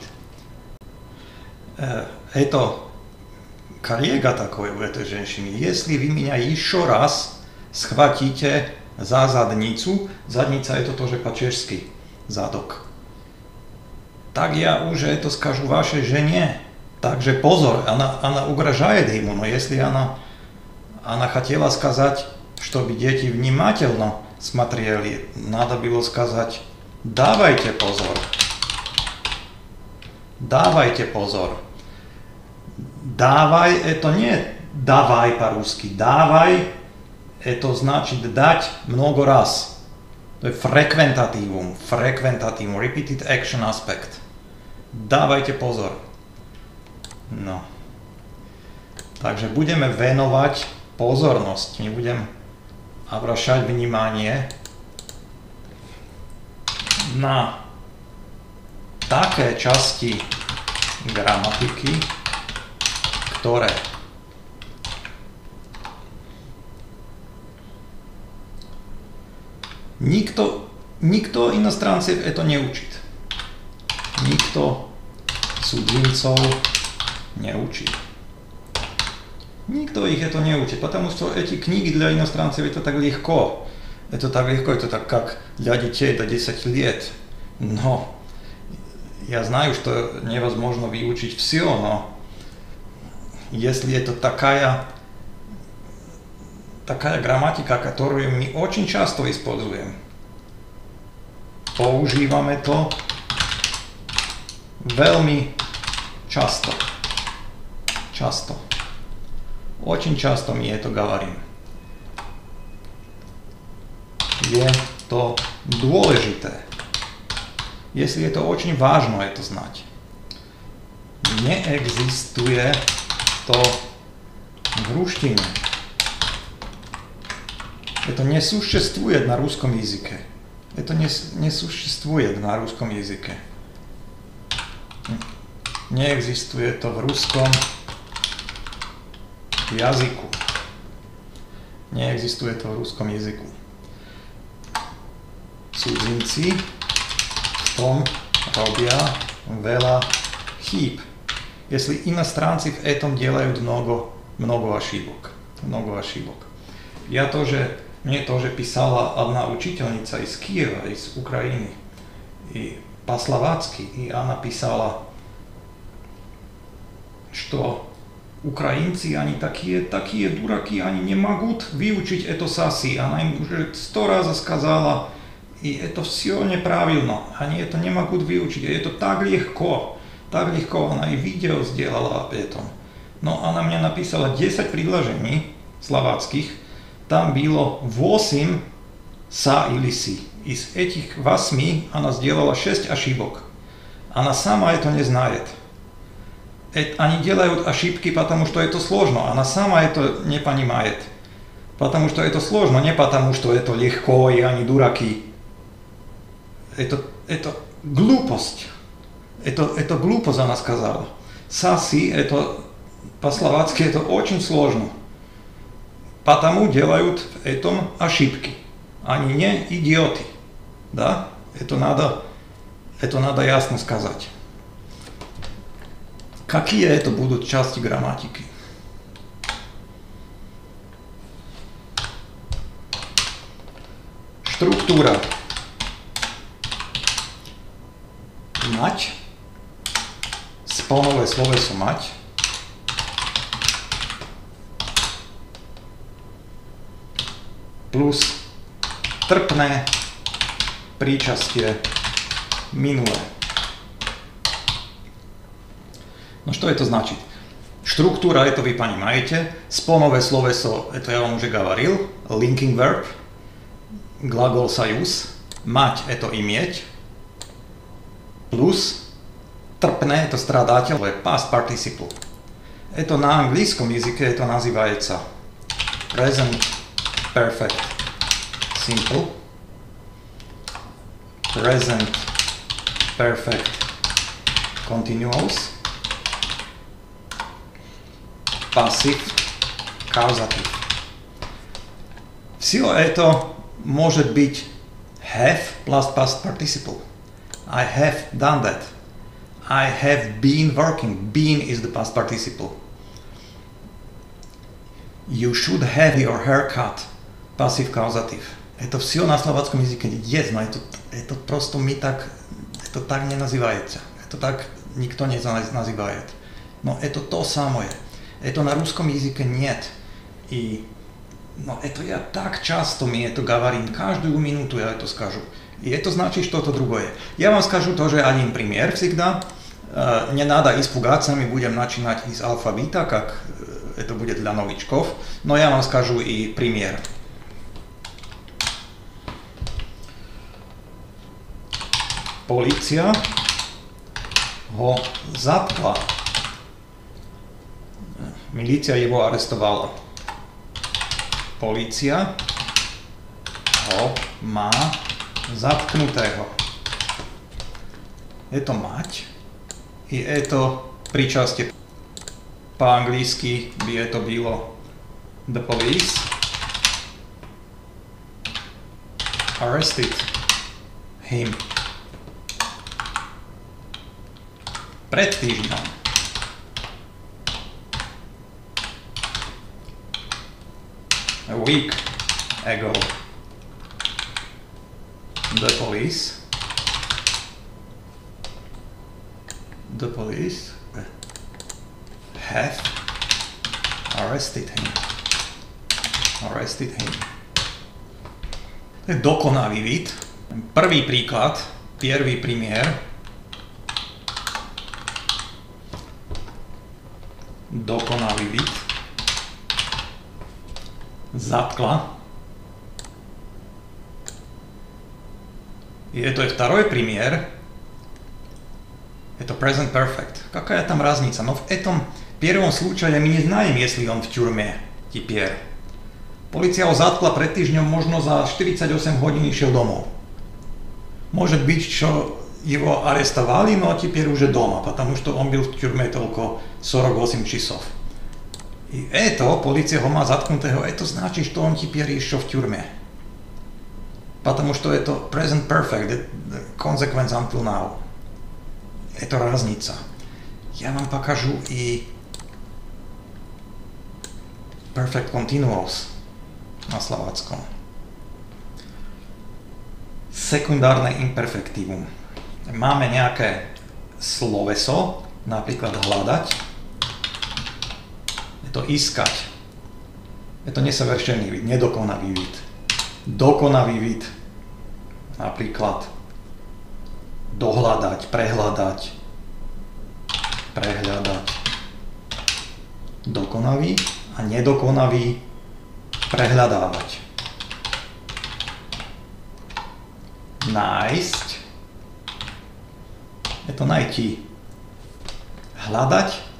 Это коллега такой у этой женщины. Если вы меня еще раз схватите за задницу, задница это тоже по-чешски, задок, так я уже это скажу вашей жене. Также позор, она, она угрожает ему, но если она, она хотела сказать, чтобы дети внимательно смотрели, надо было сказать: давайте позор. Давайте позор. Давай это не давай по-русски. Давай это значит дать много раз. To je frekventativum. Frekventativum. Repeated action aspect. Dávajte pozor. No. Takže budeme venovať pozornosť. Nebudem обращать внимание na také časti gramatiky, ktoré Никто, никто иностранцев это не учит. Никто судимцев не учит. Никто их это не учит, потому что эти книги для иностранцев это так легко. Это так легко, это так как для детей до десяти лет. Но я знаю, что невозможно выучить все, но если это такая Такая грамматика, которую мы очень часто используем. Používame to veľmi často. Často. Очень часто мы это говорим. Je to dôležité. Если это очень важно это знать. Neexistuje to v ruštine. Это не существует на русском языке. Это не, не существует на русском языке. Не экзистует это в русском языку. Не экзистует это в русском языку. Cudzinci в том robia veľa chýb. Если иностранцы в этом делают много, много ошибок. Много ошибок. Я тоже Мне тоже писала одна учительница из Киева, из Украины, и по-словацки, и она писала, что украинцы, они такие, такие дураки, они не могут выучить это саси. Она им уже сто раз сказала, и это все неправильно, они это не могут выучить, и это так легко, так легко, она и видео сделала об этом. Но она мне написала десять предложений словацких, там было восемь са или си. Из этих восьми она сделала шесть ошибок. Она сама это не знает. Они делают ошибки, потому что это сложно. Она сама это не понимает. Потому что это сложно, не потому что это легко, и они дураки. Это, это глупость. Это, это глупость, она сказала. Са-си, это по-словацки это очень сложно. Потому делают в этом ошибки. Они не идиоты. Да? Это надо, это надо ясно сказать. Какие это будут части грамматики? Структура. Mať. Spolnové sloveso mať. Plus trpné príčastie minulé. No что это значит? Štruktúra, je to vy pani majete, sponové sloveso, to ja vám už говорил, linking verb, glagol союз, mať, je to imieť, plus trpné, je to stradateľ, je past participle. Je to na anglískom jazyke, je to nazývajeca present perfect simple, present perfect continuous, passive causative. Все это может быть have plus past participle. I have done that. I have been working. Been is the past participle. You should have your haircut. Passive causative. Это все на словацком языке есть, но это, это просто мы так, это так не называется. Это так никто не называет. Но это то самое. Это на русском языке нет. И но это я так часто мне это говорим, каждую минуту я это скажу. И это значит что-то другое. Я вам скажу тоже один пример всегда. Не надо испугаться, мы будем начинать из алфавита, как это будет для новичков. Но я вам скажу и пример. Полиция ho zatkla. Milícia jeho arestovala. Polícia ho má zatknutého. Je to mať. I je to príčastie. Po anglicky by je to bylo the police arrested him. Pred týždňom. A week ago, the police, the police have arrested him. Arrested him. To je dokonavý vid. Prvý príklad, prvý primier. Dokonavý vid. Заткла. И это второй пример. Это present perfect. Какая там разница? Но в этом первом случае мы не знаем, если он в тюрьме теперь. Полиция ho zatkla pred týždňom, možno za štyridsaťosem hodín išiel domov. Может быть, что его арестовали, но теперь уже дома, потому что он был в тюрьме только сорок восемь часов. И это, полиция ho má zatknutého, это значит, что он теперь еще в тюрьме. Потому что это present perfect, the consequence until now. Это разница. Я вам покажу и perfect continuous na slováckom. Sekundárne imperfektívum. Máme nejaké sloveso, napríklad hľadať. Je to iskať. Je to nesavršený vid, nedokonavý vid. Dokonavý vid. Napríklad dohľadať, prehľadať, prehľadať. Dokonavý a nedokonavý prehľadávať. Nájsť. Je to najti. Hľadať.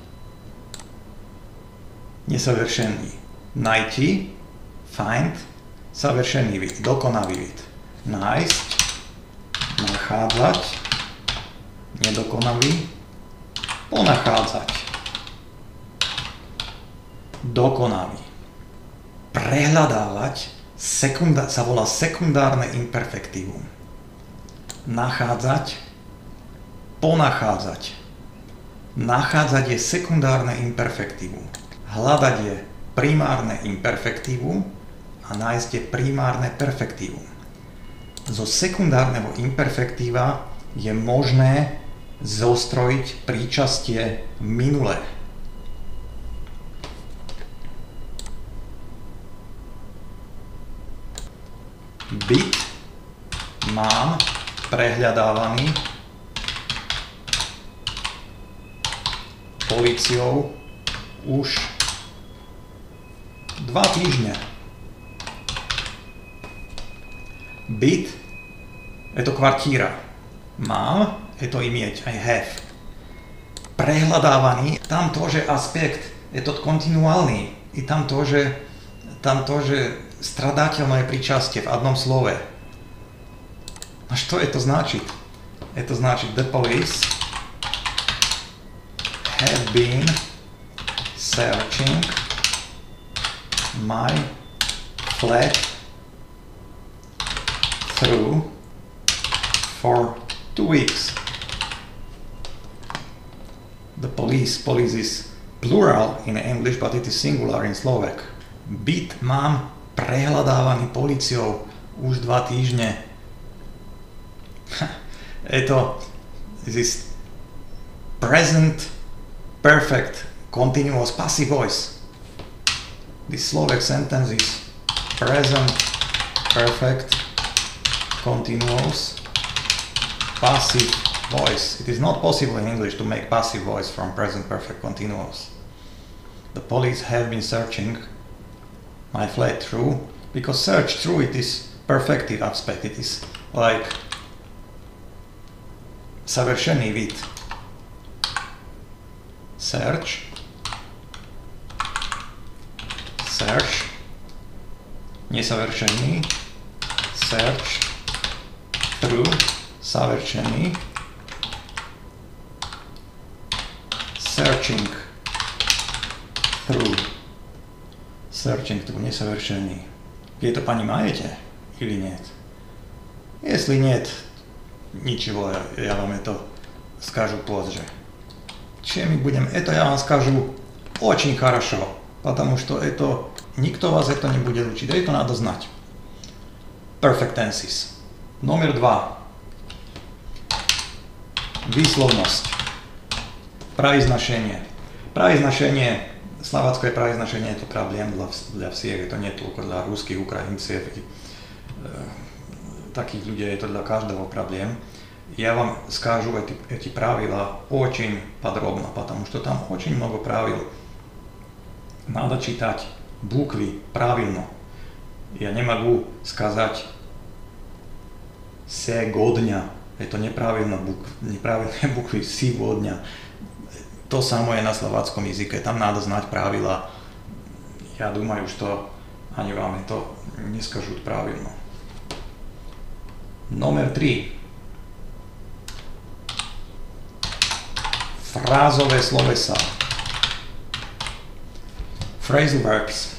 Nesavršený. Najti. Find. Savršený vid. Dokonavý vid. Nájsť. Nachádzať. Nedokonavý. Ponachádzať. Dokonavý. Prehľadávať sekunda, sa volá sekundárne imperfektívum. Nachádzať, ponachádzať. Nachádzať je sekundárne imperfektívum. Hľadať je primárne imperfektívum a nájsť je primárne perfektívum. Zo sekundárneho imperfektíva je možné zostrojiť príčastie v minule. Byt mám prehľadávaný políciou už dva týždne. Byt, je to kvartíra. Mám, je to imieť, I have. Prehľadávaný, tam to, že aspekt, je to kontinuálny. I tam to, že, tam to, že stradateľné príčastie v jednom slove. A što je to značiť? Je to značiť the police have been searching my flat through for two weeks. The police, police is plural in English, but it is singular in Slovak. Byt mám prehľadávaný políciou už dva týždne. Je to this is present perfect continuous passive voice. This Slovak sentence is present perfect continuous passive voice. It is not possible in English to make passive voice from present perfect continuous. The police have been searching my flat through, because search through it is perfective aspect. It is like savršený vid. Search, search, nesavršený, search, through, savršený, searching through, searching through, nesavršený. Je to pani majete, или нет? Если нет, ничего, я вам это скажу позже. Чем мы будем, это я вам скажу очень хорошо, потому что это, никто вас это не будет учить, это надо знать. Perfect tenses. Номер два. Výslovnosť. Произношение. Произношение, словацкое произношение, это проблема для, для всех, это не только для русских, украинцев, и, э, таких людей, это для каждого проблем. Я вам скажу эти, эти правила очень подробно, потому что там очень много правил. Надо читать буквы правильно. Я не могу сказать сегодня. Это неправильно буквы, неправильные буквы сегодня. То самое на словацком языке. Там надо знать правила. Я думаю, что они вам это не скажут правильно. Номер три. Фразовые словеса. Phrasal verbs.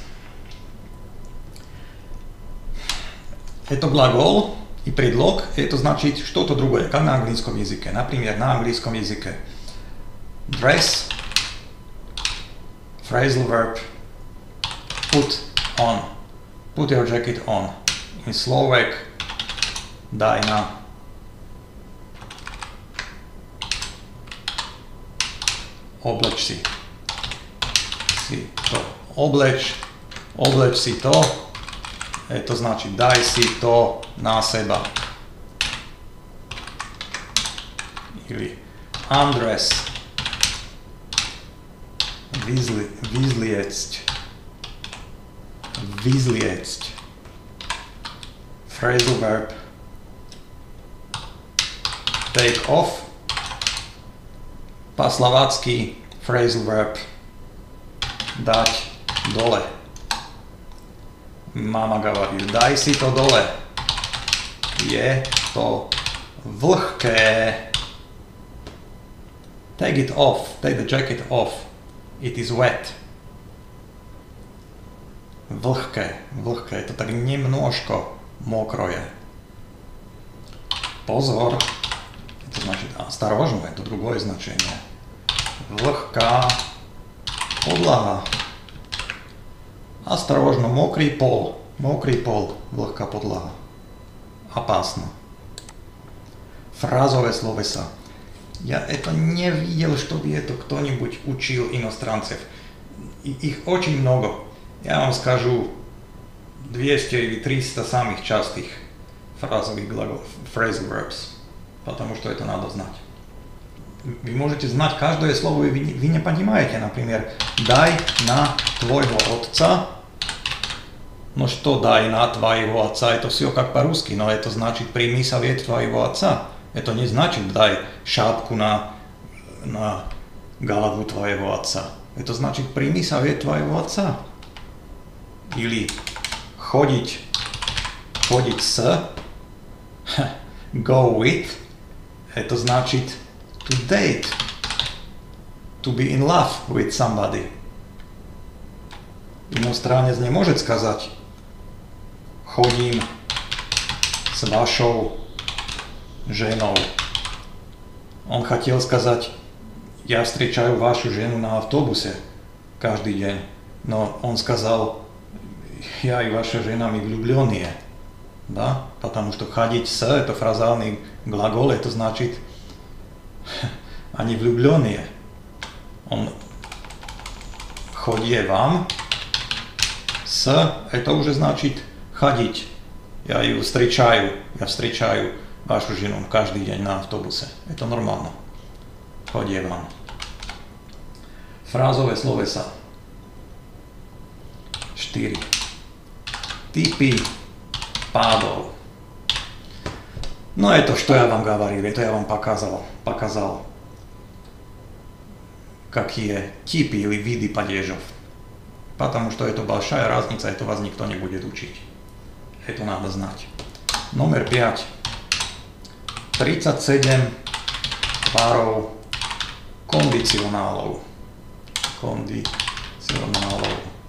Это глагол и предлог, это значит что-то другое, как на английском языке. Например, на английском языке dress, phrasal verb, put on, put your jacket on. In Slovak, daj na. Obleč si. Si to. Obleč, obleč si to. E, to znači daj si to na seba. Ili undress. Vyzli, vyzliecť. Vyzliecť. Phrasal verb. Take off. Po slovácky phrasal verb. Dať dole. Mama hovorí, daj si to dole. Je to vlhké. Take it off. Take the jacket off. It is wet. Vlhké. Vlhké. To tak немножко мокрое. Позор. Это значит осторожно. Это другое значение. Vlhká podlaha. Осторожно, мокрый пол. Мокрый пол, vlhká podlaha. Опасно. Фразовые словеса. Я это не видел, чтобы это кто-нибудь учил иностранцев. И их очень много. Я вам скажу двести или триста самых частых фразовых глаголов, phrasal verbs, потому что это надо знать. Вы можете знать каждое слово, и вы, вы не понимаете, например, дай на твоего отца. Ну что дай на твоего отца, это все как по-русски, но это значит прими совет твоего отца. Это не значит дай шапку на, на голову твоего отца. Это значит прими совет твоего отца. Или ходить, ходить с, go with, это значит to date, to be in love with somebody. Иностранец не может сказать ходим с вашей женой. Он хотел сказать я встречаю вашу жену на автобусе каждый день, но он сказал я и ваша жена мы влюбленные, да, потому что ходить с это фразальный глагол, это значит они влюбленные. Он ходи вам с это уже значит ходить. Я ее встречаю, я встречаю вашу жену каждый день на автобусе. Это нормально. Ходи вам. Фразовые словеса. Четыре. Типы падал. Ну, это что я вам говорил, это я вам показал, показал, какие типы или виды падежев. Потому что это большая разница, это вас никто не будет учить. Это надо знать. Номер пять. тридцать семь паров кондиционалов. Кондиционалов.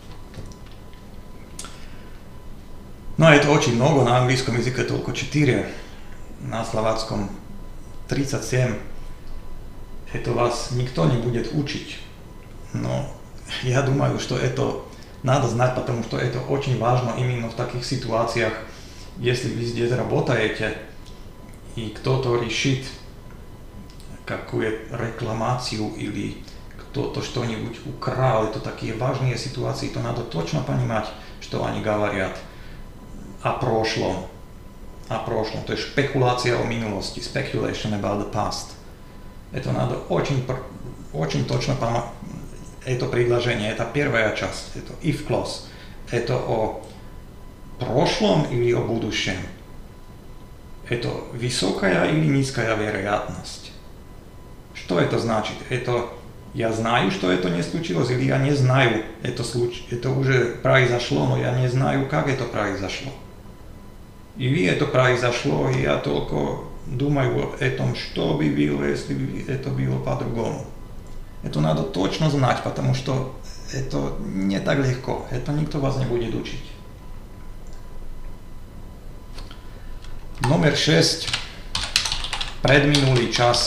Но это очень много, на английском языке только четыре, на словацком тридцать семь. Это вас никто не будет учить. Но я думаю, что это надо знать, потому что это очень важно именно в таких ситуациях, если вы здесь работаете, и кто-то решит какую-то рекламацию или кто-то что-нибудь украл, это такие важные ситуации, то надо точно понимать, что они говорят о прошлом, о прошлом, то есть спекуляция о минулости, speculation about the past. Это надо очень, очень точно понимать. Это предложение, это первая часть, это if clause. Это о прошлом или о будущем. Это высокая или низкая вероятность. Что это значит? Это я знаю, что это не случилось, или я не знаю, это, случ... это уже произошло, но я не знаю, как это произошло. Или это произошло, и я только думаю об этом, что бы было, если бы это было по-другому. Это надо точно знать, потому что это не так легко, это никто вас не будет учить. Номер шесть. Предминулый час.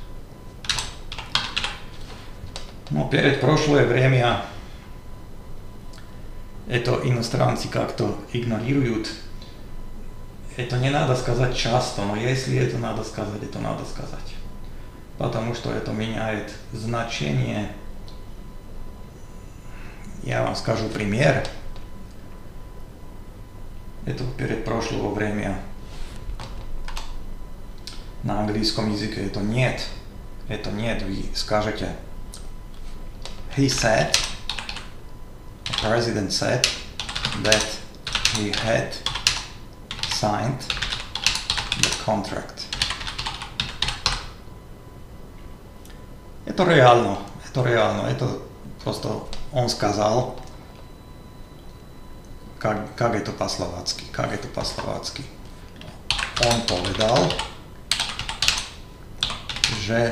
Но перед прошлое время это иностранцы как-то игнорируют. Это не надо сказать часто, но если это надо сказать, это надо сказать. Потому что это меняет значение. Я вам скажу пример. Это перед прошлого время. На английском языке это нет. Это нет. Вы скажете He said, the president said that he had signed the contract. Это реально, это реально, это просто он сказал, как, как это по-словацки, как это по-словацки. Он povedal, že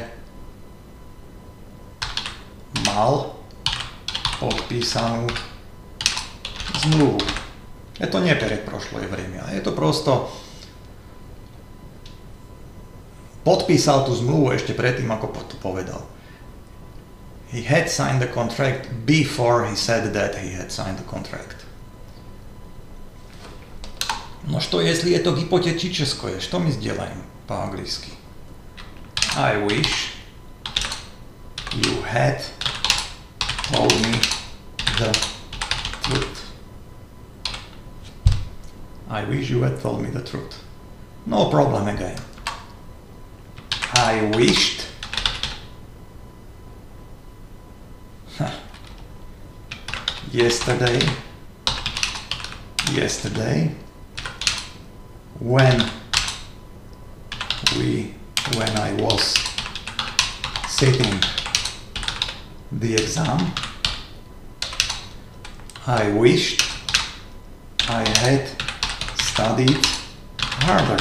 mal подписанную змлuvу. Это не перед прошлое время, это просто podpísal tú zmluvu ešte predtým, ako to povedal. He had signed the contract before he said that he had signed the contract. Но что, если это гипотетическое? Что мы сделаем по-английски? I wish you had told me the truth. I wish you had told me the truth. No problem again. I wished yesterday, yesterday, when we, when I was sitting the exam, I wished I had studied harder.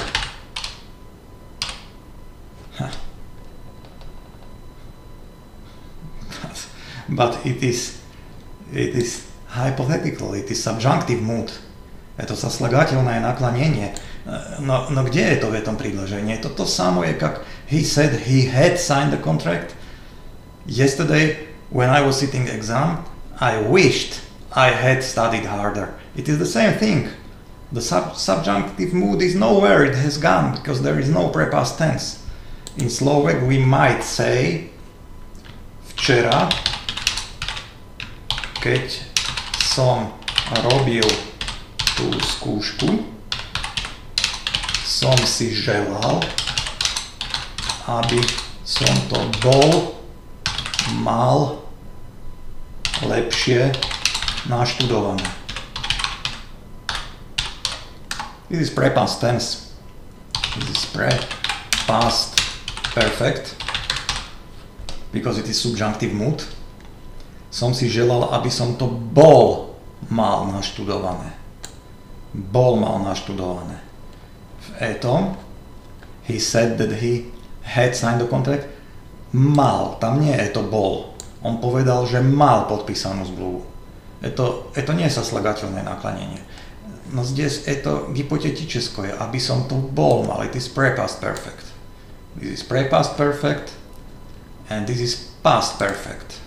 but, but it is it is hypothetical, it is subjunctive mood. Это сослагательное наклонение. Но, но где это в этом предложении? Это то самое, как he said he had signed the contract. Yesterday, when I was sitting exam, I wished I had studied harder. It is the same thing. The sub subjunctive mood is nowhere, it has gone, because there is no pre-past tense. In Slovak we might say včera, keď som robil tú skúšku, som si želal, aby som to bol mal lepšie naštudované. This is pre-past tense. This is pre-past perfect, because it is subjunctive mood. Som si želal, aby som to bol mal naštudované. Bol mal naštudované. V etom, he said that he had signed the contract. Mal, tam nie je to bol. On povedal, že mal podpísanú zmluvu. Это, это не сослагательное наклонение. Но здесь это гипотетическое, aby som to bol mal. It is pre-past perfect. This is pre-past perfect and this is past perfect.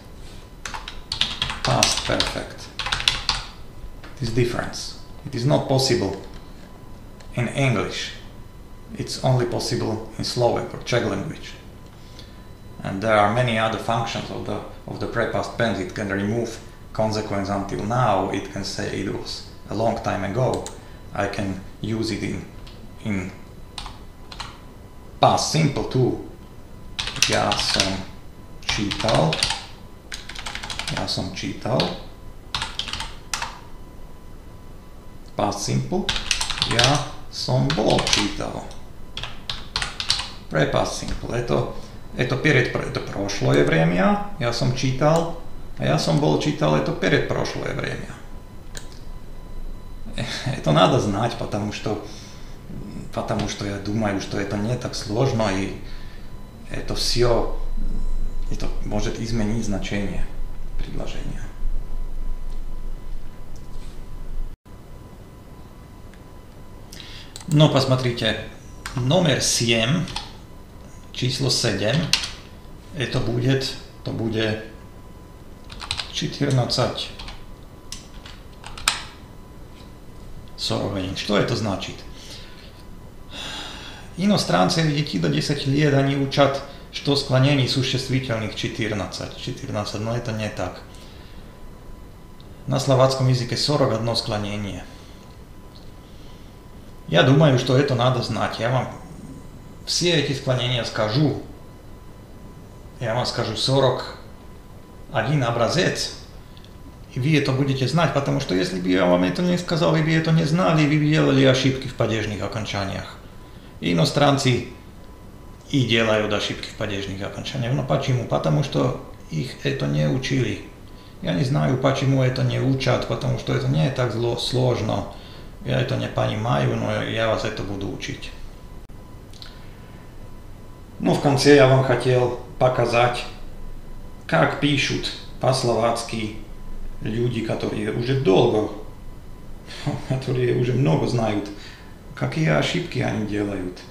Past perfect. This difference. It is not possible in English. It's only possible in Slovak or Czech language. And there are many other functions of the of the pre-past tense. It can remove consequence until now. It can say it was a long time ago. I can use it in in past simple too. Ja som čítal. Ja som čítal. Past simple. Ja som bol čítal. Pre-past simple. Это это перед это прошлое время. Я сам читал. А я сам был читал это перед прошлое время. Это надо знать, потому что потому что я думаю, что это не так сложно, и это все это может изменить значение предложения. Но посмотрите, номер семь, число семь, это будет, то будет четырнадцать сорок один. Что это значит? Иностранцы или дети до десяти лет, они учат, что склонений существительных четырнадцать. четырнадцать, но это не так. На словацком языке сорок одно склонение. Я думаю, что это надо знать. Я вам все эти склонения скажу. Я вам скажу сорок один образец. И вы это будете знать, потому что если бы я вам это не сказал, вы бы это не знали, вы бы делали ошибки в падежных окончаниях. И иностранцы и делают ошибки в падежных окончаниях. Но почему? Потому что их это не учили. Я не знаю, почему это не учат, потому что это не так зло, сложно. Я это не понимаю, но я вас это буду учить. Ну, в конце я вам хотел показать, как пишут по-словацки люди, которые уже долго, которые уже много знают, какие ошибки они делают,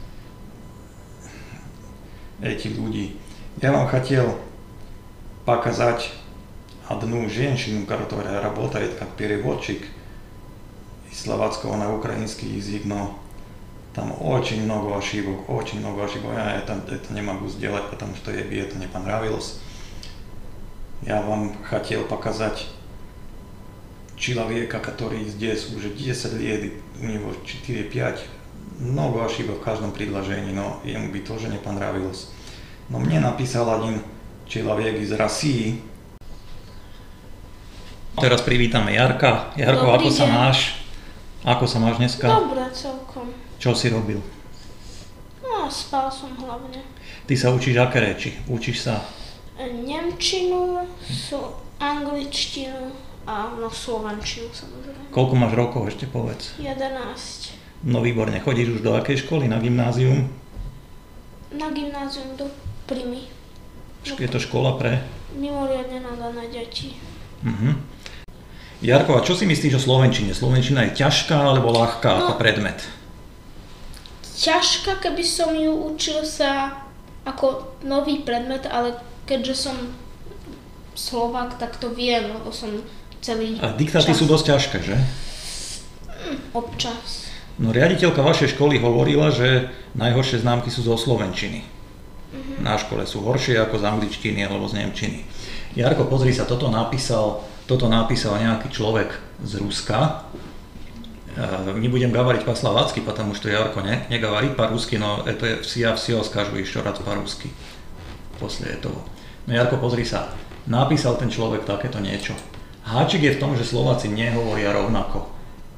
эти люди. Я вам хотел показать одну женщину, которая работает как переводчик из словацкого на украинский язык, но там очень много ошибок, очень много ошибок. Я это, это не могу сделать, потому что ей это не понравилось. Я вам хотел показать человека, который здесь уже десять лет, у него четыре-пять, много ошибок в каждом предложении, но ему бы тоже не понравилось. Но мне написал один человек из России. Teraz privítame Jarka. Jarko, Dobrý ako sa deň. máš? Ako sa máš dneska? Dobre, celkom. Čo si robil? No, spal som hlavne. Ty sa učíš aké reči? Učíš sa? Nemčinu, so, angličtinu a no, slovenčinu samozrejme. Koľko máš rokov, ešte povedz? jedenásť. No výborne. Chodíš už do akej školy? Na gymnázium? Na gymnázium do Primy. Je to škola pre? Mimoriadne nadané deti. Mhm. Jarko, a čo si myslíš o slovenčine? Slovenčina je ťažká alebo ľahká No. ako predmet? Ťažká, keby som ju učil sa ako nový predmet, ale keďže som Slovák, tak to viem, lebo som celý A diktáty čas sú dosť ťažké, že? občas. No riaditeľka vašej školy hovorila, že najhoršie známky sú zo slovenčiny. Mhm. Na škole sú horšie ako z angličtiny alebo z nemčiny. Jarko, pozri sa, toto napísal, toto napísal nejaký človek z Ruska. Не будем говорить по-словацки, потому что Ярко не, не говорит по-русски, но это я все скажу еще раз по-русски после этого. No Jarko, pozri sa, napísal ten človek takéto niečo. Háčik je v tom, že Slováci nehovoria rovnako.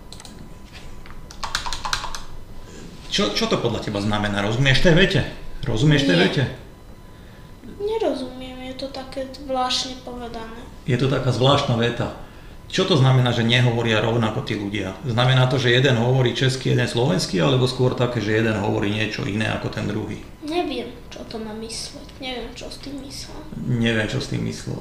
Čo, čo to podľa teba znamená? Rozumieš tej vete? Rozumieš tej Nie. vete? Nerozumiem, je to také zvláštne povedané. Je to taká zvláštna veta. Čo to znamená, že nehovoria rovnako tí ľudia? Znamená to, že jeden hovorí česky, jeden slovenský, alebo skôr také, že jeden hovorí niečo iné ako ten druhý? Neviem, čo to má mysleť. Neviem, čo s tým myslel. Neviem, čo s tým myslel.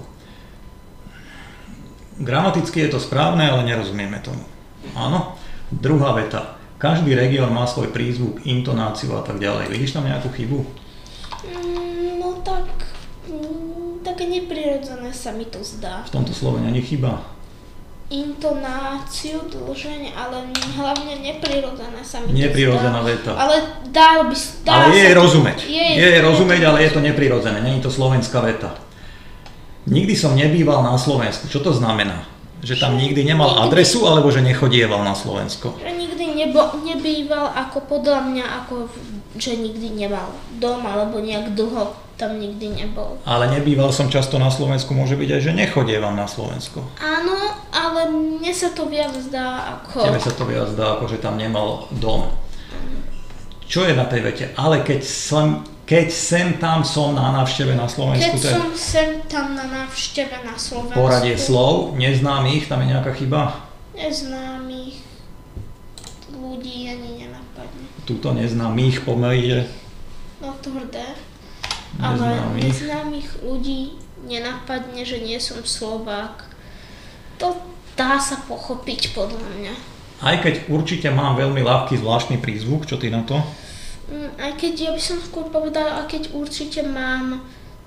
Gramaticky je to správne, ale nerozumieme tomu. Áno? Druhá veta. Každý región má svoj prízvuk, intonáciu a tak ďalej. Vidíš tam nejakú chybu? Mm, no tak, mm, také neprirodzené sa mi to zdá. V tomto slove není chyba. Intonáciu, dĺženie, ale hlavne neprirodzené sa mi Neprirodzená to zdá. veta. Ale dá by dá Ale je sa jej to- rozumieť. Je, Je jej rozumieť, ale je to neprirodzené. Není to slovenská veta. Nikdy som nebýval na Slovensku. Čo to znamená? Že tam nikdy nemal adresu, alebo že nechodieval na Slovensko? Že nikdy nebo, nebýval ako podľa mňa, ako v- že nikdy nemal dom, alebo nejak dlho tam nikdy nebol. Ale nebýval som často na Slovensku, môže byť aj, že nechodievam na Slovensko. Áno, ale mne sa to viac zdá ako... Tebe sa to viac zdá, ako že tam nemal dom. Čo je na tej vete? Ale keď som, keď sem tam som na návšteve na Slovensku, Keď to je som sem tam na návšteve na Slovensku, poradie slov, neznámych, tam je nejaká chyba? neznámych ľudí ani nenapadne. Tuto neznámych pomerí, že No tvrdé. Ale neznámych. neznámych ľudí nenapadne, že nie som Slovák. To dá sa pochopiť podľa mňa. Aj keď určite mám veľmi ľahký zvláštny prízvuk, čo ty na to? Mm, Aj keď ja by som skôr povedala, aj keď určite mám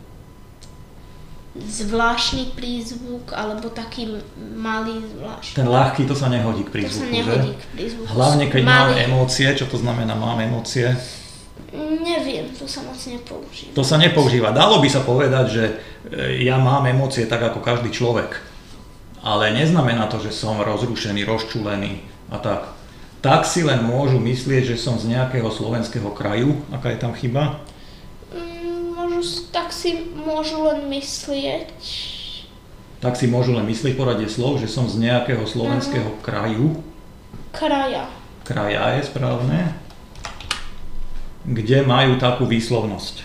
zvláštny prízvuk, alebo taký malý zvláštny. Ten ľahký, to sa nehodí k To sa prízvuku, nehodí že? k prízvuku. Hlavne keď mám Malý. emócie, čo to znamená mám emócie? Neviem, to sa moc nepoužíva. To sa nepoužíva. Dalo by sa povedať, že e, ja mám emócie tak ako každý človek. Ale neznamená to, že som rozrušený, rozčúlený a tak. Tak si len môžu myslieť, že som z nejakého slovenského kraju. Aká je tam chyba? Mm, Môžu, s- tak si môžu len myslieť. Tak si môžu len myslieť poradie slov, že som z nejakého slovenského kraju. Kraja. Kraja je správne. Kde majú takú výslovnosť.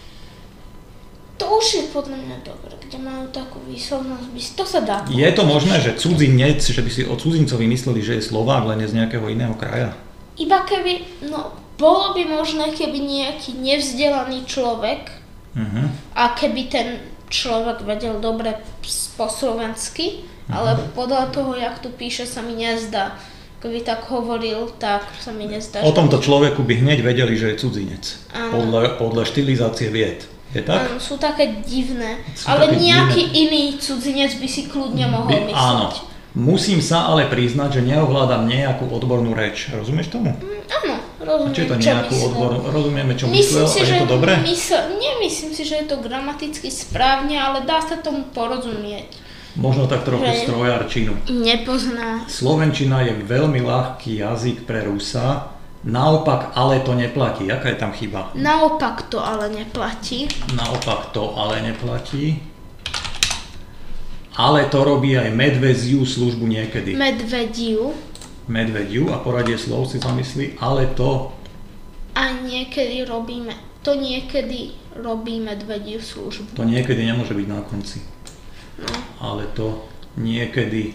To už je podľa mňa dobré, kde majú takú výslovnosť. by- To sa dá. Je to možné, že cudzinec, že by si o cudzincovi mysleli, že je Slovák, len je z nejakého iného kraja? Iba keby, no, bolo by možné, keby nejaký nevzdelaný človek, Uh-huh. a keby ten človek vedel dobre s- po slovensky, ale podľa toho, jak tu píše, sa mi nezdá. Keby tak hovoril, tak sa mi nezdá. O že- tomto človeku by hneď vedeli, že je cudzinec. Áno. Podľa, podľa štilizácie vied. Je tak? Áno, sú také divné, Sú ale také nejaký divné. iný cudzinec by si kľudne mohol By- myslieť. áno. Musím sa ale priznať, že neovládam nejakú odbornú reč. Rozumieš tomu? Mm, Áno, A rozumiem, čo je to čo nejakú myslel. odbornú? Rozumieme, čo Myslím myslel si, a je že to dobré? Mysl, nemyslím si, že je to gramaticky správne, ale dá sa tomu porozumieť. Možno tak trochu Hej. strojarčinu. Nepozná. Slovenčina je veľmi ľahký jazyk pre Rusa, naopak ale to neplatí. Aká je tam chyba? Naopak to ale neplatí. Naopak to ale neplatí. ale to robí aj medvedziu službu niekedy. Medvediu. Medvediu a poradie slov si zamyslí, ale to... A niekedy robíme, to niekedy robí medvediu službu. To niekedy nemôže byť na konci. No. Ale to niekedy...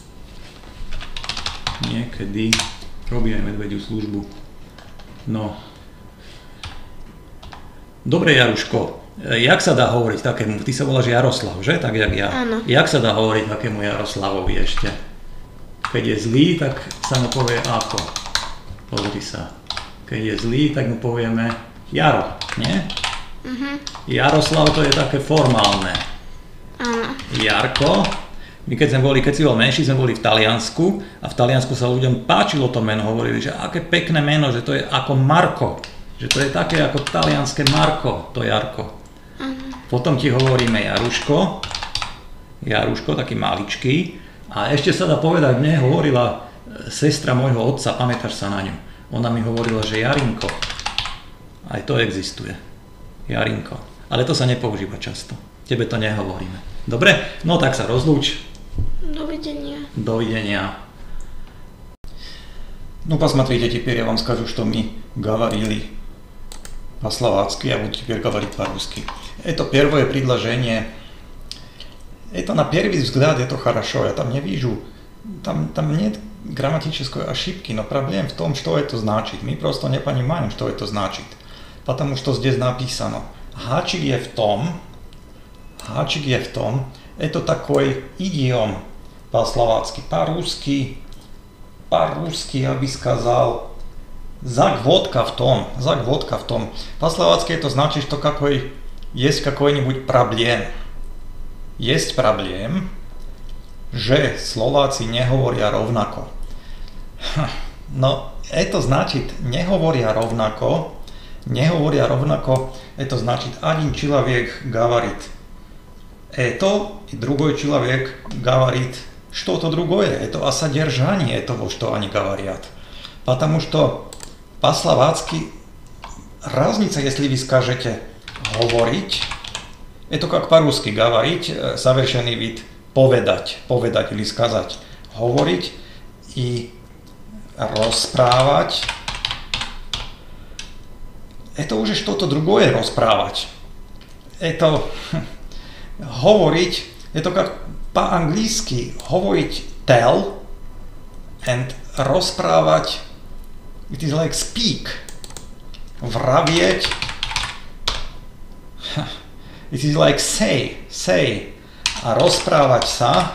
Niekedy robí aj medvediu službu. No. Dobre, Jaruško. Jak sa dá hovoriť takému, ty sa voláš Jaroslav, že? Tak jak ja. Áno. Jak sa dá hovoriť takému Jaroslavovi ešte? Keď je zlý, tak sa mu povie ako? Pozri sa. Keď je zlý, tak mu povieme Jaro, nie? Mhm. Jaroslav to je také formálne. Áno. Jarko. My keď sme boli, keď si bol menší, sme boli v Taliansku a v Taliansku sa ľuďom páčilo to meno, hovorili, že aké pekné meno, že to je ako Marko. Že to je také ako talianské Marko, to Jarko. Uh-huh. Potom ti hovoríme Jaruško, Jaruško, taký maličký. A ešte sa dá povedať, mne hovorila sestra môjho otca, pamätáš sa na ňu? Ona mi hovorila, že Jarinko. Aj to existuje. Jarinko. Ale to sa nepoužíva často. Tebe to nehovoríme. Dobre? No tak sa rozlúč. Dovidenia. Dovidenia. Ну, посмотрите, теперь я вам скажу, что мы говорили по-словацки, я буду теперь говорить по-русски. Это первое предложение. Это на первый взгляд это хорошо, я там не вижу, там, там нет грамматической ошибки, но проблема в том, что это значит. Мы просто не понимаем, что это значит, потому что здесь написано. Háčik je v tom, háčik je v tom, это такой идиом по-словацки, по-русски, по-русски я бы сказал, загвоздка в том, загвоздка в том. По-словацки это значит, что какой, есть какой-нибудь проблем. Есть проблем, že Slováci nehovoria rovnako. No, to значит, nehovoria rovnako, nehovoria ровнако, это значит, один человек говорит это, и другой человек говорит что-то другое. Это о содержании этого, что они говорят. Потому что по-словацки разница, если вы скажете говорить, это как по-русски говорить, совершенный вид povedať, povedať или сказать. Говорить и rozprávať, это уже что-то другое rozprávať. Это говорить, это как по-английски говорить tell and rozprávať, it is like speak. Вравieť, it is like say, say. A rozprávať sa,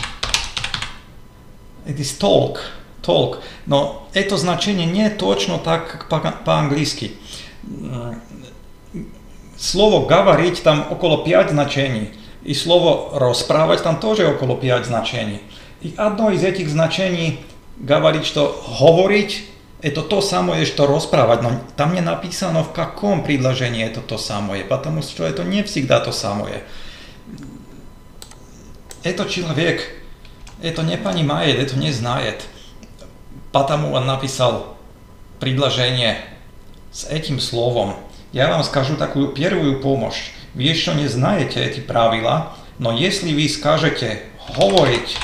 it is talk, talk. Но это значение не точно так, как по-английски. Слово говорить там около пять значений, и слово розprávať там тоже около пять значений. И одно из этих значений говорит, что говорить это то самое, что розprávať, но там не написано, в каком предложении это то самое, потому что это не всегда то самое. Этот человек это не понимает, это не знает, потому он написал предложение с этим словом. Я вам скажу такую первую помощь. Вы еще не знаете эти правила, но если вы скажете говорить,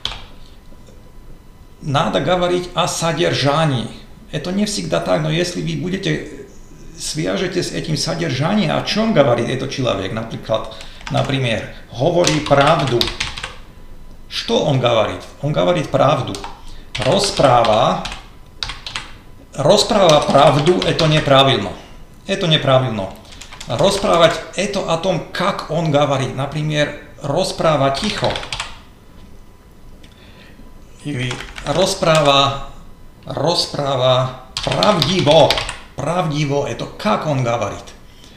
надо говорить о содержании. Это не всегда так, но если вы будете свяжете с этим содержанием, о чем говорит этот человек, например, например, говори правду. Что он говорит? Он говорит правду. Rozpráva, rozpráva правду, это неправильно. Это неправильно. Rozprávať это о том, как он говорит. Например, rozpráva ticho. Или rozpráva, rozpráva правдиво. Правдиво, это как он говорит.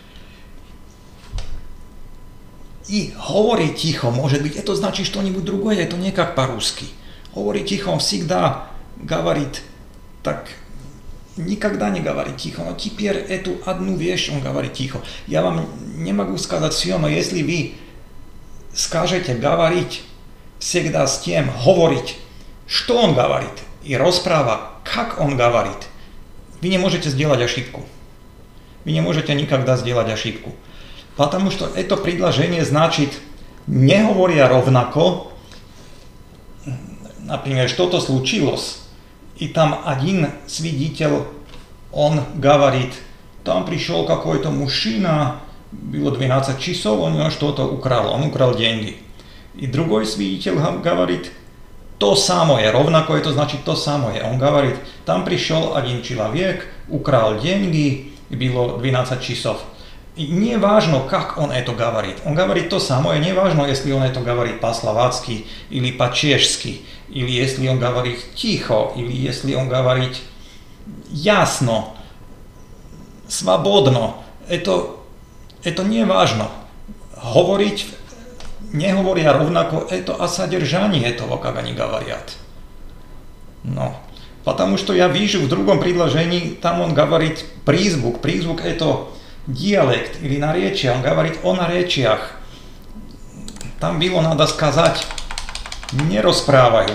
И говорить тихо, может быть, это значит что-нибудь другое, это не как по-русски. Говорить тихо, он всегда говорит так, никогда не говорит тихо, но теперь эту одну вещь он говорит тихо. Я вам не могу сказать все, но если вы скажете говорить всегда с тем, говорить, что он говорит, и розпráva, как он говорит, вы не можете сделать ошибку. Вы не можете никогда сделать ошибку. Потому что это предложение значит nehovoria rovnako. Например, что-то случилось, и там один свидетель, он говорит, там пришел какой-то мужчина, было двенадцать часов, он у него что-то украл, он украл деньги. И другой свидетель говорит, то самое, ровнако это значит то самое. Он говорит, там пришел один человек, украл деньги, было двенадцать часов. И не важно, как он это говорит. Он говорит то самое, не важно, если он это говорит по-словацки или по-чешски, или если он говорит тихо, или если он говорит ясно, свободно. Это, это не важно. Говорить, не говоря ровнако, это о содержании этого, как они говорят. Но, потому что я вижу в другом предложении, там он говорит призвук. Призвук это диалект или наречие, он говорит о наречиях. Там было надо сказать не расправаю.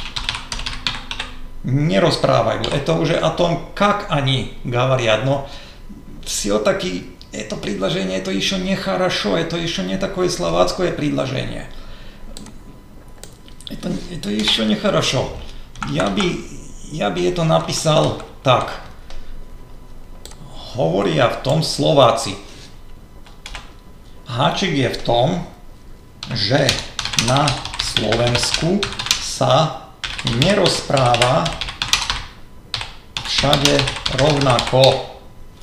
Не расправаю. Это уже о том, как они говорят, но все-таки это предложение, это еще не хорошо, это еще не такое словацкое предложение. Это, это еще не хорошо. Я бы, я бы это написал так. Hovoria v tom Slováci. Háčik je v tom, že na Slovensku sa nerozpráva všade rovnako.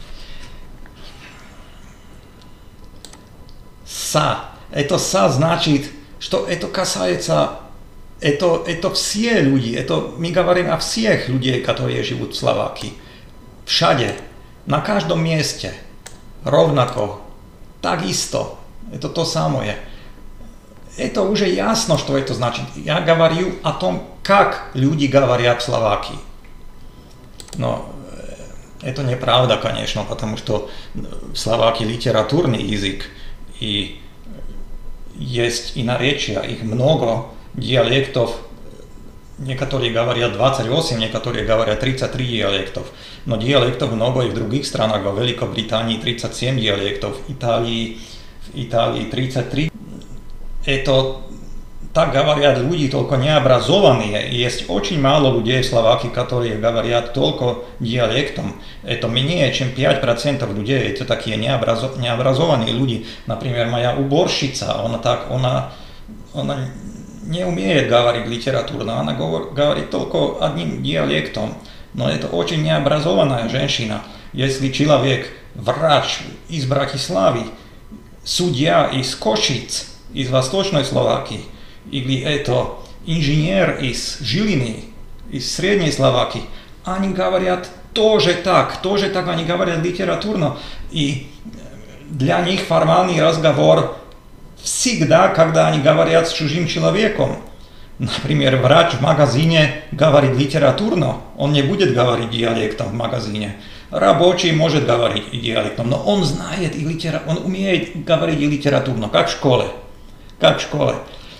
Sa. Это са значит, что это касается, это, это все люди, это мы говорим о всех людей, которые живут в Словакии. Všade. На каждом месте, ровнако, так исто, это то самое. Это уже ясно, что это значит. Я говорю о том, как люди говорят в Словакии. Но это неправда, конечно, потому что в Словакии литературный язык, и есть и наречия, их много, диалектов. Некоторые говорят двадцать восемь, некоторые говорят тридцать три диалектов. Но диалектов много и в других странах. В Великобритании тридцать семь диалектов, в Италии, в Италии тридцать три. Это так говорят люди, только необразованные. Есть очень мало людей в Словакии, которые говорят только диалектом. Это менее чем пять процентов людей. Это такие необразов... необразованные люди. Например, моя уборщица, она так, она, она не умеет говорить литературно, она говорит только одним диалектом. Но это очень необразованная женщина. Если человек, врач из Братиславы, судья из Košic, из Восточной Словакии, или это инженер из Žiliny, из Средней Словакии, они говорят тоже так, тоже так они говорят литературно. И для них формальный разговор всегда, когда они говорят с чужим человеком. Например, врач в магазине говорит литературно, он не будет говорить диалектом в магазине. Рабочий может говорить и диалектом, но он знает и литера... он умеет говорить и литературно, как в школе. Как в школе.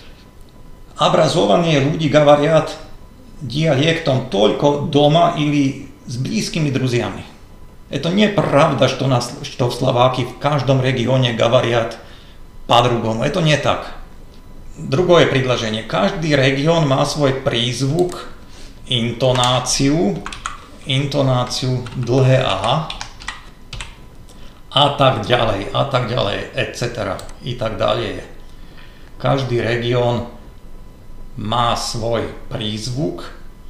Образованные люди говорят диалектом только дома или с близкими друзьями. Это неправда, что, нас, что в Словакии в каждом регионе говорят по-другому. Это не так. Другое предложение. Каждый регион má svoj prízvuk, intonáciu, intonáciu dlhé A a tak ďalej, a tak ďalej, et cetera. I tak ďalej. Každý región má svoj prízvuk.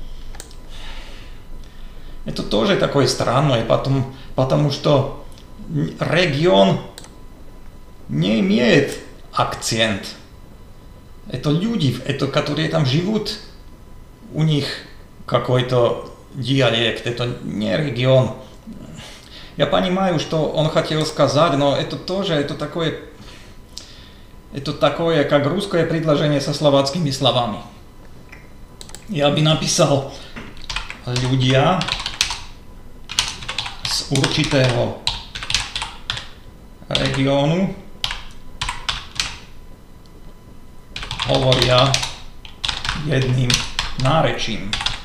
Это тоже такое странное, потому, потому что регион не имеет акцент. Это люди, это, которые там живут, у них какой-то диалект, это не регион. Я понимаю, что он хотел сказать, но это тоже, это такое, это такое, как русское предложение со словацкими словами. Я бы написал ľudia z určitého regiónu hovoria jedným nárečím.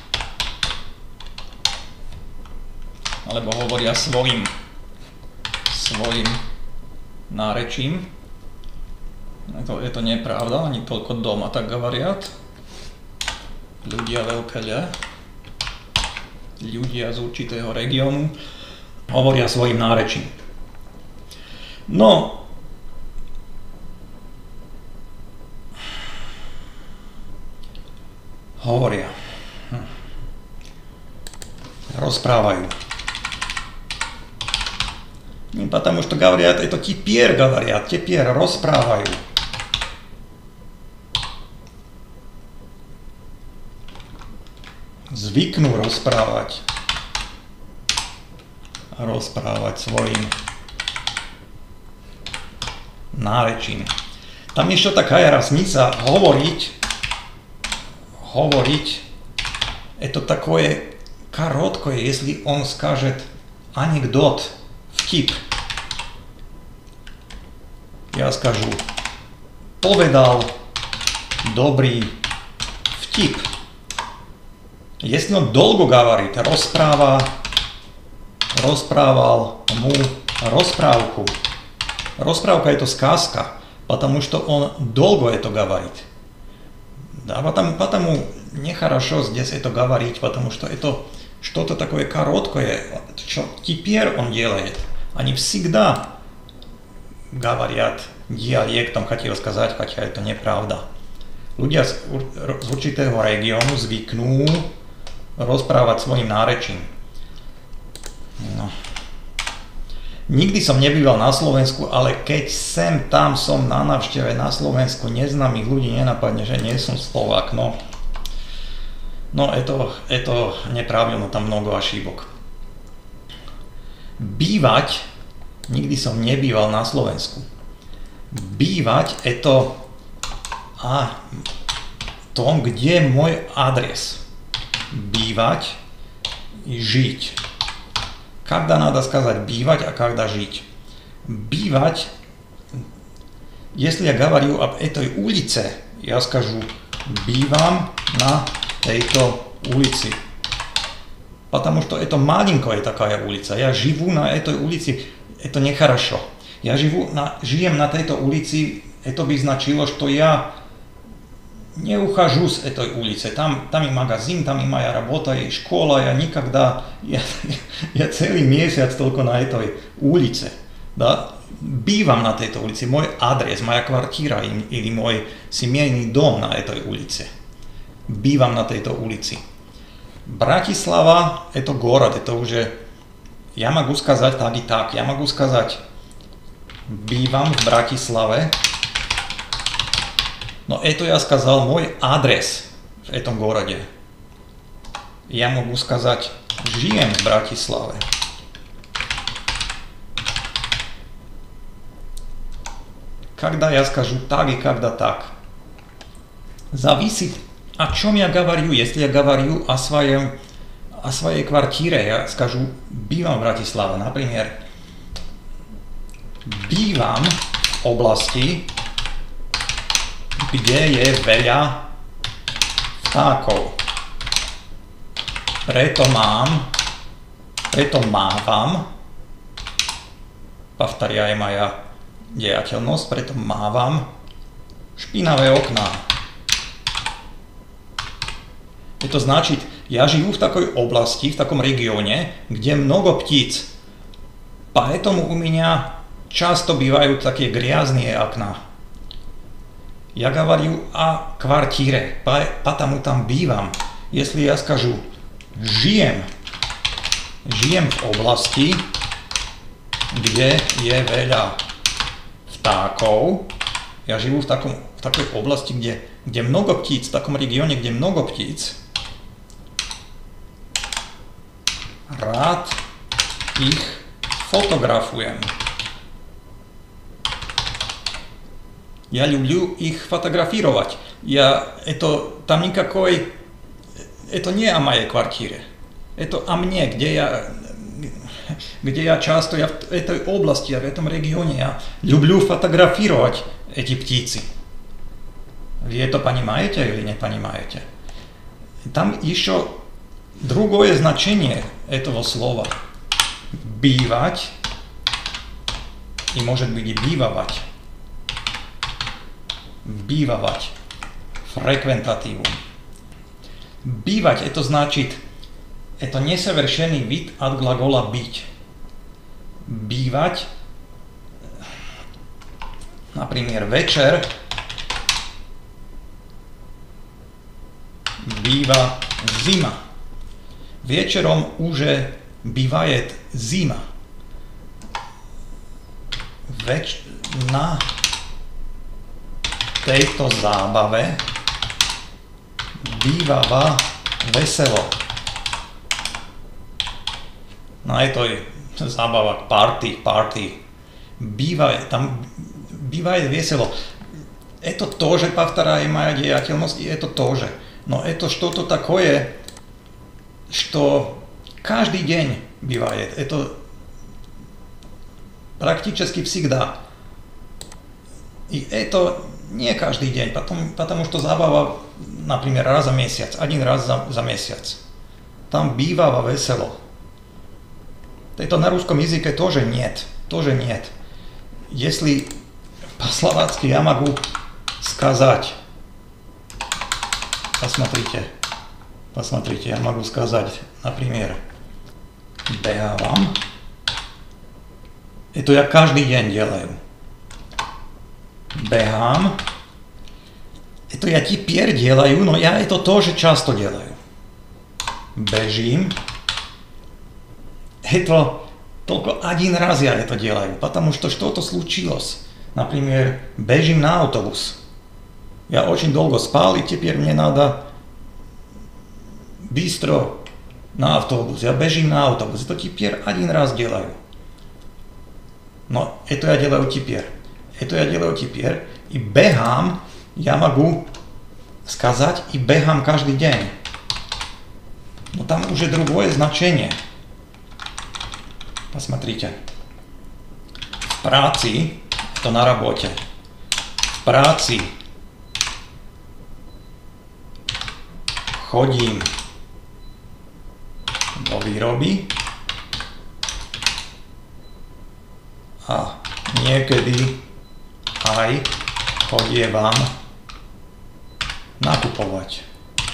Alebo hovoria svojim, svojim nárečím. Это, это неправда, они только дома так говорят. Ľudia veľké ľa. Ľudia z určitého regiónu hovoria svojim nárečím. No, hovoria. Hm. Rozprávajú. Не потому что говорят, это теперь говорят, теперь розправаю. Zvyknú rozprávať. Rozprávať svojim nárečím. Tam ešte taká raznica hovoriť, hovoriť, это такое короткое, если он скажет анекдот, vtip. Ja скажу, povedal dobrý vtip. Если он долго говорит, rozpráva, rozprával mu rozprávку. Rozprávка это сказка, потому что он долго это говорит. Да, потому, потому нехорошо здесь это говорить, потому что это что-то такое короткое, что теперь он делает. Они всегда говорят диалектом, хотел сказать, хотя это неправда. Ľudia z, z určitého regiónu zvyknú rozprávať svojim nárečím. No. Nikdy som nebýval na Slovensku, ale keď sem tam som na návšteve na Slovensku, neznámych ľudí nenapadne, že nie som Slovák. No, no это, это неправильно, tam mnogo ошибок. Bývať, nikdy som nebýval na Slovensku. Bývať, это a tom, kde je môj adres. Bývať и жить. Когда надо сказать бивать, а когда жить? Бивать, если я говорю об этой улице, я скажу бивам на этой улице. Потому что это маленькая такая улица. Я живу на этой улице, это нехорошо. Я живу на, живем на этой улице, это бы значило, что я не ухожу с этой улицы. Там, там и магазин, там и моя работа, и школа. Я никогда, я, я целый месяц только на этой улице. Да? Бивам на этой улице. Мой адрес, моя квартира или мой семейный дом на этой улице. Бивам на этой улице. Братислава – это город, это уже... Я могу сказать так и так. Я могу сказать бивам в Братиславе. Но это я сказал мой адрес в этом городе. Я могу сказать, живем в Братиславе. Когда я скажу так и когда так. Зависит, о чем я говорю. Если я говорю о, своем, о своей квартире, я скажу, бивам в Братиславе. Например, бивам в области, kde je veľa vtákov. Preto mám, preto mávam, повторяй моя деятельность, preto mávam špinavé okná. Это значит, я живу в такой области, в таком регионе, где много птиц. Поэтому у меня часто бывают такие грязные окна. Я говорю о квартире, потому там бивам. Если я скажу «живем», «живем в области, где je veľa vtákov», я живу в, таком, в такой области, где, где много птиц, в таком регионе, где много птиц, rád ich fotografujem. Я люблю их фотографировать. Я, это, там никакой... Это не о моей квартире. Это о мне, где я, где я часто, я в этой области, в этом регионе, я люблю фотографировать эти птицы. Вы это понимаете или не понимаете? Там еще другое значение этого слова. Бивать и может быть и бивовать. Bývavať. Frekventatívum. Bývať, je to значит, это несовершенный вид от глагола быть. Bývať, например, večer býva zima. Večerom už bývает zima. Več- na tejto zábave bývava veselo. Na toj zábava party, party. Býva, tam býva je veselo. Это тоже повторяемая деятельность, и это тоже. Но это что-то такое, что каждый день бывает. Это практически всегда. И это не каждый день, потому, потому что забава, например, раз в месяц, один раз за, за месяц. Там бывало весело. Это на русском языке тоже нет, тоже нет. Если по-словацки я могу сказать, посмотрите, посмотрите, я могу сказать, например, бегавам. Это я каждый день делаю. Бегам. Это я теперь делаю, но я это тоже часто делаю. Бежим. Это только один раз я это делаю, потому что что-то случилось. Например, бежим на автобус. Я очень долго спал, и теперь мне надо быстро на автобус. Я бежим на автобус. Это теперь один раз делаю. Но это я делаю теперь. Это я делаю теперь. И бегам я могу сказать и бегам каждый день. Но там уже другое значение. Посмотрите. В праці, это на работе. В праці chodím do výroby a niekedy aj chodievam nakupovať,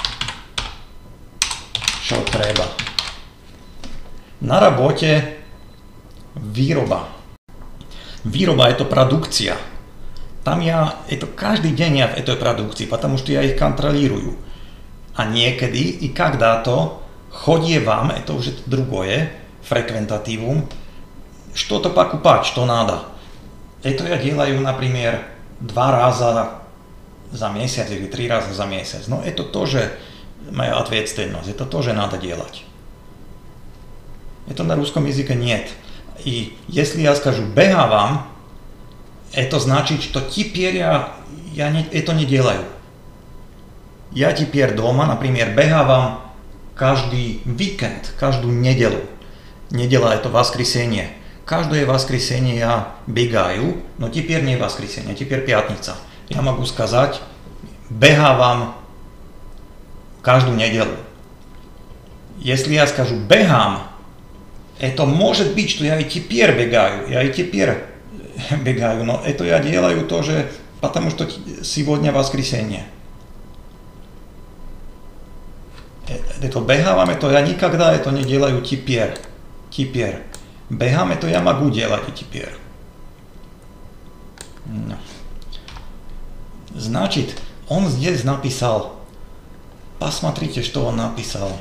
čo treba. На работе výroba. Výroба это продукция. Там я, это каждый день я в этой продукции, потому что я их контролирую. A niekedy i когда-то chodievam, это уже другое, фреквентативум, что-то покупать, что надо. Это я делаю, например, два раза за месяц или три раза за месяц. Но это тоже моя ответственность, это тоже надо делать. Это на русском языке нет. И если я скажу бегавам, это значит, что теперь я, я не, это не делаю. Я теперь дома, например, бегавам каждый уикенд, каждую неделю. Неделя это воскресенье. Каждое воскресенье я бегаю, но теперь не воскресенье, теперь пятница. Я могу сказать, бегавам каждую неделю. Если я скажу бегам, это может быть, что я и теперь бегаю, я и теперь бегаю, но это я делаю тоже, потому что сегодня воскресенье. Это бегавам, это я никогда это не делаю теперь. Теперь. Бегам это я могу делать и теперь. Значит, он здесь написал. Посмотрите, что он написал.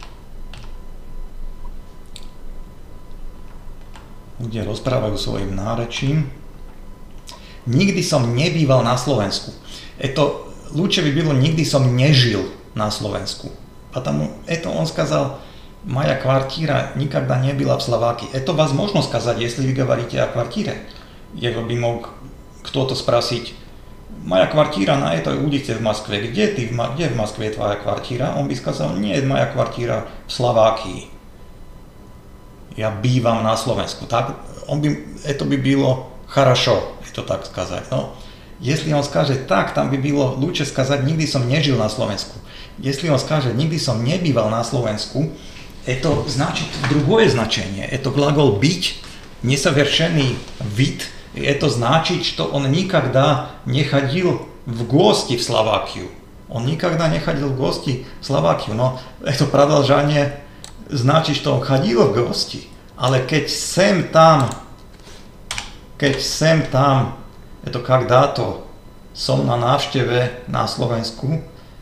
Kde rozprávajú svojim nárečím. Nikdy som nebýval na Slovensku. Это лучше by bylo, nikdy som nežil на Slovensku. Потому это он сказал, моя квартира никогда не была в Словакии. Это возможно сказать, если вы говорите о квартире. Его бы мог кто-то спросить, моя квартира на этой улице в Москве, где ты, где в Москве твоя квартира? Он бы сказал, нет, моя квартира в Словакии. Я bývam на Slovensku. Так, он бы, это бы было хорошо, это так сказать. Но если он скажет так, там бы было лучше сказать, nikdy som nežil na Slovensku. Если он скажет, nikdy som nebýval na Slovensku, это значит другое значение. Это глагол быть, несовершенный вид. И это значит, что он никогда не ходил в гости в Словакию. Он никогда не ходил в гости в Словакию, но это продолжение значит, что он ходил в гости. Ale keď sem tam, keď sem tam, je to когда-то, som na návšteve na Slovensku,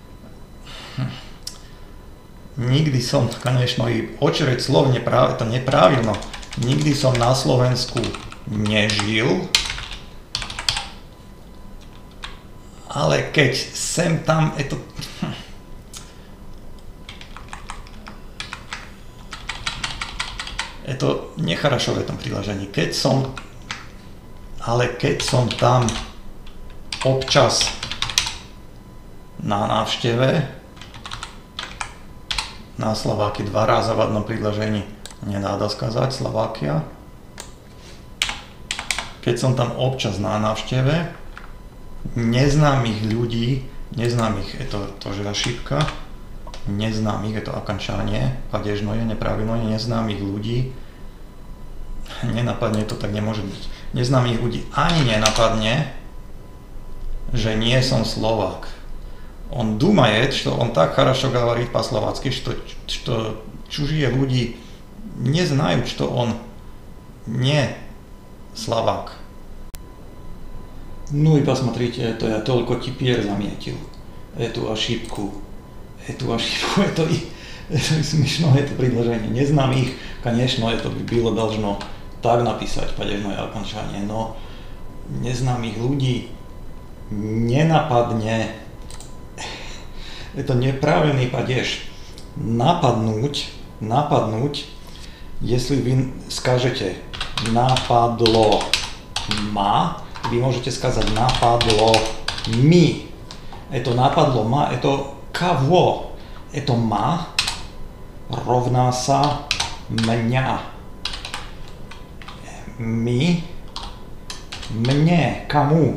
nikdy som, конечно, i очередь слов неправ, это неправильно, nikdy som na Slovensku nežil, ale keď sem tam, je to... Je to necharašo v tom priložení. Keď som, ale keď som tam občas na návšteve na Slováky dva raza v jednom priložení nedá skazať Slovakia. Keď som tam občas na návšteve neznámych ľudí, neznámych, je to, to že šipka, neznámych, je to okončanie, padežno je, nepravilno je, neznámych ľudí, nenapadne to, tak nemôže byť. Neznámych ľudí ani nenapadne, že nie som Slovák. On думает, что он так хорошо говорит по-словацки, что, что чужие люди не знают, что он не Словак. Ну и посмотрите, это я только теперь заметил, эту ошибку. Эту ошибку, это, это смешно, это предложение. Не знам их, конечно, это бы было должно так написать, падежное окончание, но незнамых людей не нападне. Это неправильный падеж. Нападнуть, нападнуть, если вы скажете нападло ма, вы можете сказать нападло ми. Это нападло ма, это кого? Это ма ровна са меня. Ми, мне, кому?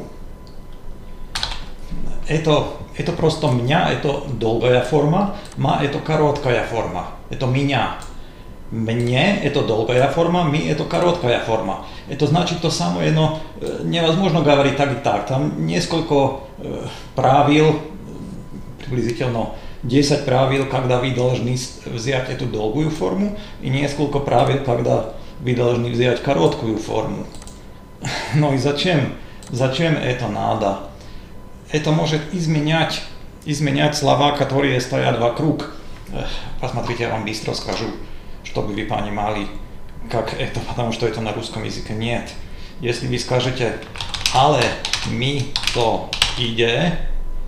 Это, это просто меня, это долгая форма, ма это короткая форма, это меня. Мне это долгая форма, ми это короткая форма. Это значит то самое, но невозможно говорить так и так. Там несколько э, правил, приблизительно десять правил, когда вы должны взять эту долгую форму, и несколько правил, когда вы должны взять короткую форму. Но и зачем? Зачем это надо? Это может изменять, изменять слова, которые стоят вокруг. Посмотрите, я вам быстро скажу, чтобы вы понимали, как это, потому что это на русском языке нет. Если вы скажете «але ми то иде»,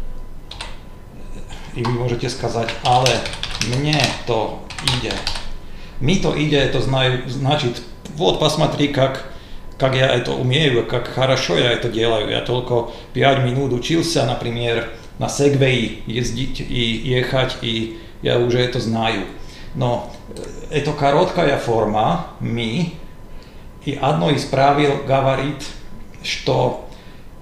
и вы можете сказать «але мне то иде». «Ми то иде» это значит «вот посмотри, как, как я это умею, как хорошо я это делаю». Я только пять минут учился, например, на сегвеи ездить и ехать, и я уже это знаю. Но это короткая форма «ми», и одно из правил говорит, что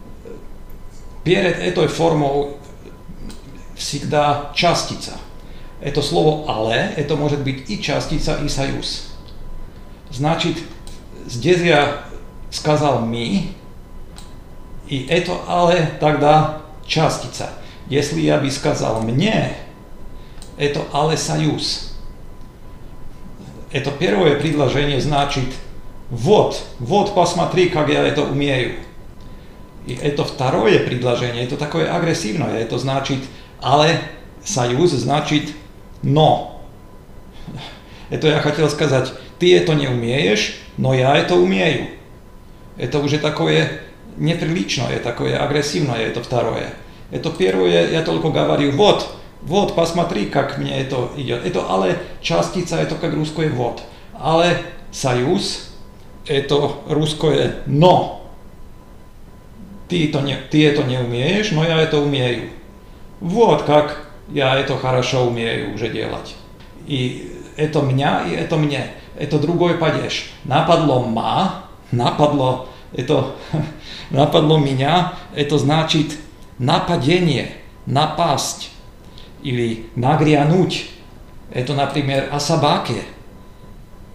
перед этой формой всегда частица. Это слово «але», это может быть и частица, и союз. Значит, здесь я сказал «ми», и это «але» тогда частица. Если я бы сказал «мне», это «але» союз. Это первое предложение значит «вот, вот посмотри, как я это умею». И это второе предложение, это такое агрессивное, это значит «але» союз значит «но». Это я хотел сказать, ты это не умеешь, но я это умею. Это уже такое неприличное, такое агрессивное, это второе. Это первое, я только говорю «вот». Вот, посмотри, как мне это идет. Это «але» частица, это как русское «вот». «Але» союз, это русское «но». Ты это, не, ты это не умеешь, но я это умею. Вот как я это хорошо умею уже делать. И это меня, и это мне. Это другой падеж. Нападло ма, нападло, это нападло меня, это значит нападение, напасть. Или нагрянуть. Это, например, о собаке.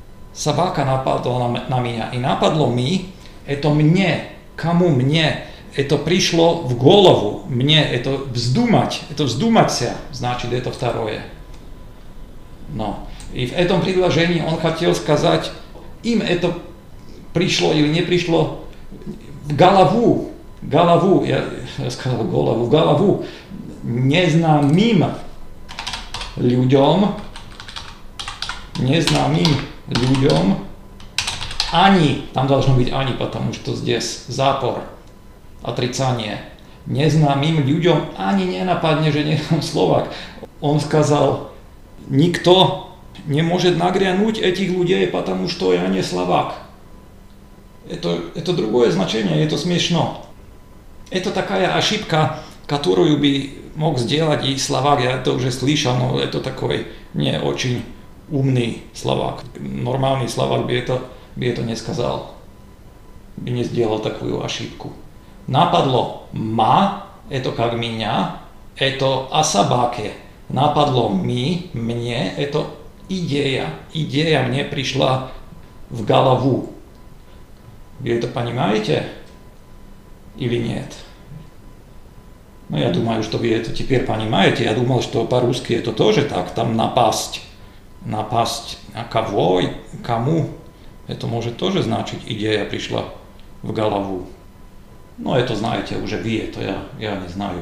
Собака нападла на, на меня. И нападло ми, это мне. Кому мне? это пришло в голову, мне это вздумать, это вздуматься, значит это второе. Но и в этом предложении он хотел сказать, им это пришло или не пришло в голову, голову, я, я сказал голову, голову незнакомым людям, незнакомым людям, они, там должно быть они, потому что здесь запор, отрицание, незнакомым людям, они не нападне, že nie som Slovák. Он сказал, никто не может нагрянуть этих людей, потому что я не Словак. Это, это другое значение, это смешно. Это такая ошибка, которую бы мог сделать и Словак, я это уже слышал, но это такой не очень умный Словак. Нормальный Словак бы это, бы это не сказал, бы не сделал такую ошибку. Нападло ма, это как меня, это о собаке. Нападло ми, мне, это идея. Идея мне пришла в голову. Вы это понимаете или нет? Ну, я думаю, что вы это теперь понимаете. Я думал, что по-русски это тоже так, там напасть. Напасть на кого и кому. Это может тоже значить, идея пришла в голову. Но это знаете уже вы, это я, я не знаю.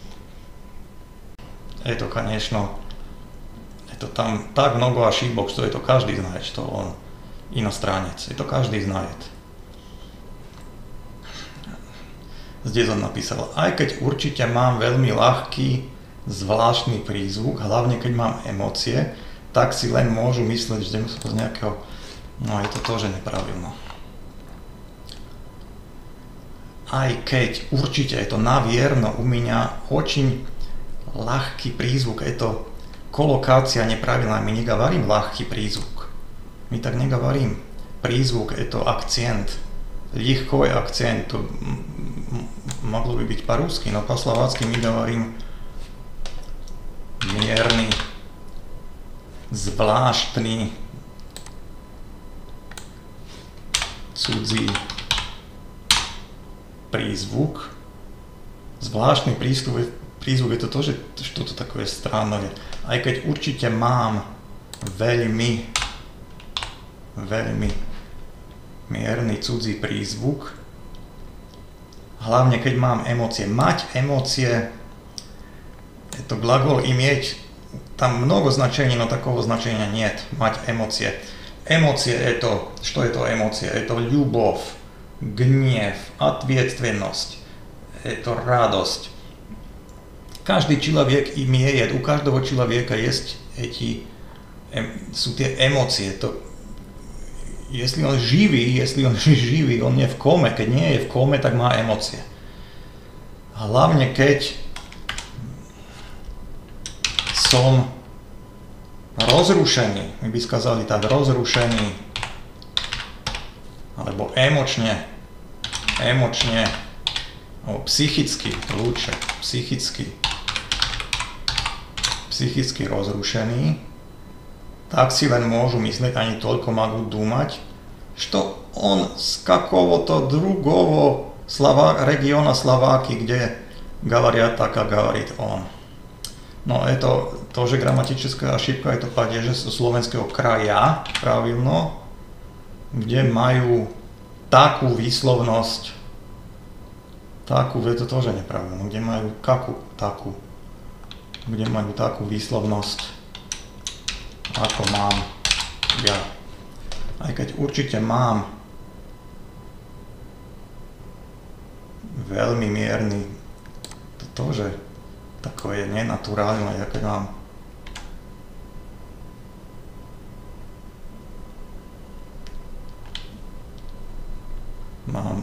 Это, конечно, это там так много ошибок, что это каждый знает, что он иностранец. Это каждый знает. Zdez on napísal, aj keď určite mám veľmi ľahký, zvláštny prízvuk, hlavne keď mám emócie, tak si len môžu mysleť, že z nejakého, no je to to, že nepravilno. Aj keď určite je to наверно, у меня очень ľahký prízvuk, je to kolokácia nepravilná, my negovorím ľahký prízvuk, my tak negovorím, prízvuk je to akcent, легкий акцент, могло бы быть по-русски, но по-словацки мы говорим мерный, zvláštny, cudzí prízvuk. Zvláštny prízvuk, prízvuk je to to, že что-то такое странное. Aj keď určite mám veľmi, veľmi mierny cudzí prízvuk, hlavne keď mám emócie. Mať emócie, je to gлагол иметь, там много значений, но такого значения нет. Мать эмоции. Эмоции это, что это эмоция? Это любовь, гнев, ответственность, это радость. Каждый человек имеет, у каждого человека есть эти, эм, sú tie emócie. To, Jestli on živý, jestli on živý, on je v kome, keď nie je v kome, tak má emócie. Hlavne keď som rozrušený, my by skazali tak, rozrušený, alebo emočne, emočne, alebo psychicky, to ľúčne, psychicky, psychicky rozrušený, tak si len môžu myslieť, ani toľko могу думать, что он с какого-то другого слова, региона Словакии, где говорят так, как говорит он. Но это тоже грамматическая ошибка, это падеже со slovenského kraja, pravilno, kde majú takú výslovnosť, takú, je to тоже nepravilno, kde majú kakú, takú, kde majú takú výslovnosť, ako mám ja. Aj keď určite mám veľmi mierny, to тоже такое ненаturálne, ako mám mám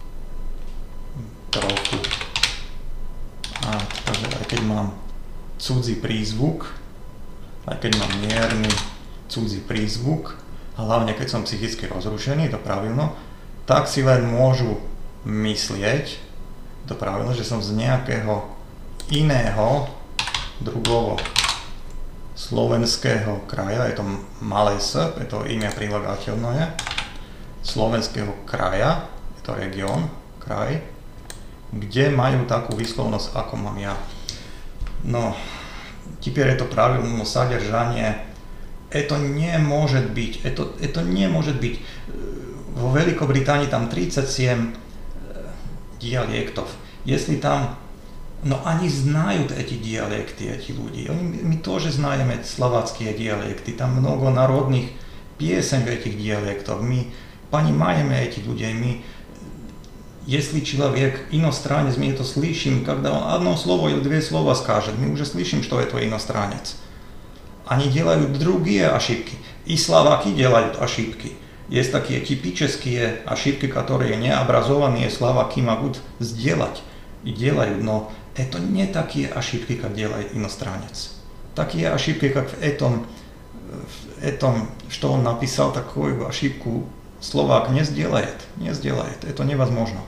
trochu a takže aj keď mám cudzí prízvuk, aj keď mám mierny cudzí prízvuk, hlavne keď som psychicky rozrušený, to pravilno, tak si len môžu myslieť, to pravilno, že som z nejakého iného, drugovo slovenského kraja, je to malé s, je to имя прилагательное, slovenského kraja, je to region, kraj, Где majú takú výslovnosť, ako mám ja. No, теперь это правильное содержание. Это не может быть, это, это не может быть. В Великобритании там тридцать семь диалектов. Если там, но они знают эти диалекты, эти люди. Они, мы тоже знаем эти словацкие диалекты. Там много народных песен в этих диалектах. Мы понимаем этих людей. Мы, если человек иностранец, мы это слышим, когда он одно слово или две слова скажет, мы уже слышим, что это иностранец. Они делают другие ошибки. И словаки делают ошибки. Есть такие типические ошибки, которые необразованные словаки могут сделать и делают, но это не такие ошибки, как делает иностранец. Такие ошибки, как в этом, в этом, что он написал, такую ошибку словак не сделает, не сделает. Это невозможно.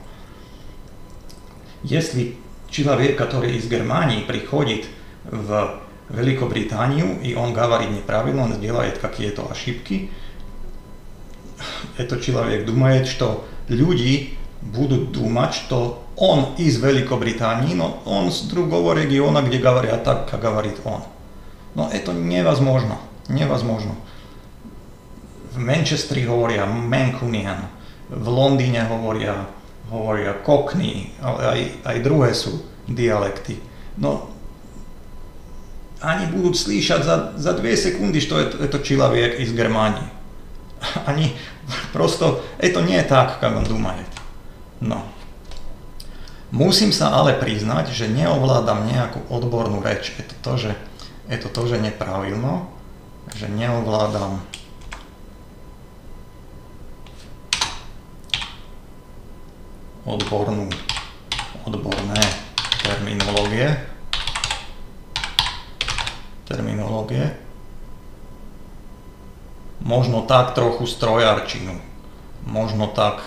Если человек, который из Германии приходит в Великобританию, и он говорит неправильно, он делает какие-то ошибки, этот человек думает, что люди будут думать, что он из Великобритании, но он с другого региона, где говорят так, как говорит он. Но это невозможно, невозможно. В Манчестере говорят Mancunian, в Лондоне говорят, говорят Cockney, а, а и другие sú диалекты. Но они будут слышать за, за две секунды, что это, это человек из Германии. Они просто, это не так, как он думает. No. Musím sa ale priznať, že neovládam nejakú odbornú reč. Je to to, že, je to, to, že nepravilno, že neovládam odbornú, odborné terminológie. Terminológie. Možno tak trochu strojarčinu. Možno tak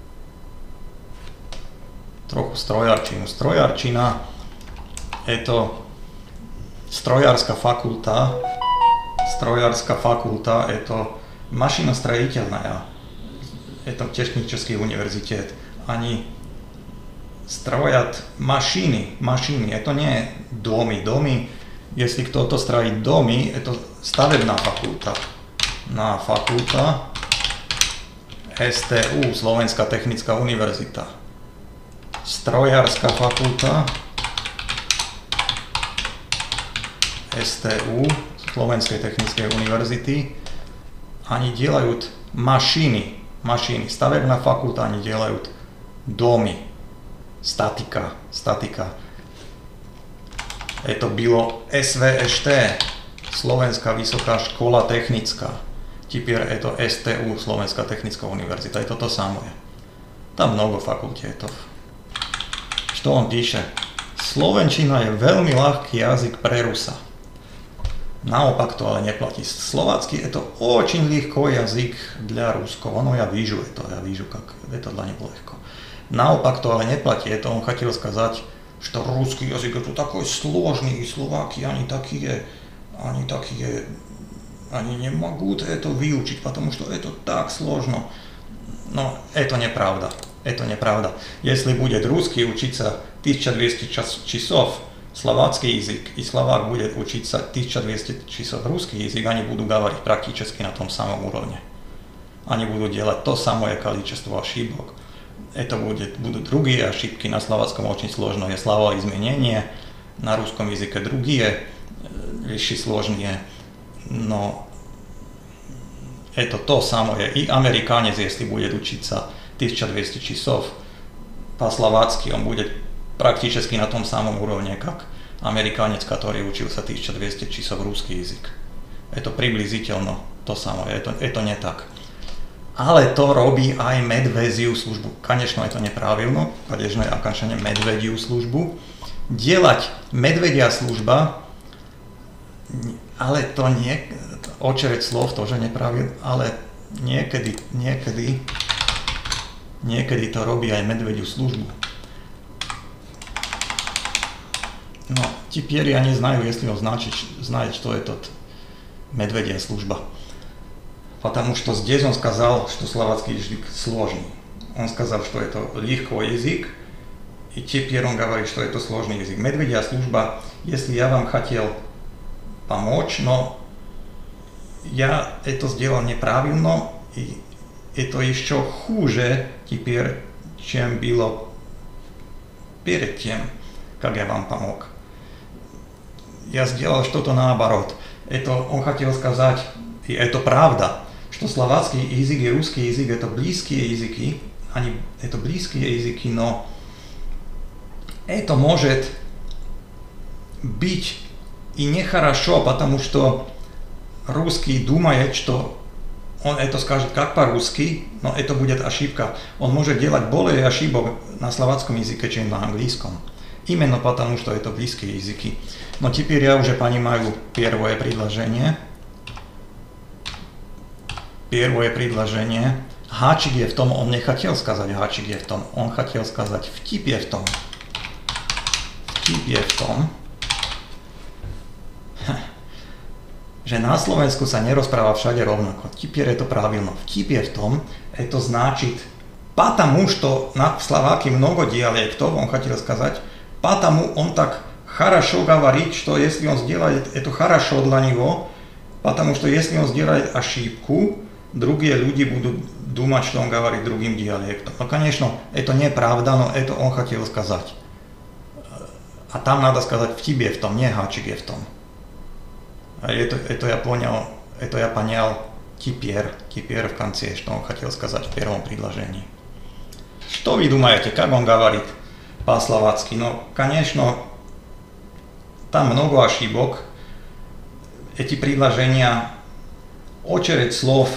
trochu strojarčinu. Strojarčina je to strojárska fakulta. Strojárska fakulta je to mašinostrojiteľná. Je to Technický univerzitет. Ani strojat mašiny. Mašiny. Je to nie domy. Domy, jestli kto-to strojí domy, je to stavebná fakulta. Na fakulta es té ú, Slovenská technická univerzita. Strojárska fakulta es té ú, Slovenskej technickej univerzity. Они делают машины, машины. Stavebná fakulta, они делают domy. Statika, statika. Je to bylo es vé eš té, Slovenská vysoká škola technická. Теперь это es té ú, Slovenská technická univerzita. Je to to samé. Tam mnoho fakultetov. Что он пишет? Slovenčina je veľmi ľahký jazyk pre Rusa. Naopak to ale neplatí. Slovácky je to очень легко язык для русского. No я вижу это, я вижу, как это для него легко. Наопак то ale neplatí. Это он хотел сказать, что русский язык это такой сложный, и словаки, они такие, они такие, они не могут это выучить, потому что это так сложно. Но это неправда. Это неправда. Если будет русский учиться тысяча двести часов словацкий язык, и словак будет учиться тысяча двести часов русский язык, они будут говорить практически на том самом уровне. Они будут делать то самое количество ошибок. Это будет, будут другие ошибки. На словацком очень сложное словоизменение, на русском языке другие вещи сложные. Но это то самое. И американец, если будет учиться тысяча двести часов по-словацки, он будет практически на том самом уровне, как американец, который учился тысяча двести часов русский язык. Это приблизительно то самое, это, это не так. Ale to robí aj medveziu službu. Конечно, это неправильно, падежное окончание медведью službu. Делать медведя služba, ale to nie, очередь слов тоже неправильно, ale niekedy, niekedy, niekedy to robí aj medvediu službu. No, теперь я не знаю, если он значит, знает, что это медведя служба. Потому что здесь он сказал, что словацкий язык сложный. Он сказал, что это легкий язык, И теперь он говорит, что это сложный язык. Медведя служба, если я вам хотел помочь, но я это сделал неправильно, и это еще хуже теперь, чем было перед тем, как я вам помог. Я сделал что-то наоборот. Это он хотел сказать, и это правда, что словацкий язык и русский язык это близкие языки, они это близкие языки, но это может быть и нехорошо, потому что русский думает, что он это скажет как по-русски, но это будет ошибка. Он может делать более ошибок на словацком языке, чем на английском. Именно потому, что это близкие языки. Но теперь я уже понимаю первое предложение. Первое предложение. Háčik je v tom, он не хотел сказать háčik je v tom, он хотел сказать vtip je v tom. Vtip je v tom, že na Slovensku sa nerozpráva všade rovnako. Теперь это правильно. Vtip je v tom, это значит, потому что на, в Словакии много диалектов, он хотел сказать, потому он так хорошо говорит, что если он сделает это хорошо для него, потому что если он сделает ошибку, другие люди будут думать, что он говорит другим диалектом. Ну, конечно, это неправда, но это он хотел сказать. А там надо сказать vtip je v tom, не háčik je v tom. Это, это я понял, это я понял теперь, теперь в конце, что он хотел сказать в первом предложении. Что вы думаете, как он говорит по-словацки? Ну, конечно, там много ошибок. Эти предложения, очередь слов,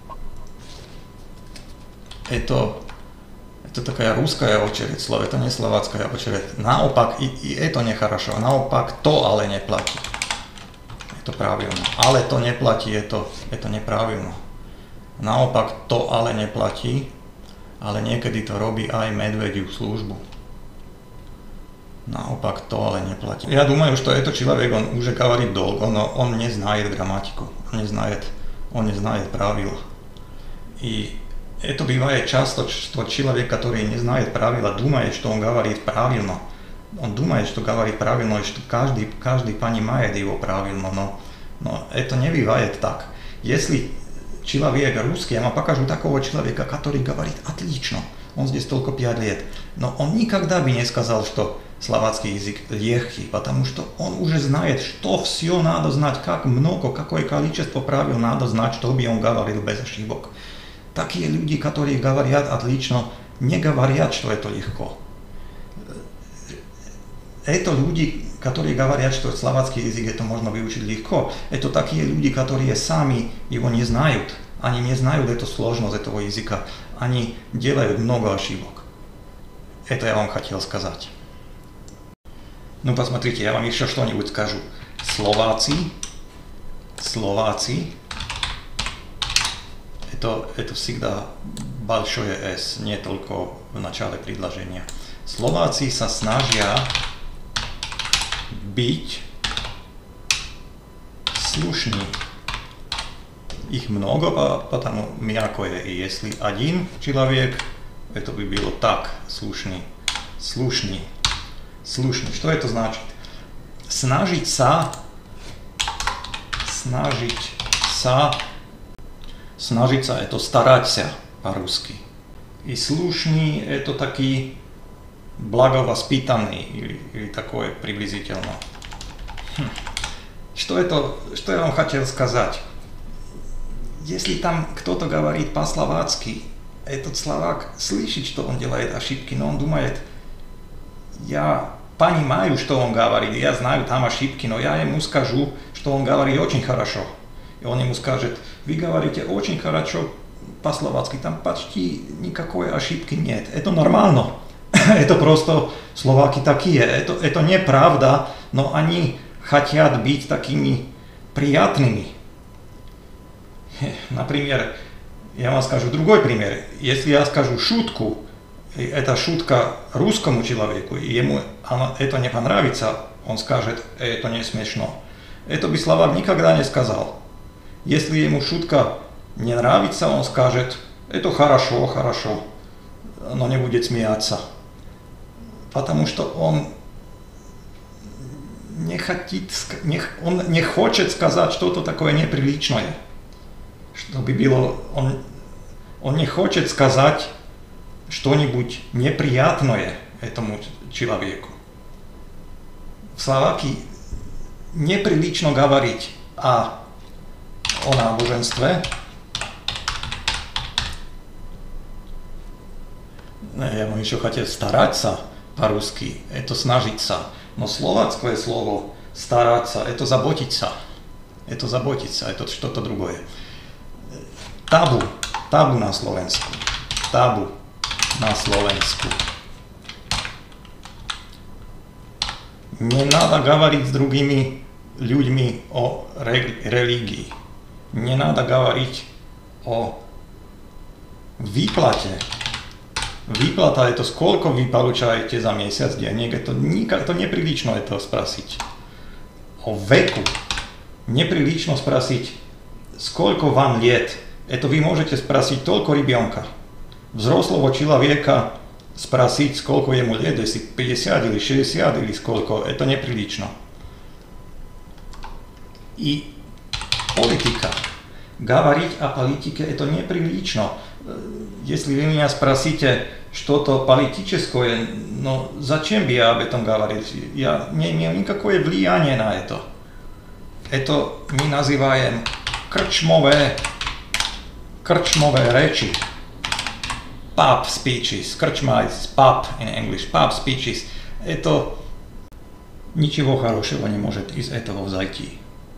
это, это такая русская очередь слов, это не словацкая очередь. Наопак, и, и это нехорошо, наопак то, але не платí. To правильно. Ale to neplatí, je to, je to nepravilno. Naopak to ale neplatí, ale niekedy to robí aj medvediu službu. Naopak to ale neplatí. Я думаю, что этот человек, он уже говорит долго, но он не знает грамматику, он не знает, он не знает правила. И это бывает часто, что человек, который не знает правила, думает, что он говорит правильно. Он думает, что говорит правильно, и что каждый, каждый понимает его правильно, но, но это не бывает так. Если человек русский, я вам покажу такого человека, который говорит отлично, он здесь только пять лет, но он никогда бы не сказал, что словацкий язык легкий, потому что он уже знает, что все надо знать, как много, какое количество правил надо знать, чтобы он говорил без ошибок. Такие люди, которые говорят отлично, не говорят, что это легко. Это люди, которые говорят, что словацкий язык это можно выучить легко. Это такие люди, которые сами его не знают. Они не знают эту сложность этого языка. Они делают много ошибок. Это я вам хотел сказать. Ну, посмотрите, я вам еще что-нибудь скажу. Словаci, Словаci, это, это всегда большое S, не только в начале предложения. Словаci sa snažia byť slušný. Их много, потому мягкое. И если один человек, это бы было так, слушный, слушный, слушный. Что это значит? Snažiť sa, snažiť sa, snažiť sa, это старать ся по-русски. И слушный, это такие благовоспитанный или, или такое приблизительно. Хм. Что это, что я вам хотел сказать? Если там кто-то говорит по-словацки, этот словак слышит, что он делает ошибки, но он думает, я понимаю, что он говорит, я знаю там ошибки, но я ему скажу, что он говорит очень хорошо. И он ему скажет, вы говорите очень хорошо по-словацки, там почти никакой ошибки нет. Это нормально. Это просто словаки такие. Это, это неправда, но они хотят быть такими приятными. Например, я вам скажу другой пример. Если я скажу шутку, и эта шутка русскому человеку, и ему она, это не понравится, он скажет, это не смешно. Это бы словак никогда не сказал. Если ему шутка не нравится, он скажет, это хорошо, хорошо, но не будет смеяться. потому что он не хочет, не, он не хочет сказать что-то такое неприличное, чтобы было, он, он не хочет сказать что-нибудь неприятное этому человеку. В Словакии неприлично говорить о, о náboženstve. Я бы еще хотел стараться по-русски, это snažиться. Но словацкое слово стараться, это заботиться. Это заботиться, это что-то другое. Табу, табу на словensku. Табу на словensku. Не надо говорить с другими людьми о религии. Не надо говорить о výplate. Výplata je to, koľko vy получаете za mesiac денег, это никак, to неприлично это спросить. О веку неприлично спросить, сколько вам лет. Это вы можете спросить только ребенка. Взрослого человека спросить, сколько ему лет, если пятьдесят или шестьдесят или сколько, это неприлично. И политика. Говорить о политике это неприлично. Если вы меня спросите что-то политическое, но зачем бы я об этом говорил? Я не имею никакое влияния на это. Это мы называем крчмové, крчмové речи. Pub speeches. Krčma is pub in English. Pub speeches. Это ничего хорошего не может из этого взойти.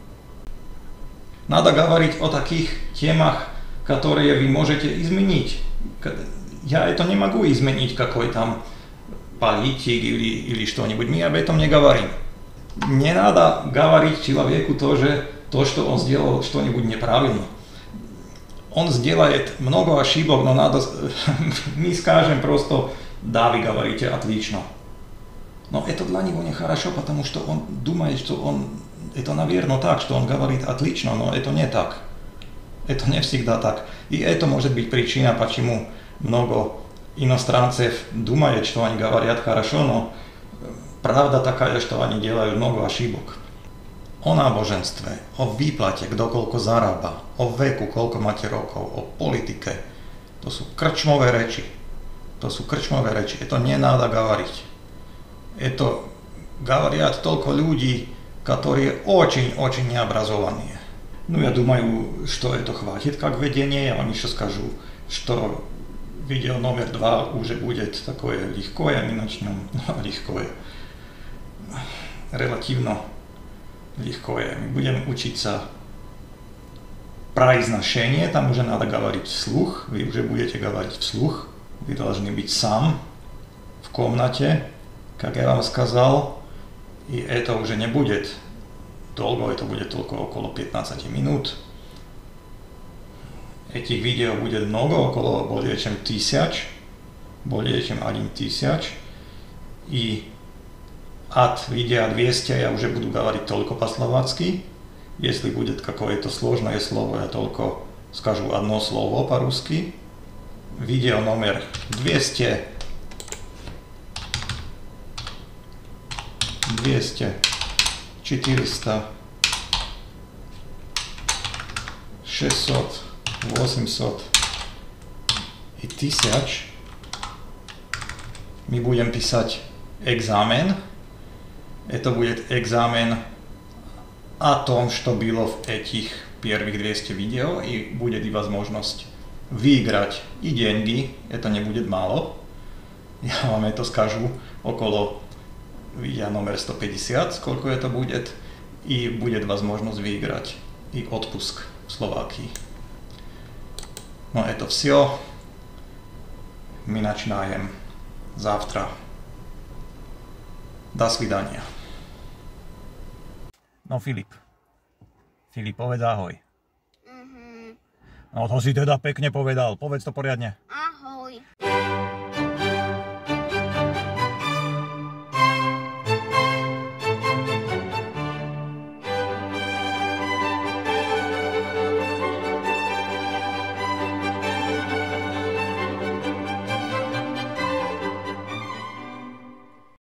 Надо говорить о таких темах, которые вы можете изменить. Я это не могу изменить, какой там политик или, или что-нибудь. Мы об этом не говорим. Не надо говорить человеку тоже то, что он сделал что-нибудь неправильно. Он сделает много ошибок, но надо... Мы скажем просто, да, вы говорите отлично. Но это для него нехорошо, потому что он думает, что он... Это, наверное, так, что он говорит отлично, но это не так. Это не всегда так. И это может быть причина, почему много иностранцев думают, что они говорят хорошо, но правда такая, что они делают много ошибок. O náboženstve, o výplate, kto koľko zarába, o veku, koľko máte rokov, o politike. To sú krčmové reči. To sú krčmové reči. Je to nenáda говорить. Это говорят только люди, которые очень-очень необразованные. Ну, я думаю, что это хватит как введение. Я вам еще скажу, что видео номер два уже будет такое легкое. Мы начнем легкое. Релативно легкое. Мы будем учиться произношение. Там уже надо говорить вслух. Вы уже будете говорить вслух. Вы должны быть сам в комнате, как я вам сказал. И это уже не будет долго, это будет только около пятнадцать минут. Этих видео будет много, около более чем тысяч, более чем один тысяч. И от видео двести я уже буду говорить только по-словацки. Если будет какое-то сложное слово, я только скажу одно слово по-русски. Видео номер двести. двести, четыреста, шестьсот, восемьсот и тысяч. Мы будем писать экзамен. Это будет экзамен о том, что было в этих первых двухстах видео, и будет и возможность выиграть и деньги. Это не будет мало. Я вам это скажу около видео номер сто пятьдесят, сколько это будет, и будет возможность выиграть и отпуск в Словакии. Но это все. Мы начинаем завтра. До свидания. No Filip. Filip, povedz ahoj. Mhm. No to si teda pekne povedal. Povedz to poriadne.